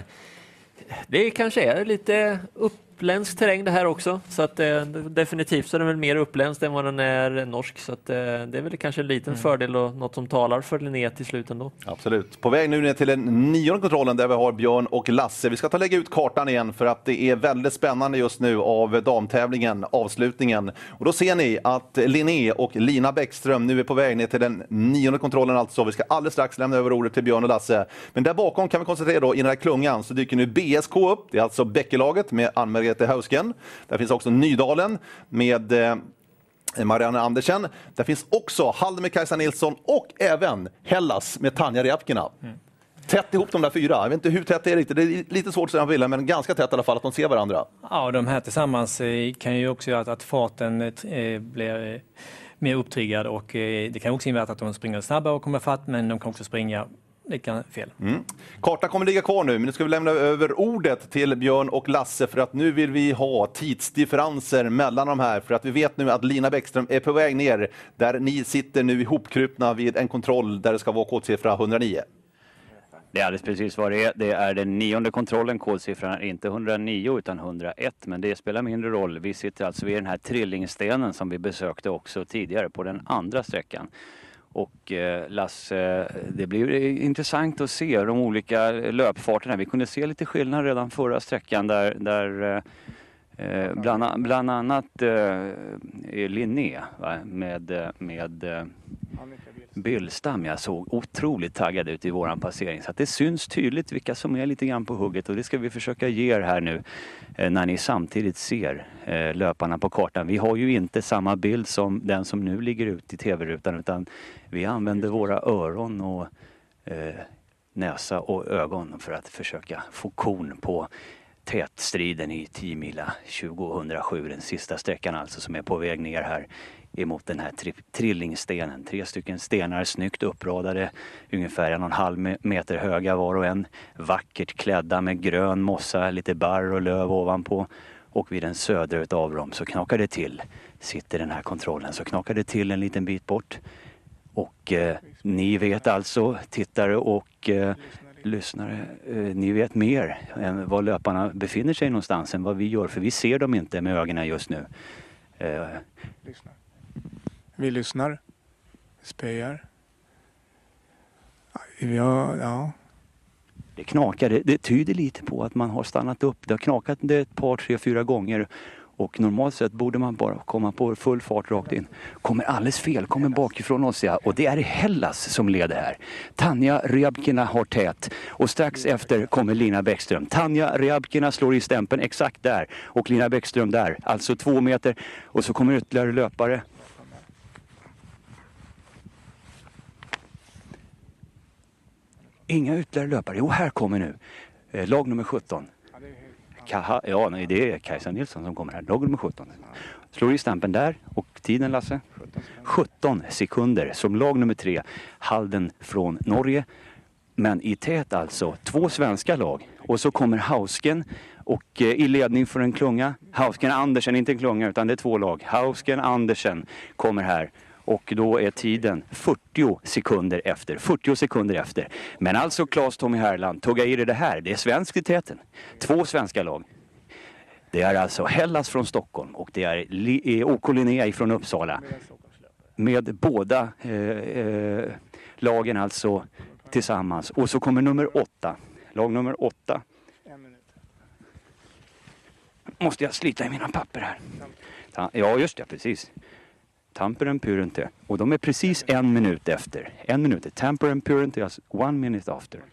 [SPEAKER 5] det kanske är lite uppländsk terräng det här också. Så att definitivt så är den väl mer uppländsk än vad den är norsk. Så att det är väl kanske en liten fördel och något som talar för Linné till slut ändå.
[SPEAKER 3] Absolut. På väg nu ner till den 9:e kontrollen där vi har Björn och Lasse. Vi ska lägga ut kartan igen för att det är väldigt spännande just nu av damtävlingen, avslutningen. Och då ser ni att Linné och Lina Bäckström nu är på väg ner till den 9:e kontrollen alltså. Vi ska alldeles strax lämna över ordet till Björn och Lasse. Men där bakom kan vi konstatera då, i den här klungan så dyker nu BSK upp. Det är alltså Bäckelaget med Ann-Margrethe Hausken. Där finns också Nydalen med Marianne Andersen. Där finns också Halden med Kajsa Nilsson och även Hellas med Tanja Riabkina. Tätt ihop de där 4. Jag vet inte hur tätt det är riktigt. Det är lite svårt att säga vilja, men ganska tätt i alla fall att de ser varandra.
[SPEAKER 4] Ja, de här tillsammans kan ju också göra att farten blir mer upptriggad och det kan också innebära att de springer snabbare och kommer fatt, men de kan också springa lika fel.
[SPEAKER 3] Kartan kommer ligga kvar nu, men nu ska vi lämna över ordet till Björn och Lasse för att nu vill vi ha tidsdifferenser mellan de här, för att vi vet nu att Lina Bäckström är på väg ner där ni sitter nu ihopkrupna vid en kontroll där det ska vara kodsiffra 109.
[SPEAKER 2] Det är alldeles precis vad det är. Det är den 9:e kontrollen. Kodsiffran är inte 109 utan 101. Men det spelar mindre roll. Vi sitter alltså vid den här trillingstenen som vi besökte också tidigare på den andra sträckan. Och Lasse, det blir intressant att se de olika löpfarterna. Vi kunde se lite skillnad redan förra sträckan där bland annat Linné med Billstam. Jag såg otroligt taggad ut i våran passering. Så att det syns tydligt vilka som är lite grann på hugget. Och det ska vi försöka ge er här nu när ni samtidigt ser löparna på kartan. Vi har ju inte samma bild som den som nu ligger ut i tv-rutan, utan vi använder våra öron och näsa och ögon för att försöka få kon på tätstriden i 10 mila 2007. Den sista sträckan alltså som är på väg ner här emot den här trillingstenen. 3 stycken stenar snyggt uppradade, ungefär 1,5 meter höga var och en. Vackert klädda med grön mossa, lite barr och löv ovanpå. Och vid den södra utav dem så knakar det till. Sitter den här kontrollen så knakar det till en liten bit bort. Och ni vet alltså, tittare och lyssnare, ni vet mer än var löparna befinner sig någonstans än vad vi gör. För vi ser dem inte med ögonen just nu.
[SPEAKER 1] Vi lyssnar, spejar. Ja.
[SPEAKER 2] Det knakar, det tyder lite på att man har stannat upp. Det har knakat det ett par, 3, 4 gånger. Och normalt sett borde man bara komma på full fart rakt in. Kommer alldeles fel, kommer bakifrån oss, ja. Och det är Hellas som leder här. Tanja Riabkina har tät. Och strax efter kommer Lina Bäckström. Tanja Riabkina slår i stämpeln exakt där. Och Lina Bäckström där. Alltså 2 meter. Och så kommer ytterligare löpare. Inga ytterligare löpare. Jo, här kommer nu. Lag nummer 17. Ja, nej, det är Kajsa Nilsson som kommer här. Lag nummer 17. Slår i stampen där. Och tiden, Lasse? 17 sekunder som lag nummer 3. Halden från Norge. Men i tät alltså 2 svenska lag. Och så kommer Hausken och i ledning för en klunga. Hausken Andersen, inte en klunga utan det är 2 lag. Hausken Andersen kommer här. Och då är tiden 40 sekunder efter. 40 sekunder efter. Men alltså Claes Tommy Herland tuggar i det här. Det är svensk i täten. 2 svenska lag. Det är alltså Hellas från Stockholm och det är OK Linné från Uppsala. Med båda lagen alltså tillsammans. Och så kommer nummer 8. Lag nummer 8. Måste jag slita i mina papper här. Ja, just det, precis. Tampere and Purente. Och de är precis 1 minut efter. 1 minut. Tampere and Purente är alltså 1 minute after.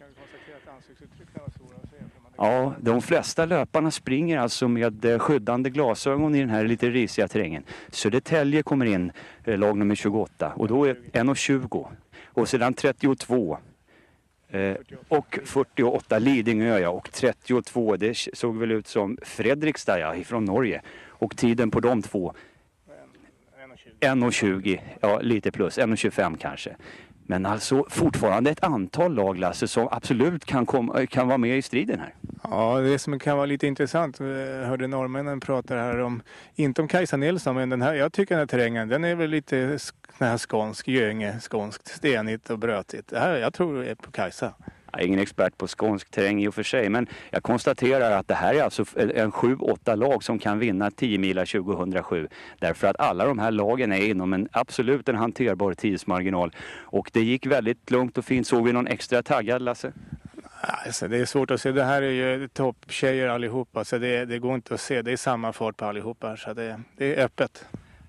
[SPEAKER 2] Ja, de flesta löparna springer alltså med skyddande glasögon i den här lite risiga terrängen. Södertälje kommer in, lag nummer 28. Och då är 1,20. Och sedan 32. Och 48 Lidingö, ja. Och 32, det såg väl ut som Fredrikstad, ja, ifrån Norge. Och tiden på de 2 1,20, ja lite plus, 1,25 kanske. Men alltså fortfarande ett antal lag, Lasse, som absolut kan vara med i striden här.
[SPEAKER 1] Ja, det som kan vara lite intressant, jag hörde norrmännen prata här om, inte om Kajsa Nilsson, men den här, jag tycker den här terrängen, den är väl lite den här skånsk, skånskt, stenigt och brötigt. Det här, jag tror det är på Kajsa.
[SPEAKER 2] Jag är ingen expert på skånsk terräng i och för sig, men jag konstaterar att det här är alltså en 7-8 lag som kan vinna 10 mila 2007. Därför att alla de här lagen är inom absolut en hanterbar tidsmarginal. Och det gick väldigt lugnt och fint. Såg vi någon extra taggad, Lasse?
[SPEAKER 1] Alltså, det är svårt att se. Det här är ju topptjejer allihopa, så det går inte att se. Det är samma fart på allihopa, så det är öppet.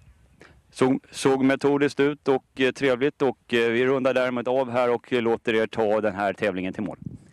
[SPEAKER 2] Såg metodiskt ut och trevligt, och vi rundar därmed av här och låter er ta den här tävlingen till mål.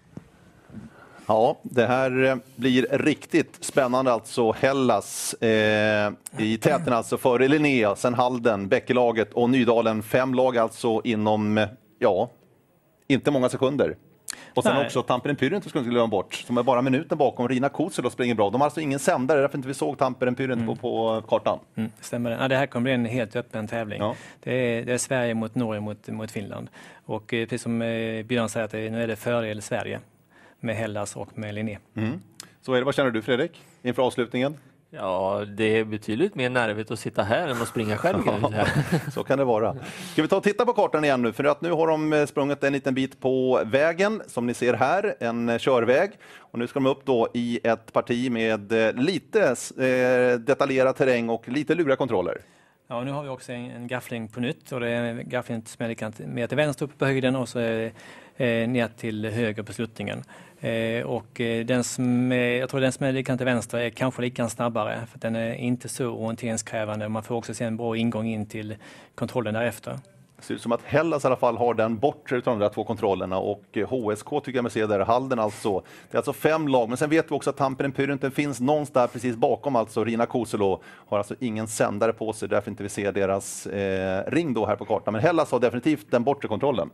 [SPEAKER 3] Ja, det här blir riktigt spännande alltså. Hellas i täten alltså före Linnea, sen Halden, Bäckelaget och Nydalen. 5 lag alltså inom, inte många sekunder. Och sen också Tamperen Pyryntä skulle glömma bort, som är bara minuten bakom. Rina Kuusela springer bra. De har alltså ingen sändare, därför inte vi såg Tamperen Pyryntä på kartan.
[SPEAKER 4] Stämmer det. Ja, det här kommer bli en helt öppen tävling. Ja. Det är Sverige mot Norge mot Finland. Och precis som Björn säger, att nu är det fördel Sverige med Hellas och med Linné.
[SPEAKER 3] Så är det. Vad känner du, Fredrik, inför avslutningen?
[SPEAKER 5] Ja, det är betydligt mer nervigt att sitta här än att springa själv.
[SPEAKER 3] Så kan det vara. Ska vi ta och titta på kartan igen nu? För att nu har de sprungit en liten bit på vägen, som ni ser här, en körväg. Och nu ska de upp då i ett parti med lite detaljerad terräng och lite luriga kontroller.
[SPEAKER 4] Ja, nu har vi också en gaffling på nytt, och det är en gaffling som är lika med till vänster uppe på höjden och så är ner till höger på sluttningen. Och jag tror den som är lika till vänster är kanske lika snabbare, för den är inte så orienteringskrävande. Man får också se en bra ingång in till kontrollen därefter.
[SPEAKER 3] Det ser ut som att Hellas i alla fall har den bortre utav de där 2 kontrollerna, och HSK tycker jag mig se där, Halden alltså. Det är alltså 5 lag, men sen vet vi också att Tamperen Pyryntä finns någonstans precis bakom, alltså Rina Kuusela har alltså ingen sändare på sig, därför inte vi ser deras ring då här på kartan. Men Hellas har definitivt den bortre kontrollen.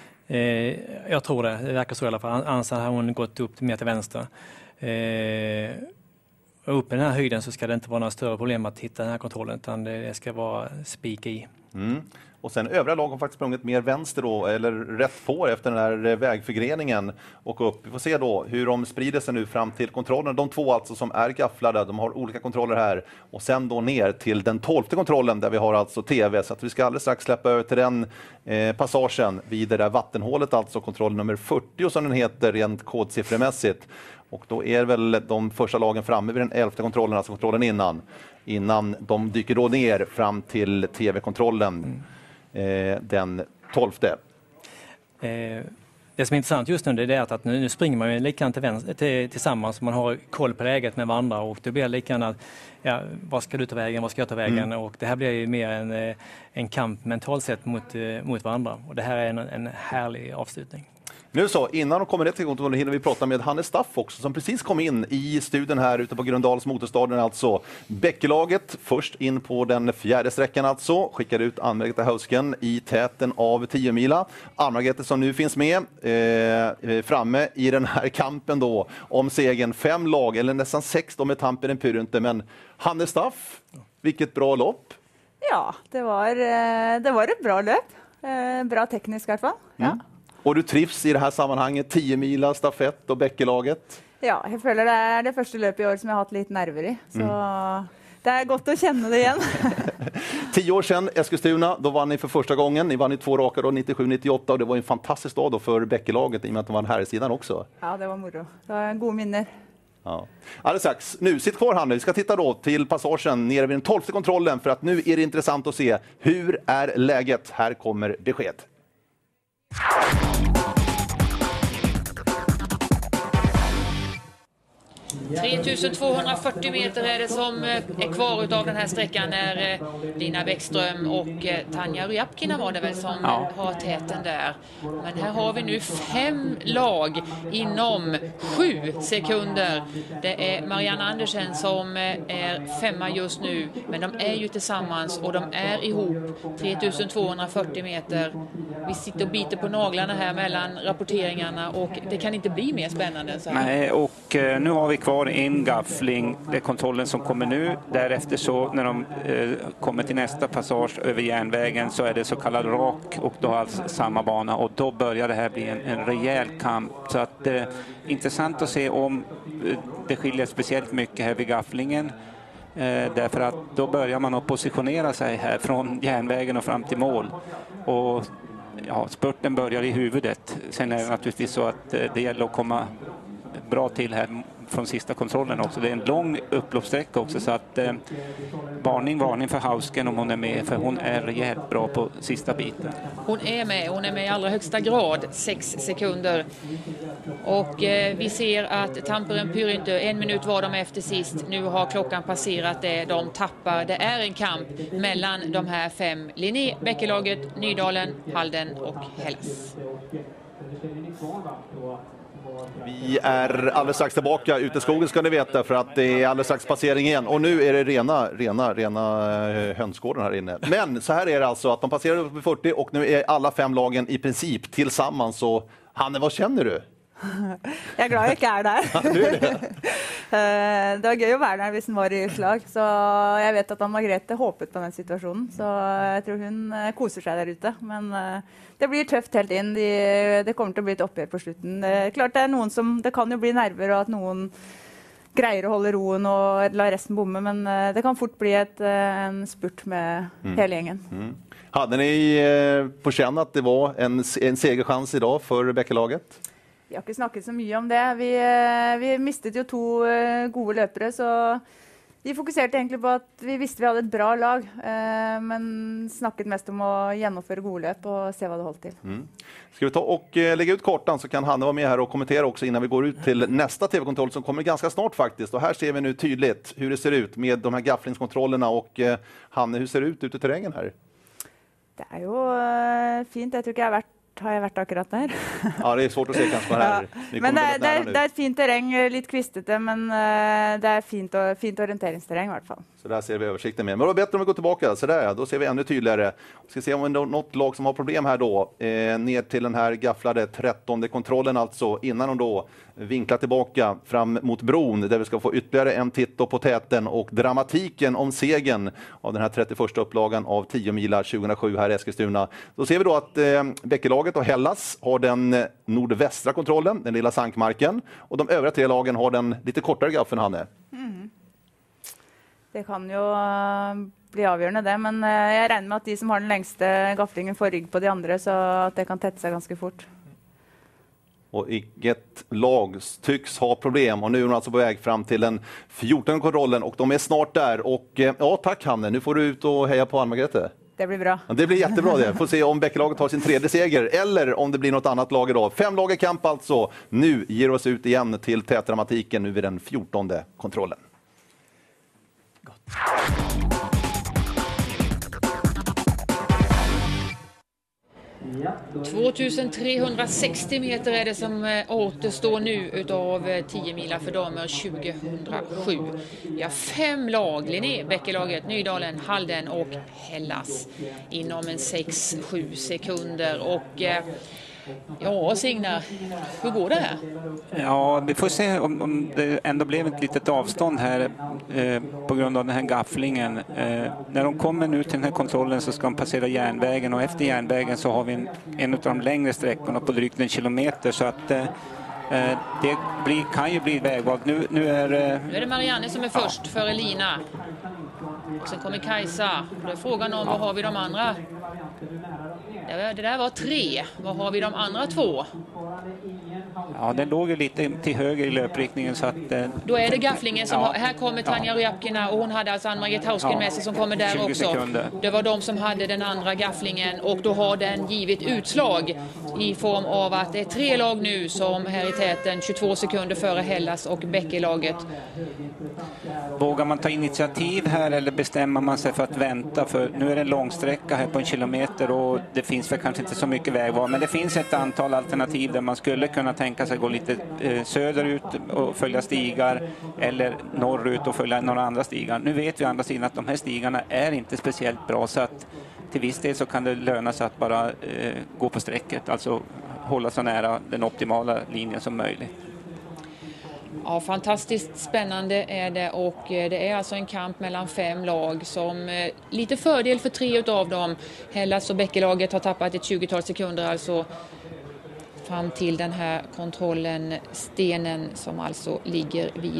[SPEAKER 4] Jag tror det verkar så i alla fall. Annars har hon gått upp mer till vänster. Och upp i den här höjden så ska det inte vara några större problem att hitta den här kontrollen, utan det ska vara spik i.
[SPEAKER 3] Och sen övriga lag har faktiskt sprungit mer vänster då, eller rätt på efter den här vägförgreningen och upp. Vi får se då hur de sprider sig nu fram till kontrollen. De 2 alltså som är gafflade, de har olika kontroller här. Och sen då ner till den 12:e kontrollen där vi har alltså TV. Så att vi ska alldeles strax släppa över till den passagen vid det där vattenhålet, alltså kontroll nummer 40 som den heter rent kodsiffremässigt. Och då är väl de första lagen framme vid den 11:e kontrollen, alltså kontrollen innan de dyker då ner fram till TV-kontrollen den 12:e.
[SPEAKER 4] Det som är intressant just nu, det är att nu springer man ju likadant tillsammans. Man har koll på läget med varandra, och det blir likadant. Ja, vad ska du ta vägen, vad ska jag ta vägen? Och det här blir ju mer en kamp mentalt sett mot varandra. Och det här är en härlig avslutning.
[SPEAKER 3] Nu så, innan de kommer ner till kontrollen hinner vi prata med Hannes Staff också, som precis kom in i studion här ute på Gröndals motorstaden alltså. Bäckelaget först in på den 4:e sträckan alltså, skickade ut Ann-Margrethe Hausken i täten av 10 mila. Ann-Margrethe som nu finns med framme i den här kampen då om segern. 5 lag, eller nästan 6 då med Tamperen Pyryntä, men Hannes Staff, vilket bra lopp.
[SPEAKER 19] Ja, det var ett bra löp. Bra tekniskt i alla fall. Ja.
[SPEAKER 3] Och du trivs i det här sammanhanget, 10 mila, stafett och Bäckelaget?
[SPEAKER 19] Ja, jag följer det är det första löpet i år som jag har haft lite nerver i. Så det är gott att känna det igen.
[SPEAKER 3] 10 år sedan Eskilstuna, då vann ni för första gången. Ni vann i 2 raka då, 97-98, och det var en fantastisk dag då för Bäckelaget i och med att de vann här i sidan också.
[SPEAKER 19] Ja, det var moro. Det var en god minne.
[SPEAKER 3] Ja. Alldeles strax. Nu, sitt kvar Hanne. Vi ska titta då till passagen nere vid den 12:e kontrollen, för att nu är det intressant att se hur är läget. Här kommer besked.
[SPEAKER 6] 3240 meter är det som är kvar utav den här sträckan, när Lina Bäckström och Tanja Ryabkina var det väl som har täten där. Men här har vi nu 5 lag inom 7 sekunder. Det är Marianne Andersen som är 5 just nu, men de är ju tillsammans och de är ihop 3240 meter. Vi sitter och biter på naglarna här mellan rapporteringarna, och det kan inte bli mer spännande än så här.
[SPEAKER 7] Nej, och nu har vi kvar har en gaffling, det är kontrollen som kommer nu. Därefter så när de kommer till nästa passage över järnvägen så är det så kallad rak och då alltså samma bana och då börjar det här bli en rejäl kamp. Så att intressant att se om det skiljer speciellt mycket här vid gafflingen. Därför att då börjar man att positionera sig här från järnvägen och fram till mål. Och ja, spurten börjar i huvudet. Sen är det naturligtvis så att det gäller att komma bra till här från sista kontrollen också. Det är en lång upploppssträcka också så att varning för Hausken om hon är med för hon är rejält bra på sista biten.
[SPEAKER 6] Hon är med i allra högsta grad 6 sekunder. Och vi ser att Tamperen Pyrintö 1 minut var de efter sist. Nu har klockan passerat det. De tappar. Det är en kamp mellan de här 5. Linné, Bäckelaget, Nydalen, Halden och Hellas.
[SPEAKER 3] Vi är alldeles strax tillbaka ute i skogen ska ni veta för att det är alldeles strax passering igen. Och nu är det rena hönsgården här inne. Men så här är det alltså att de passerar upp i 40 och nu är alla 5 lagen i princip tillsammans. Så Hanne, vad känner du?
[SPEAKER 19] Jag är glad jag inte är där.
[SPEAKER 3] Ja, du är det.
[SPEAKER 19] Det var gøy att vara där hvis den var i slag. Så jag vet att Ann-Margrethe hoppet på den situationen. Så jag tror hon koser sig där ute. Men det blir tufft helt in. Det kommer att bli ett uppgör på slutet. Det är klart det är någon som, det kan ju bli nerver och att någon grejer att hålla roen och la resten bomma. Men det kan fort bli en spurt med hela gängen.
[SPEAKER 3] Mm. Hade ni på känn att det var en segerchans idag för Bäckelaget?
[SPEAKER 19] Vi har inte snackat så mycket om det. Vi mistade ju 2 gode löpare så vi fokuserade egentligen på att vi visste vi hade ett bra lag men snackat mest om att genomföra gode löp och se vad det håller till.
[SPEAKER 3] Ska vi ta och lägga ut kartan så kan Hanne vara med här och kommentera också innan vi går ut till nästa TV-kontroll som kommer ganska snart faktiskt. Och här ser vi nu tydligt hur det ser ut med de här gafflingskontrollerna och Hanne, hur ser det ut ute i terrängen här?
[SPEAKER 19] Det är ju fint. Jag tror inte har jag varit akkurat där.
[SPEAKER 3] Ja, det är svårt att se kanske här.
[SPEAKER 19] Ja. Men det är ett fint terräng, lite kvistete, men det är fint orienteringsterräng i alla fall.
[SPEAKER 3] Så där ser vi översikten med. Men det var bättre om vi går tillbaka. Så där, då ser vi ännu tydligare. Vi ska se om det är något lag som har problem här då. Ner till den här gafflade 13:e kontrollen alltså. Innan de då vinklar tillbaka fram mot bron där vi ska få ytterligare en titt på täten och dramatiken om segern av den här 31:a upplagan av 10 mila 2007 här i Eskilstuna. Då ser vi då att Bäckelaget och Hellas har den nordvästra kontrollen, den lilla sankmarken. Och de övriga 3 lagen har den lite kortare gaffeln, Hanne.
[SPEAKER 19] Det kan ju bli avgörande det, men jag räknar med att de som har den längsta gafflingen får rygg på de andra så att det kan tätta sig ganska fort.
[SPEAKER 3] Och inget lag tycks ha problem och nu är de alltså på väg fram till den 14:e kontrollen och de är snart där. Och ja, tack Hanne, nu får du ut och heja på Ann-Margrethe.
[SPEAKER 19] Det blir bra.
[SPEAKER 3] Det blir jättebra det. Får se om Bäckelaget har sin 3:e seger eller om det blir något annat lag idag. 5 lag i kamp alltså. Nu ger oss ut igen till tätdramatiken nu vid den 14:e kontrollen.
[SPEAKER 6] 2360 meter är det som återstår nu utav 10 mila för damer 2007. Vi har 5 lag, Linné, Bäckelaget, Nydalen, Halden och Hellas inom en 6-7 sekunder. Och ja, Signar, hur går det här?
[SPEAKER 7] Ja, vi får se om det ändå blev ett litet avstånd här på grund av den här gafflingen. När de kommer nu till den här kontrollen så ska de passera järnvägen och efter järnvägen så har vi en av de längre sträckorna på drygt 1 kilometer så att det kan ju bli vägval. Nu är
[SPEAKER 6] det Marianne som är först före Lina. Och sen kommer Kajsa. Då är frågan om vad har vi de andra? Det där var 3. Vad har vi de andra 2?
[SPEAKER 7] Ja, den låg ju lite till höger i löpriktningen så att...
[SPEAKER 6] Då är det gafflingen som här kommer Tanja Ryabkina och hon hade alltså Ann-Margrethe Hausken med sig som kommer där också.
[SPEAKER 7] Sekunder.
[SPEAKER 6] Det var de som hade den andra gafflingen och då har den givit utslag i form av att det är 3 lag nu som här i täten 22 sekunder före Hellas och Bäckelaget.
[SPEAKER 7] Vågar man ta initiativ här eller bestämmer man sig för att vänta? För nu är det en lång sträcka här på 1 kilometer och det finns väl kanske inte så mycket vägval. Men det finns ett antal alternativ där man skulle kunna tänka sig gå lite söderut och följa stigar eller norrut och följa några andra stigar. Nu vet vi å andra sidan att de här stigarna är inte speciellt bra så att till viss del så kan det löna sig att bara gå på sträcket. Alltså hålla så nära den optimala linjen som möjligt.
[SPEAKER 6] Ja, fantastiskt spännande är det, och det är alltså en kamp mellan 5 lag som lite fördel för 3 utav dem. Hellas och Bäckelaget har tappat ett 20-tal sekunder alltså fram till den här kontrollen, stenen som alltså ligger vid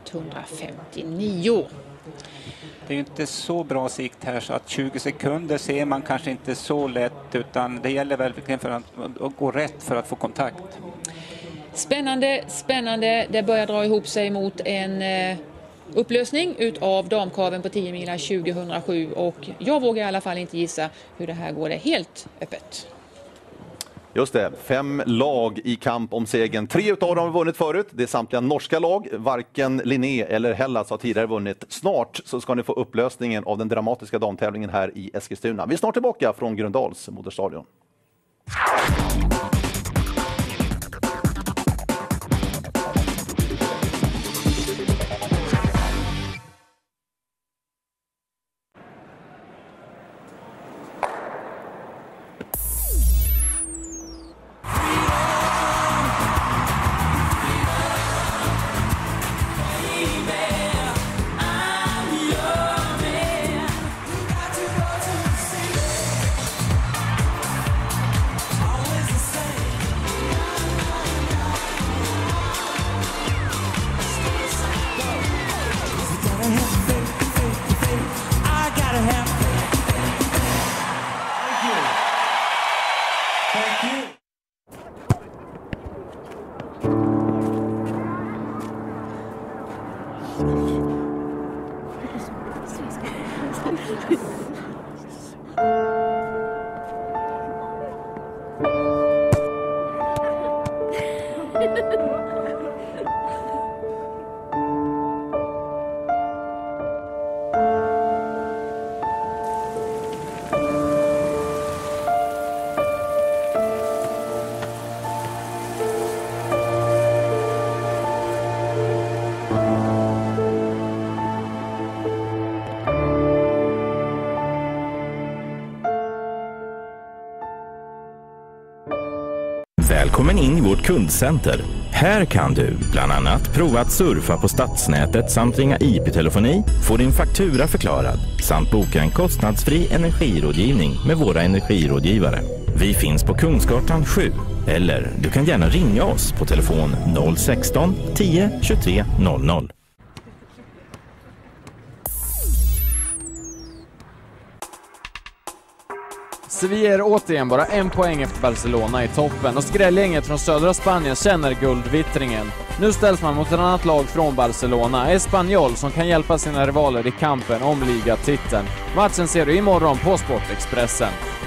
[SPEAKER 6] 159.
[SPEAKER 7] Det är ju inte så bra sikt här så att 20 sekunder ser man kanske inte så lätt, utan det gäller verkligen för att gå rätt för att få kontakt.
[SPEAKER 6] Spännande. Det börjar dra ihop sig mot en upplösning utav damkraven på 10 mila 2007, och jag vågar i alla fall inte gissa hur det här går. Det helt öppet.
[SPEAKER 3] Just det, 5 lag i kamp om segern. 3 utav dem har vunnit förut. Det är samtliga norska lag. Varken Linné eller Hellas har tidigare vunnit. Snart så ska ni få upplösningen av den dramatiska damtävlingen här i Eskilstuna. Vi är snart tillbaka från Gröndals moderstadion.
[SPEAKER 11] Välkommen in i vårt kundcenter. Här kan du bland annat prova att surfa på stadsnätet samt ringa IP-telefoni, få din faktura förklarad samt boka en kostnadsfri energirådgivning med våra energirådgivare. Vi finns på Kungsgatan 7, eller du kan gärna ringa oss på telefon 016 10 23 00.
[SPEAKER 13] Sevilla är återigen bara 1 poäng efter Barcelona i toppen och skrälgänget från södra Spanien känner guldvittringen. Nu ställs man mot ett annat lag från Barcelona, Espanyol, som kan hjälpa sina rivaler i kampen om ligatiteln. Matchen ser du imorgon på Sportexpressen.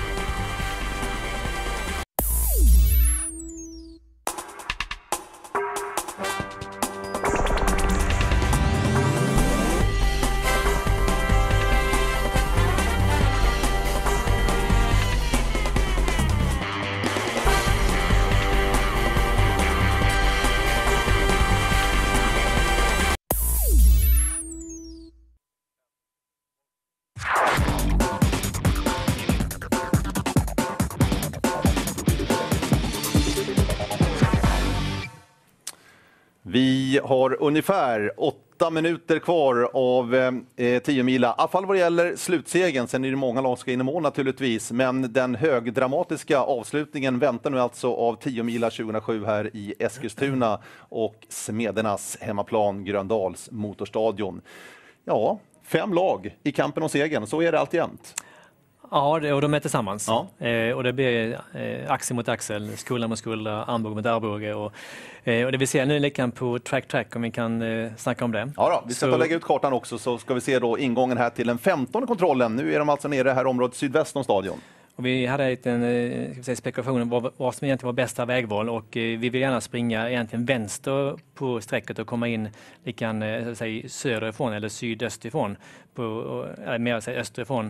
[SPEAKER 3] Vi har ungefär 8 minuter kvar av 10 mila. I alla fall vad det gäller slutsegen. Sen är det många lag som ska in i mål naturligtvis. Men den högdramatiska avslutningen väntar nu alltså av 10 mila 2007 här i Eskilstuna och Smedernas hemmaplan Gröndals motorstadion. Ja, 5 lag i kampen om segern. Så är det alltjämt.
[SPEAKER 4] Ja, och de är tillsammans. Ja. Och det blir axel mot axel, skulder mot skulder, armbåge mot armbåge. Och det vi ser nu är på track om vi kan snacka om det.
[SPEAKER 3] Ja då, vi ska lägga ut kartan också, så ska vi se då ingången här till den 15:e kontrollen. Nu är de alltså nere här området sydväst om stadion.
[SPEAKER 4] Och vi hade en spekulation om vad som egentligen var bästa vägval, och vi vill gärna springa egentligen vänster på sträcket och komma in söderifrån eller sydöstifrån, mer österifrån.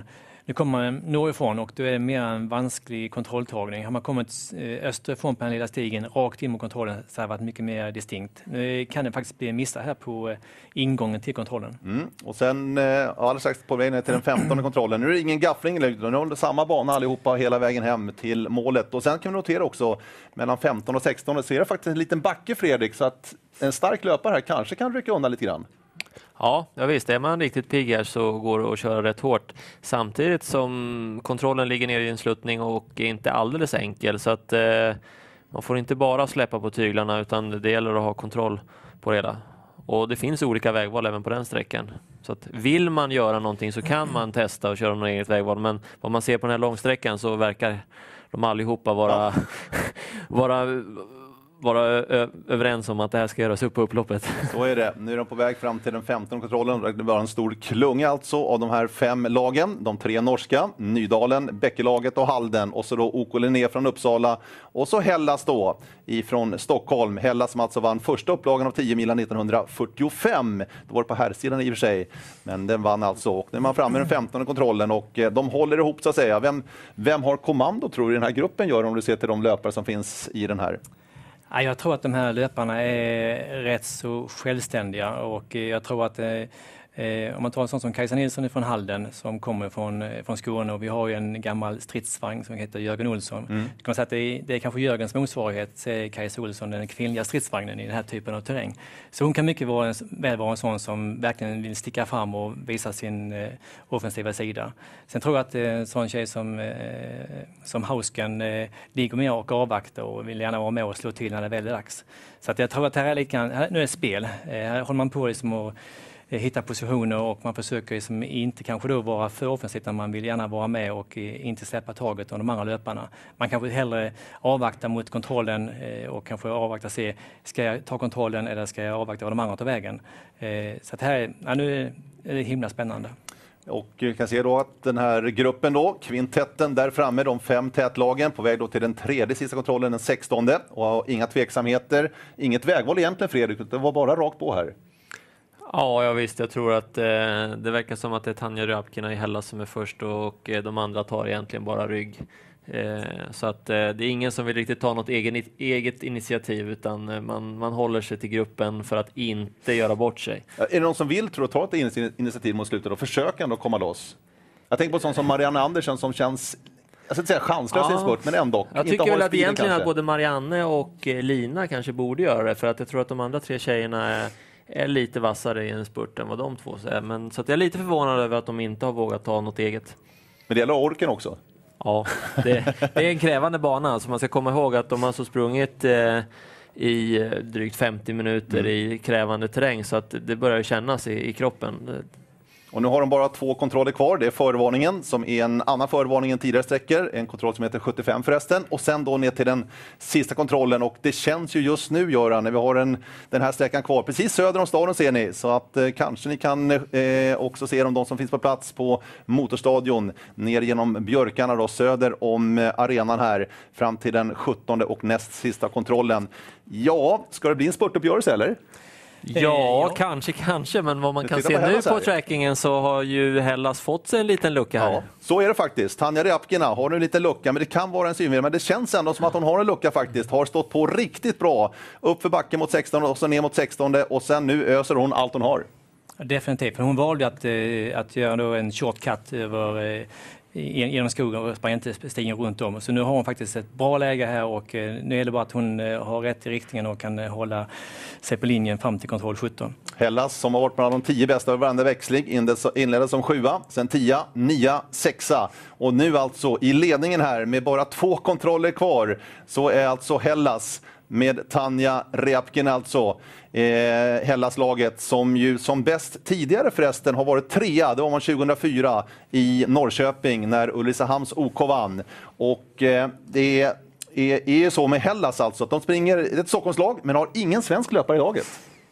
[SPEAKER 4] Nu kommer man norrifrån och då är det mer en vansklig kontrolltagning. Har man kommit österifrån på den lilla stigen rakt in mot kontrollen så har det varit mycket mer distinkt. Nu kan det faktiskt bli missar här på ingången till kontrollen.
[SPEAKER 3] Och sen alldeles strax på vägen till den 15:e kontrollen. Nu är det ingen gaffling, nu är det samma bana allihopa hela vägen hem till målet. Och sen kan vi notera också mellan 15 och 16 så är det faktiskt en liten backe, Fredrik, så att en stark löpare här kanske kan rycka undan lite grann.
[SPEAKER 5] Ja, visst. Är man riktigt pigg här så går det att köra rätt hårt. Samtidigt som kontrollen ligger ner i en sluttning och är inte alldeles enkel. Så att man får inte bara släppa på tyglarna utan det gäller att ha kontroll på det hela. Och det finns olika vägval även på den sträckan. Så att vill man göra någonting så kan man testa och köra något eget vägval. Men vad man ser på den här långsträckan så verkar de allihopa vara överens om att det här ska göras upp på upploppet.
[SPEAKER 3] Så är det. Nu är de på väg fram till den 15:e kontrollen. Det var en stor klunga alltså av de här 5 lagen. De 3 norska, Nydalen, Bäckelaget och Halden. Och så då OK Linné från Uppsala. Och så Hellas då ifrån Stockholm. Hellas som alltså vann första upplagan av 10 milen 1945. Det var det på herrsidan i och för sig. Men den vann alltså. Och nu är man framme i den 15:e kontrollen och de håller ihop så att säga. Vem har kommando tror du den här gruppen gör om du ser till de löpare som finns i den här?
[SPEAKER 4] Jag tror att de här löparna är rätt så självständiga och jag tror att om man tar en sån som Kajsa Nilsson från Halden som kommer från Skåne och vi har ju en gammal stridsvagn som heter Jörgen Olsson. Kan man säga att det är kanske Jörgens motsvarighet, Kajsa Olsson, den kvinnliga stridsvagnen i den här typen av terräng. Så hon kan mycket väl vara en sån som verkligen vill sticka fram och visa sin offensiva sida. Sen tror jag att en sån tjej som Hausken ligger med och avvaktar och vill gärna vara med och slå till när det är väldigt dags. Så att jag tror att det här är nu är det spel. Här håller man på liksom att hitta positioner och man försöker liksom inte kanske då vara för offensivt utan man vill gärna vara med och inte släppa taget av de andra löparna. Man kanske hellre avvakta mot kontrollen och kanske avvakta se, ska jag ta kontrollen eller ska jag avvakta vad de andra tar vägen. Så att här, nu är det himla spännande.
[SPEAKER 3] Och vi kan se då att den här gruppen då, kvintetten där framme, de 5 tätlagen på väg då till den 3:e sista kontrollen, den 16:e. Och inga tveksamheter, inget vägval egentligen Fredrik, det var bara rakt på här.
[SPEAKER 5] Ja, visst. Jag tror att det verkar som att det är Tanja Ryabkina i Hellas som är först och de andra tar egentligen bara rygg. Så att det är ingen som vill riktigt ta något eget initiativ utan man håller sig till gruppen för att inte göra bort sig.
[SPEAKER 3] Är det någon som vill ta ett initiativ mot slutet och försöka ändå komma loss? Jag tänker på sånt som Marianne Andersen som känns, jag ska inte säga chanslös i en spurt, men ändå.
[SPEAKER 5] Jag tycker väl att egentligen att både Marianne och Lina kanske borde göra det för att jag tror att de andra 3 tjejerna är lite vassare i en spurt än vad de 2 är. Men, så att jag är lite förvånad över att de inte har vågat ta något eget.
[SPEAKER 3] Men det gäller orken också?
[SPEAKER 5] Ja, det är en krävande bana. Alltså man ska komma ihåg att de har så sprungit i drygt 50 minuter i krävande terräng så att det börjar kännas i kroppen.
[SPEAKER 3] Och nu har de bara 2 kontroller kvar. Det är förvarningen som är en annan förvarning än tidigare sträckor. En kontroll som heter 75 förresten. Och sen då ner till den sista kontrollen. Och det känns ju just nu, Göran, när vi har den här sträckan kvar. Precis söder om staden ser ni. Så att kanske ni kan också se de som finns på plats på Motorstadion. Ner genom Björkarna då, söder om arenan här. Fram till den 17:e och näst sista kontrollen. Ja, ska det bli en spurtuppgörelse eller?
[SPEAKER 5] Ja, kanske, men vad man kan se nu på trackingen så har ju Hellas fått sig en liten lucka här.
[SPEAKER 3] Ja, så är det faktiskt. Tanja Ryabkina har en liten lucka, men det kan vara en synvilla. Men det känns ändå som att hon har en lucka faktiskt. Har stått på riktigt bra. Upp för backen mot 16 och så ner mot 16 och sen nu öser hon allt hon har.
[SPEAKER 4] Definitivt, för hon valde att göra då en shortcut över genom skogen och sprang inte stigen runt om. Så nu har hon faktiskt ett bra läge här och nu är det bara att hon har rätt i riktningen och kan hålla sig på linjen fram till kontroll 17.
[SPEAKER 3] Hellas som har varit bland de 10 bästa över varandra växling inledde som 7, sen 10, 9, 6 och nu alltså i ledningen här med bara 2 kontroller kvar så är alltså Hellas med Tanja Ryabkina alltså. Hellas-laget som ju som bäst tidigare förresten har varit 3. Det var man 2004 i Norrköping när Ulricehamns OK vann. Och det är ju så med Hellas alltså att de springer ett Stockholmslag men har ingen svensk löpare i laget.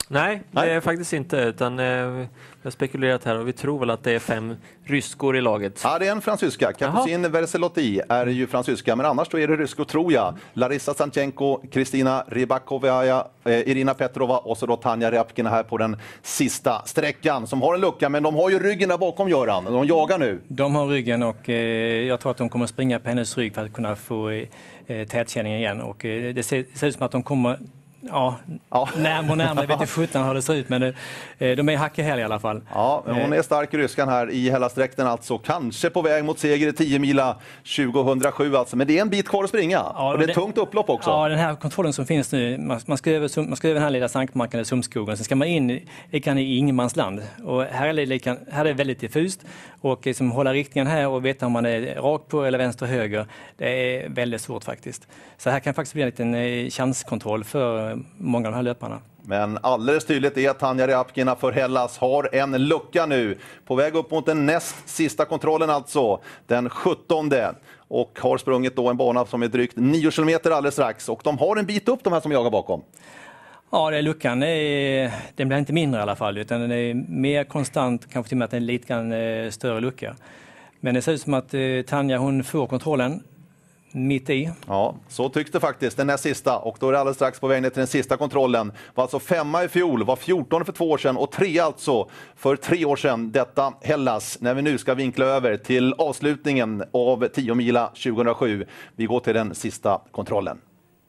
[SPEAKER 5] Nej, det är faktiskt inte. Utan vi har spekulerat här och vi tror väl att det är 5 ryskor i laget.
[SPEAKER 3] Ja, det är en fransyska. Capucine Verselotti är ju fransyska, men annars då är det ryskor tror jag. Larissa Sanchenko, Kristina Rybakovaja, Irina Petrova och så då Tanja Ryabkina här på den sista sträckan som har en lucka, men de har ju ryggen där bakom, Göran. De jagar nu.
[SPEAKER 4] De har ryggen och jag tror att de kommer springa på hennes rygg för att kunna få tätkänningen igen. Och det ser ut som att de kommer närmare. Jag vet inte 17 har det ser ut, men de är hacke här i alla fall.
[SPEAKER 3] Ja, hon är stark i ryskan här i Hellasdräkten alltså. Kanske på väg mot seger i 10 mila 2007 alltså. Men det är en bit kvar att springa. Ja, och det är ett tungt upplopp också. Ja, den
[SPEAKER 4] här kontrollen som finns nu. Man ska över den här lilla sankmarken eller Sumskogen. Sen ska man in i ingenmansland. Och här är det väldigt diffust. Och liksom hålla riktningen här och veta om man är rakt på eller vänster och höger. Det är väldigt svårt faktiskt. Så här kan faktiskt bli en liten chanskontroll för många av de här löparna.
[SPEAKER 3] Men alldeles tydligt är att Tanja Ryabkina för Hellas har en lucka nu. På väg upp mot den näst sista kontrollen alltså. Den 17:e. Och har sprungit då en bana som är drygt 9 kilometer alldeles strax. Och de har en bit upp de här som jagar bakom.
[SPEAKER 4] Ja, det är luckan. Den blir inte mindre i alla fall. Utan den är mer konstant. Kanske till och med att det är en lite större lucka. Men det ser ut som att Tanja hon får kontrollen. Mitt i.
[SPEAKER 3] Ja, så tycks det faktiskt. Den är sista och då är det alldeles strax på väg ner till den sista kontrollen. Var alltså 5 i fjol, var 14 för 2 år sedan och 3 alltså för 3 år sedan. Detta Hellas när vi nu ska vinkla över till avslutningen av 10 mila 2007. Vi går till den sista kontrollen.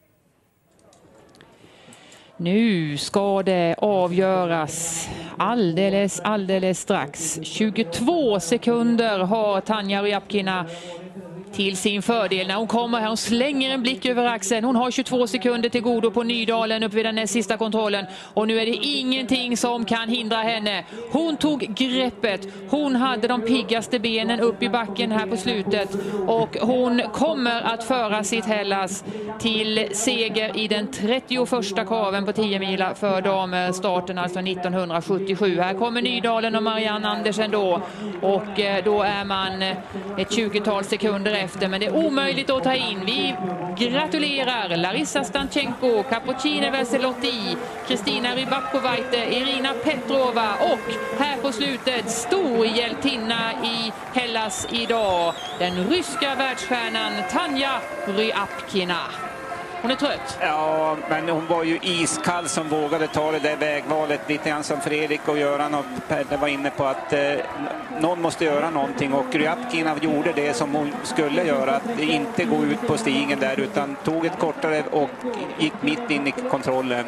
[SPEAKER 6] Nu ska det avgöras alldeles strax. 22 sekunder har Tanja Ryabkina till sin fördel när hon kommer här. Hon slänger en blick över axeln. Hon har 22 sekunder till godo på Nydalen uppe vid den näst sista kontrollen. Och nu är det ingenting som kan hindra henne. Hon tog greppet. Hon hade de piggaste benen upp i backen här på slutet. Och hon kommer att föra sitt Hellas till seger i den 31:a kraven på 10 mila för damer. Starten alltså 1977. Här kommer Nydalen och Marianne Andersen då. Och då är man ett 20-tal sekunder efter, men det är omöjligt att ta in. Vi gratulerar Larissa Stanchenko, Capucine Verselotti, Kristina Rybakovaite, Irina Petrova och här på slutet stor hjältinna i Hellas idag, den ryska världsstjärnan Tanja Ryabkina. Hon är trött.
[SPEAKER 7] Ja, men hon var ju iskall som vågade ta det där vägvalet. Lite grann som Fredrik och Göran och Pelle var inne på att någon måste göra någonting. Och Ryabkina gjorde det som hon skulle göra. Att inte gå ut på stigen där utan tog ett kortare och gick mitt in i kontrollen.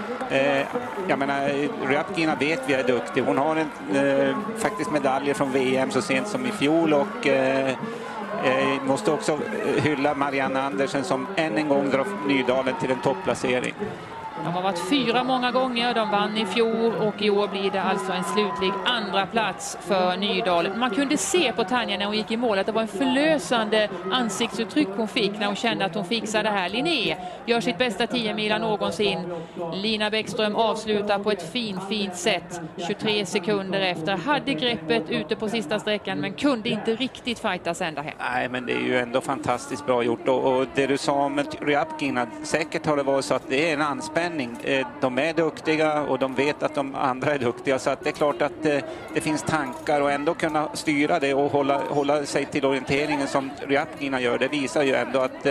[SPEAKER 7] Jag menar, Ryabkina vet vi är duktig. Hon har faktiskt medaljer från VM så sent som i fjol och... måste också hylla Marianne Andersen som än en gång drar Nydalen till en topplacering.
[SPEAKER 6] De har varit 4 många gånger, de vann i fjol och i år blir det alltså en slutlig andra plats för Nydalen. Man kunde se på Tanja när hon gick i mål att det var en förlösande ansiktsuttryck hon fick när hon kände att hon fixade det här. Linné gör sitt bästa 10 mila någonsin. Lina Bäckström avslutar på ett fint sätt 23 sekunder efter. Hade greppet ute på sista sträckan men kunde inte riktigt fightas ända hem.
[SPEAKER 7] Nej, men det är ju ändå fantastiskt bra gjort och det du sa om Ryabkina, säkert har det varit så att det är en anspänning. De är duktiga och de vet att de andra är duktiga så att det är klart att det finns tankar och ändå kunna styra det och hålla sig till orienteringen som Ryabkina gör. Det visar ju ändå att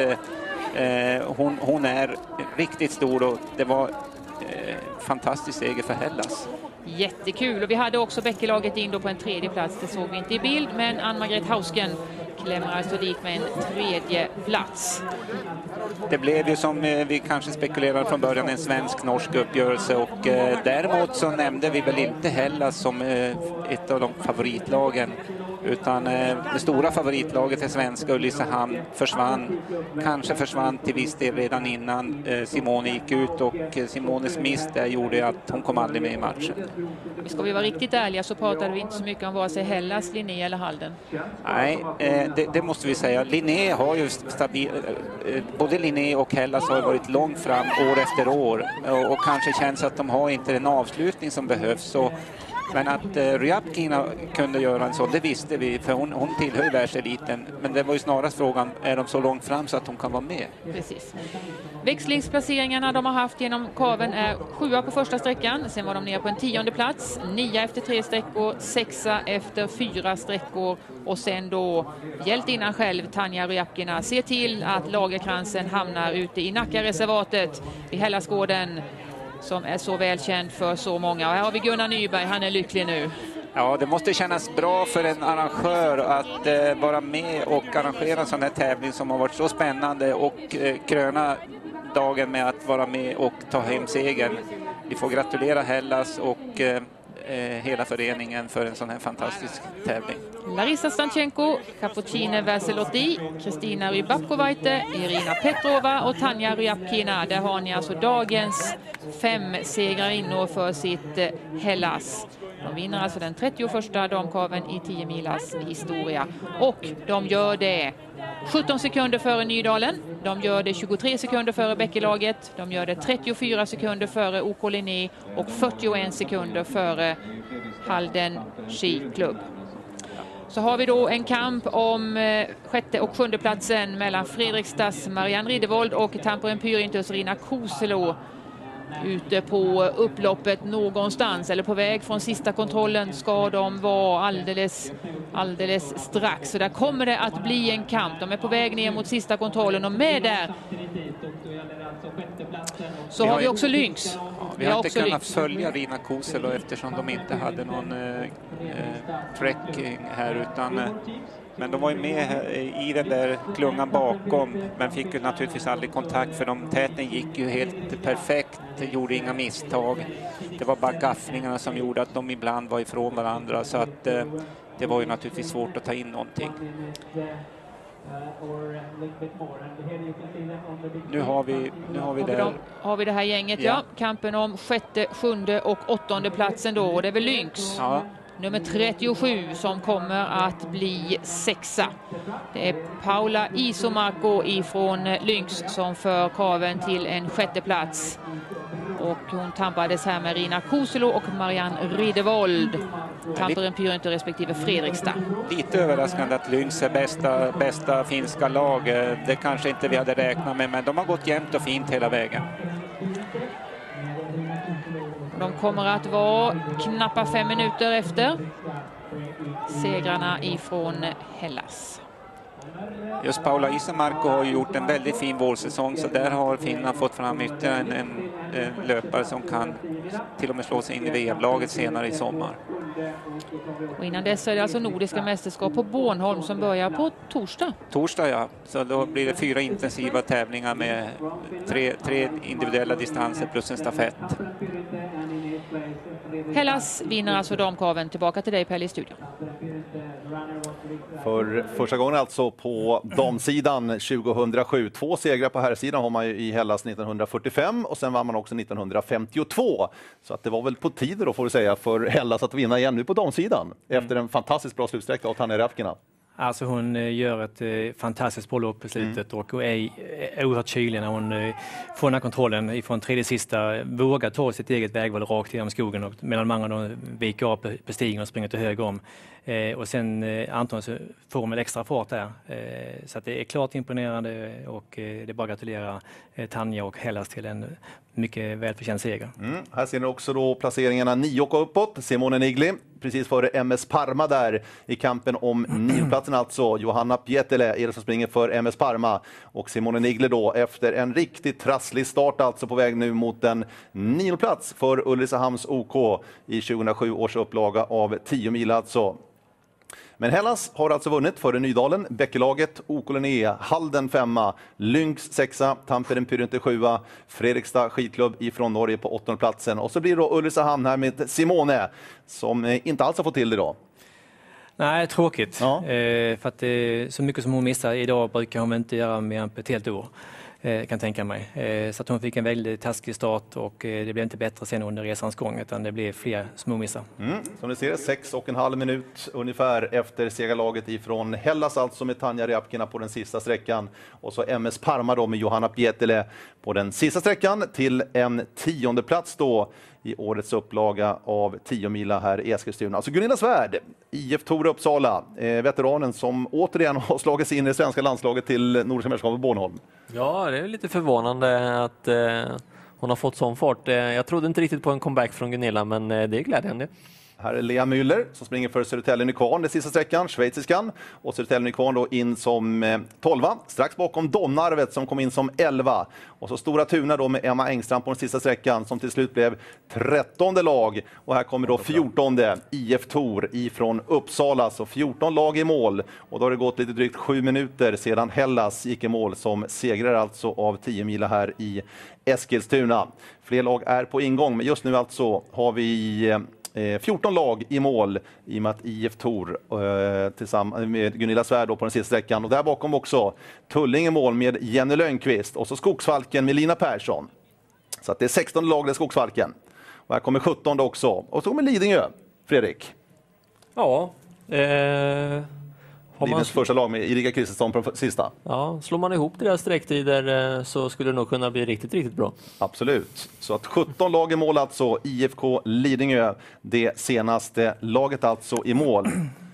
[SPEAKER 7] hon är riktigt stor och det var fantastisk seger för Hellas.
[SPEAKER 6] Jättekul och vi hade också Bäckelaget in då på en 3:e plats, det såg vi inte i bild men Ann-Margret Hausken klämmer alltså dit med en 3:e plats.
[SPEAKER 7] Det blev ju som vi kanske spekulerade från början en svensk-norsk uppgörelse och däremot så nämnde vi väl inte Hellas som ett av de favoritlagen utan det stora favoritlaget är svenska Ulricehamn kanske försvann till viss del redan innan Simone gick ut och Simones miss där gjorde att hon kom aldrig med i matchen.
[SPEAKER 6] Ska vi vara riktigt ärliga så pratade vi inte så mycket om vare sig Hellas, Linné eller Halden.
[SPEAKER 7] Nej, det måste vi säga. Linné har ju både Linné och Hellas har varit långt fram år efter år och kanske känns att de har inte den avslutning som behövs. Så Men att Ryabkina kunde göra en så, det visste vi, för hon tillhör ju världseliten. Men det var ju snarast frågan, är de så långt fram så att hon kan vara med?
[SPEAKER 6] Precis. Växlingsplaceringarna de har haft genom kaven är 7 på första sträckan. Sen var de ner på en 10:e plats. 9 efter 3 sträckor, 6 efter 4 sträckor. Och sen då hjältinnan själv, Tanja Ryabkina, ser till att Lagerkransen hamnar ute i Nackareservatet vid Hellasgården, som är så välkänd för så många. Och här har vi Gunnar Nyberg, han är lycklig nu.
[SPEAKER 7] Ja, det måste kännas bra för en arrangör att vara med och arrangera en sån här tävling som har varit så spännande och kröna dagen med att vara med och ta hem segern. Vi får gratulera Hellas och hela föreningen för en sån här fantastisk tävling.
[SPEAKER 6] Larissa Stanchenko, Cappuccine Verselotti, Kristina Rybakkovaite, Irina Petrova och Tanja Ryabkina. Där har ni alltså dagens 5 segrarinnor för sitt Hellas. De vinner alltså den 31:a damkaven i 10 milars historia. Och de gör det 17 sekunder före Nydalen. De gör det 23 sekunder före Bäckelaget. De gör det 34 sekunder före OK Linné och 41 sekunder före Halden skiklubb. Så har vi då en kamp om 6:e och 7:e platsen mellan Fredriksstads Marianne Riddervold och Tampere Pyrintus Rina Koselo. Ute på upploppet någonstans, eller på väg från sista kontrollen ska de vara alldeles strax. Så där kommer det att bli en kamp. De är på väg ner mot sista kontrollen och med där så har vi också Lynx.
[SPEAKER 7] Ja, vi har inte kunnat följa Rina Koselo eftersom de inte hade någon trekking här, utan men de var ju med i den där klungan bakom, men fick ju naturligtvis aldrig kontakt för täten gick ju helt perfekt, gjorde inga misstag. Det var bara gaffningarna som gjorde att de ibland var ifrån varandra, så att det var ju naturligtvis svårt att ta in någonting. Nu har vi
[SPEAKER 6] det här gänget, ja. Kampen om 6:e, 7:e och 8:e platsen då, och det är väl Lynx.
[SPEAKER 7] Ja.
[SPEAKER 6] Nummer 37 som kommer att bli 6:a. Det är Paula Isomarko ifrån Lynx som för kaven till en 6:e plats. Och hon tampades här med Rina Koselo och Marianne Riddervold. Tamperen Pyrintu respektive Fredrikstad.
[SPEAKER 7] Lite överraskande att Lynx är bästa finska lag. Det kanske inte vi hade räknat med, men de har gått jämnt och fint hela vägen.
[SPEAKER 6] De kommer att vara knappa 5 minuter efter segrarna ifrån Hellas.
[SPEAKER 7] Just Paula Isomarko har gjort en väldigt fin vårsäsong, så där har Finland fått fram ytterligare en löpare som kan till och med slå sig in i VM-laget senare i sommar.
[SPEAKER 6] Och innan dess är det alltså nordiska mästerskap på Bornholm som börjar på torsdag.
[SPEAKER 7] Torsdag, ja. Så då blir det 4 intensiva tävlingar med 3 individuella distanser plus en stafett.
[SPEAKER 6] Hellas vinner alltså damkaven. Tillbaka till dig, Pelle, i studion.
[SPEAKER 3] För första gången alltså på damsidan 2007. 2 segrar på herrsidan har man ju i Hellas 1945 och sen vann man också 1952. Så att det var väl på tid då, får du säga, för Hellas att vinna igen nu på damsidan efter en fantastiskt bra slutsträcka av Tanja Ryabkina.
[SPEAKER 4] Alltså hon gör ett fantastiskt bra lopp på slutet och är oerhört kylig när hon får den här kontrollen ifrån tredje sista, vågar ta sitt eget vägval rakt genom skogen och medan de andra viker av på stigen och springer till höger om. Och sen antagligen så får de en extra fart där. Så att det är klart imponerande och det är bara att gratulera Tanja och Hellas till en mycket välförtjänt seger.
[SPEAKER 3] Här ser ni också då placeringarna 9 och uppåt. Simone Nigli precis före MS Parma där i kampen om 9-platsen, alltså Johanna Pietilä är det som springer för MS Parma, och Simone Nigli då efter en riktigt trasslig start alltså på väg nu mot en 9-plats för Ulricehamns OK i 2007 års upplaga av 10 mil alltså. Men Hellas har alltså vunnit före Nydalen, Bäckelaget, OK Linné, Halden 5, Lynx 6, Tampere Pyrintu 7, Fredrikstad skidklubb ifrån Norge på 8:e platsen. Och så blir det då Ulricehamn här med Simone som inte alls har fått till det då.
[SPEAKER 4] Nej, tråkigt. Ja. För att så mycket som hon missar idag brukar hon inte göra mer än på ett helt år. Kan tänka mig. Så att hon fick en väldigt taskig start och det blev inte bättre sen under resans gång utan det blev fler småmissar.
[SPEAKER 3] Som ni ser, 6,5 minut ungefär efter segerlaget ifrån Hellas alltså med Tanja Ryabkina på den sista sträckan och så MS Parma då med Johanna Pietilä på den sista sträckan till en 10:e plats då i årets upplaga av 10 mila här i Eskilstuna. Alltså Gunilla Svärd, IF Tor Uppsala, veteranen som återigen har slagit sig in i det svenska landslaget till Nordiska mästerskapet på Bornholm.
[SPEAKER 5] Ja, det är lite förvånande att hon har fått sån fart. Jag trodde inte riktigt på en comeback från Gunilla, men det är glädjande.
[SPEAKER 3] Här är Lea Müller som springer för Södertälje Nykvarn den sista sträckan, schweiziskan. Och Södertälje Nykvarn då in som 12:a. Strax bakom Domnarvet som kom in som 11. Och så Stora Tuna då med Emma Engstrand på den sista sträckan som till slut blev 13:e lag. Och här kommer då 14:e IF Tor ifrån Uppsala. Så 14 lag i mål. Och då har det gått lite drygt 7 minuter sedan Hellas gick i mål som segrar alltså av 10 mila här i Eskilstuna. Fler lag är på ingång, men just nu alltså har vi 14 lag i mål i och med att IF Tor tillsammans med Gunilla Svärd på den sista sträckan. Och där bakom också Tullinge mål med Jenny Lönnqvist och så Skogsfalken med Lina Persson. Så att det är 16 lag där Skogsfalken. Och här kommer 17 också. Och så kommer Lidingö, Fredrik.
[SPEAKER 5] Ja.
[SPEAKER 3] Lidingös första lag med Erika Kristensson på den sista.
[SPEAKER 5] Ja, slår man ihop deras sträcktider så skulle det nog kunna bli riktigt, riktigt bra.
[SPEAKER 3] Absolut. Så att 17 lag i mål alltså, IFK Lidingö, det senaste laget alltså i mål.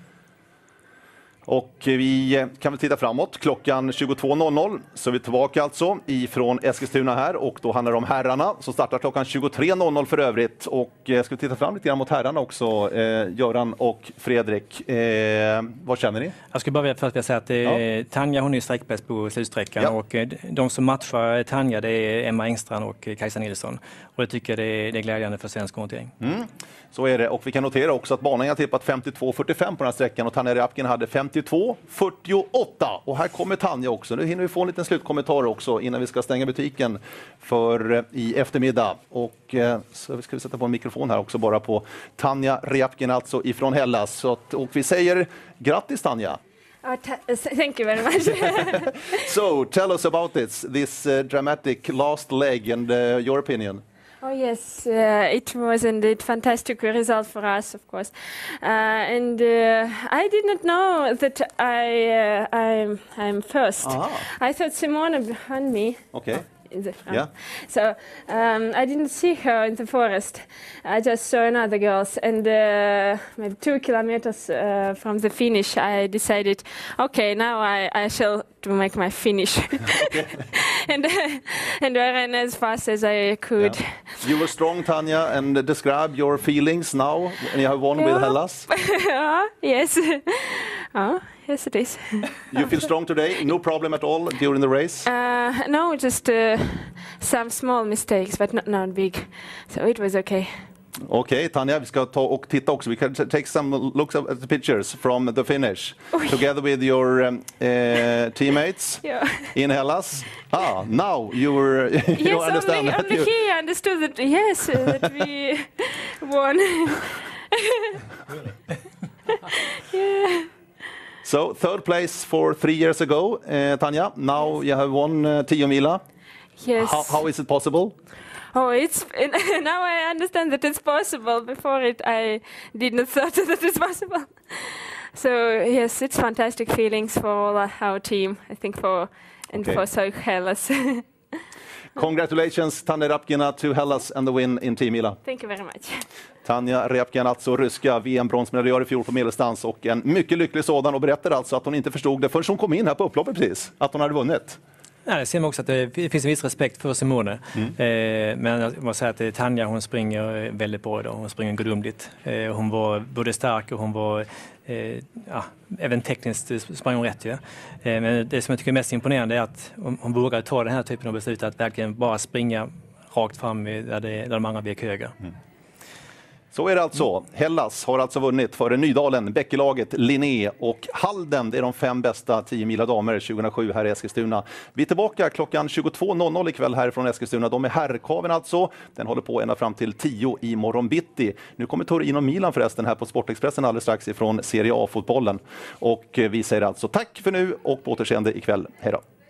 [SPEAKER 3] Och vi kan väl titta framåt. Klockan 22.00 så är vi tillbaka alltså ifrån Eskilstuna här. Och då handlar det om herrarna som startar klockan 23.00 för övrigt. Och ska vi titta fram lite grann mot herrarna också, Göran och Fredrik. Vad känner ni?
[SPEAKER 4] Jag skulle bara först säga att Tanja, hon är sträckbäst på slutsträckan. Ja. Och de som matchar Tanja, det är Emma Engstrand och Kajsa Nilsson. Och jag tycker det är glädjande för svensk orientering.
[SPEAKER 3] Så är det. Och vi kan notera också att banan har tippat 52,45 på den här sträckan och Tanja Ryapkin hade 52,48. Och här kommer Tanja också. Nu hinner vi få en liten slutkommentar också innan vi ska stänga butiken för i eftermiddag. Och så ska vi sätta på en mikrofon här också bara på Tanja Ryapkin alltså ifrån Hellas. Så att, och vi säger grattis Tanja!
[SPEAKER 20] Thank you very much.
[SPEAKER 3] So tell us about this dramatic last leg and your opinion.
[SPEAKER 20] Oh yes, it was indeed a fantastic result for us, of course, and I did not know that I'm first. I thought Simona behind me.
[SPEAKER 3] Okay.
[SPEAKER 20] In the front. Yeah. So I didn't see her in the forest. I just saw another girls, and maybe 2 kilometers from the finish, I decided, okay, now I shall to make my finish. and I ran as fast as I could.
[SPEAKER 3] Yeah. You were strong, Tanja, and describe your feelings now when you have won with Hellas.
[SPEAKER 20] Yes. Yes, it is.
[SPEAKER 3] You feel strong today? No problem at all during the race?
[SPEAKER 20] No, just some small mistakes, but not big. So it was okay.
[SPEAKER 3] Okej, Tanja, vi ska ta och titta också. Vi kan take some looks at the pictures from the finish together with your teammates in Hellas. Now you understand
[SPEAKER 20] that. Only he understood that. Yes, that we won. Yeah.
[SPEAKER 3] So, third place for 3 years ago, Tanja. Now you have won 10 mila.
[SPEAKER 20] Yes.
[SPEAKER 3] How is it possible?
[SPEAKER 20] Oh, now I understand that it's possible. Before it, I did not thought that it's possible. So yes, it's fantastic feelings for all our team. I think for Soik Hellas.
[SPEAKER 3] Congratulations, Tanja Ryapkin, to Hellas and the win in 10 mila.
[SPEAKER 20] Thank you very much.
[SPEAKER 3] Tanja Ryapkin, alltså ryska VM-bronsmedaljör i fjol på medeldistans och en mycket lycklig sådan, och berättade alltså att hon inte förstod det förrän hon kom in här på upploppet precis, att hon hade vunnit.
[SPEAKER 4] Ja, det ser man också att det finns en viss respekt för Simone. Men jag måste säga att Tanja, hon springer väldigt bra idag. Hon springer gudomligt. Hon var både stark och hon var även tekniskt sprang hon rätt. Ja. Men det som jag tycker är mest imponerande är att hon vågar ta den här typen av beslut, att verkligen bara springa rakt fram där de andra vek höger.
[SPEAKER 3] Så är det alltså. Hellas har alltså vunnit före Nydalen, Bäckelaget, Linné och Halden. Det är de 5 bästa 10 mila damer 2007 här i Eskilstuna. Vi är tillbaka klockan 22.00 ikväll härifrån Eskilstuna. De är herrkaven alltså. Den håller på ända fram till 10 i morgon bitti. Nu kommer Torino och Milan förresten här på Sportexpressen alldeles strax ifrån Serie A-fotbollen. Och vi säger alltså tack för nu och på återseende ikväll. Hej då!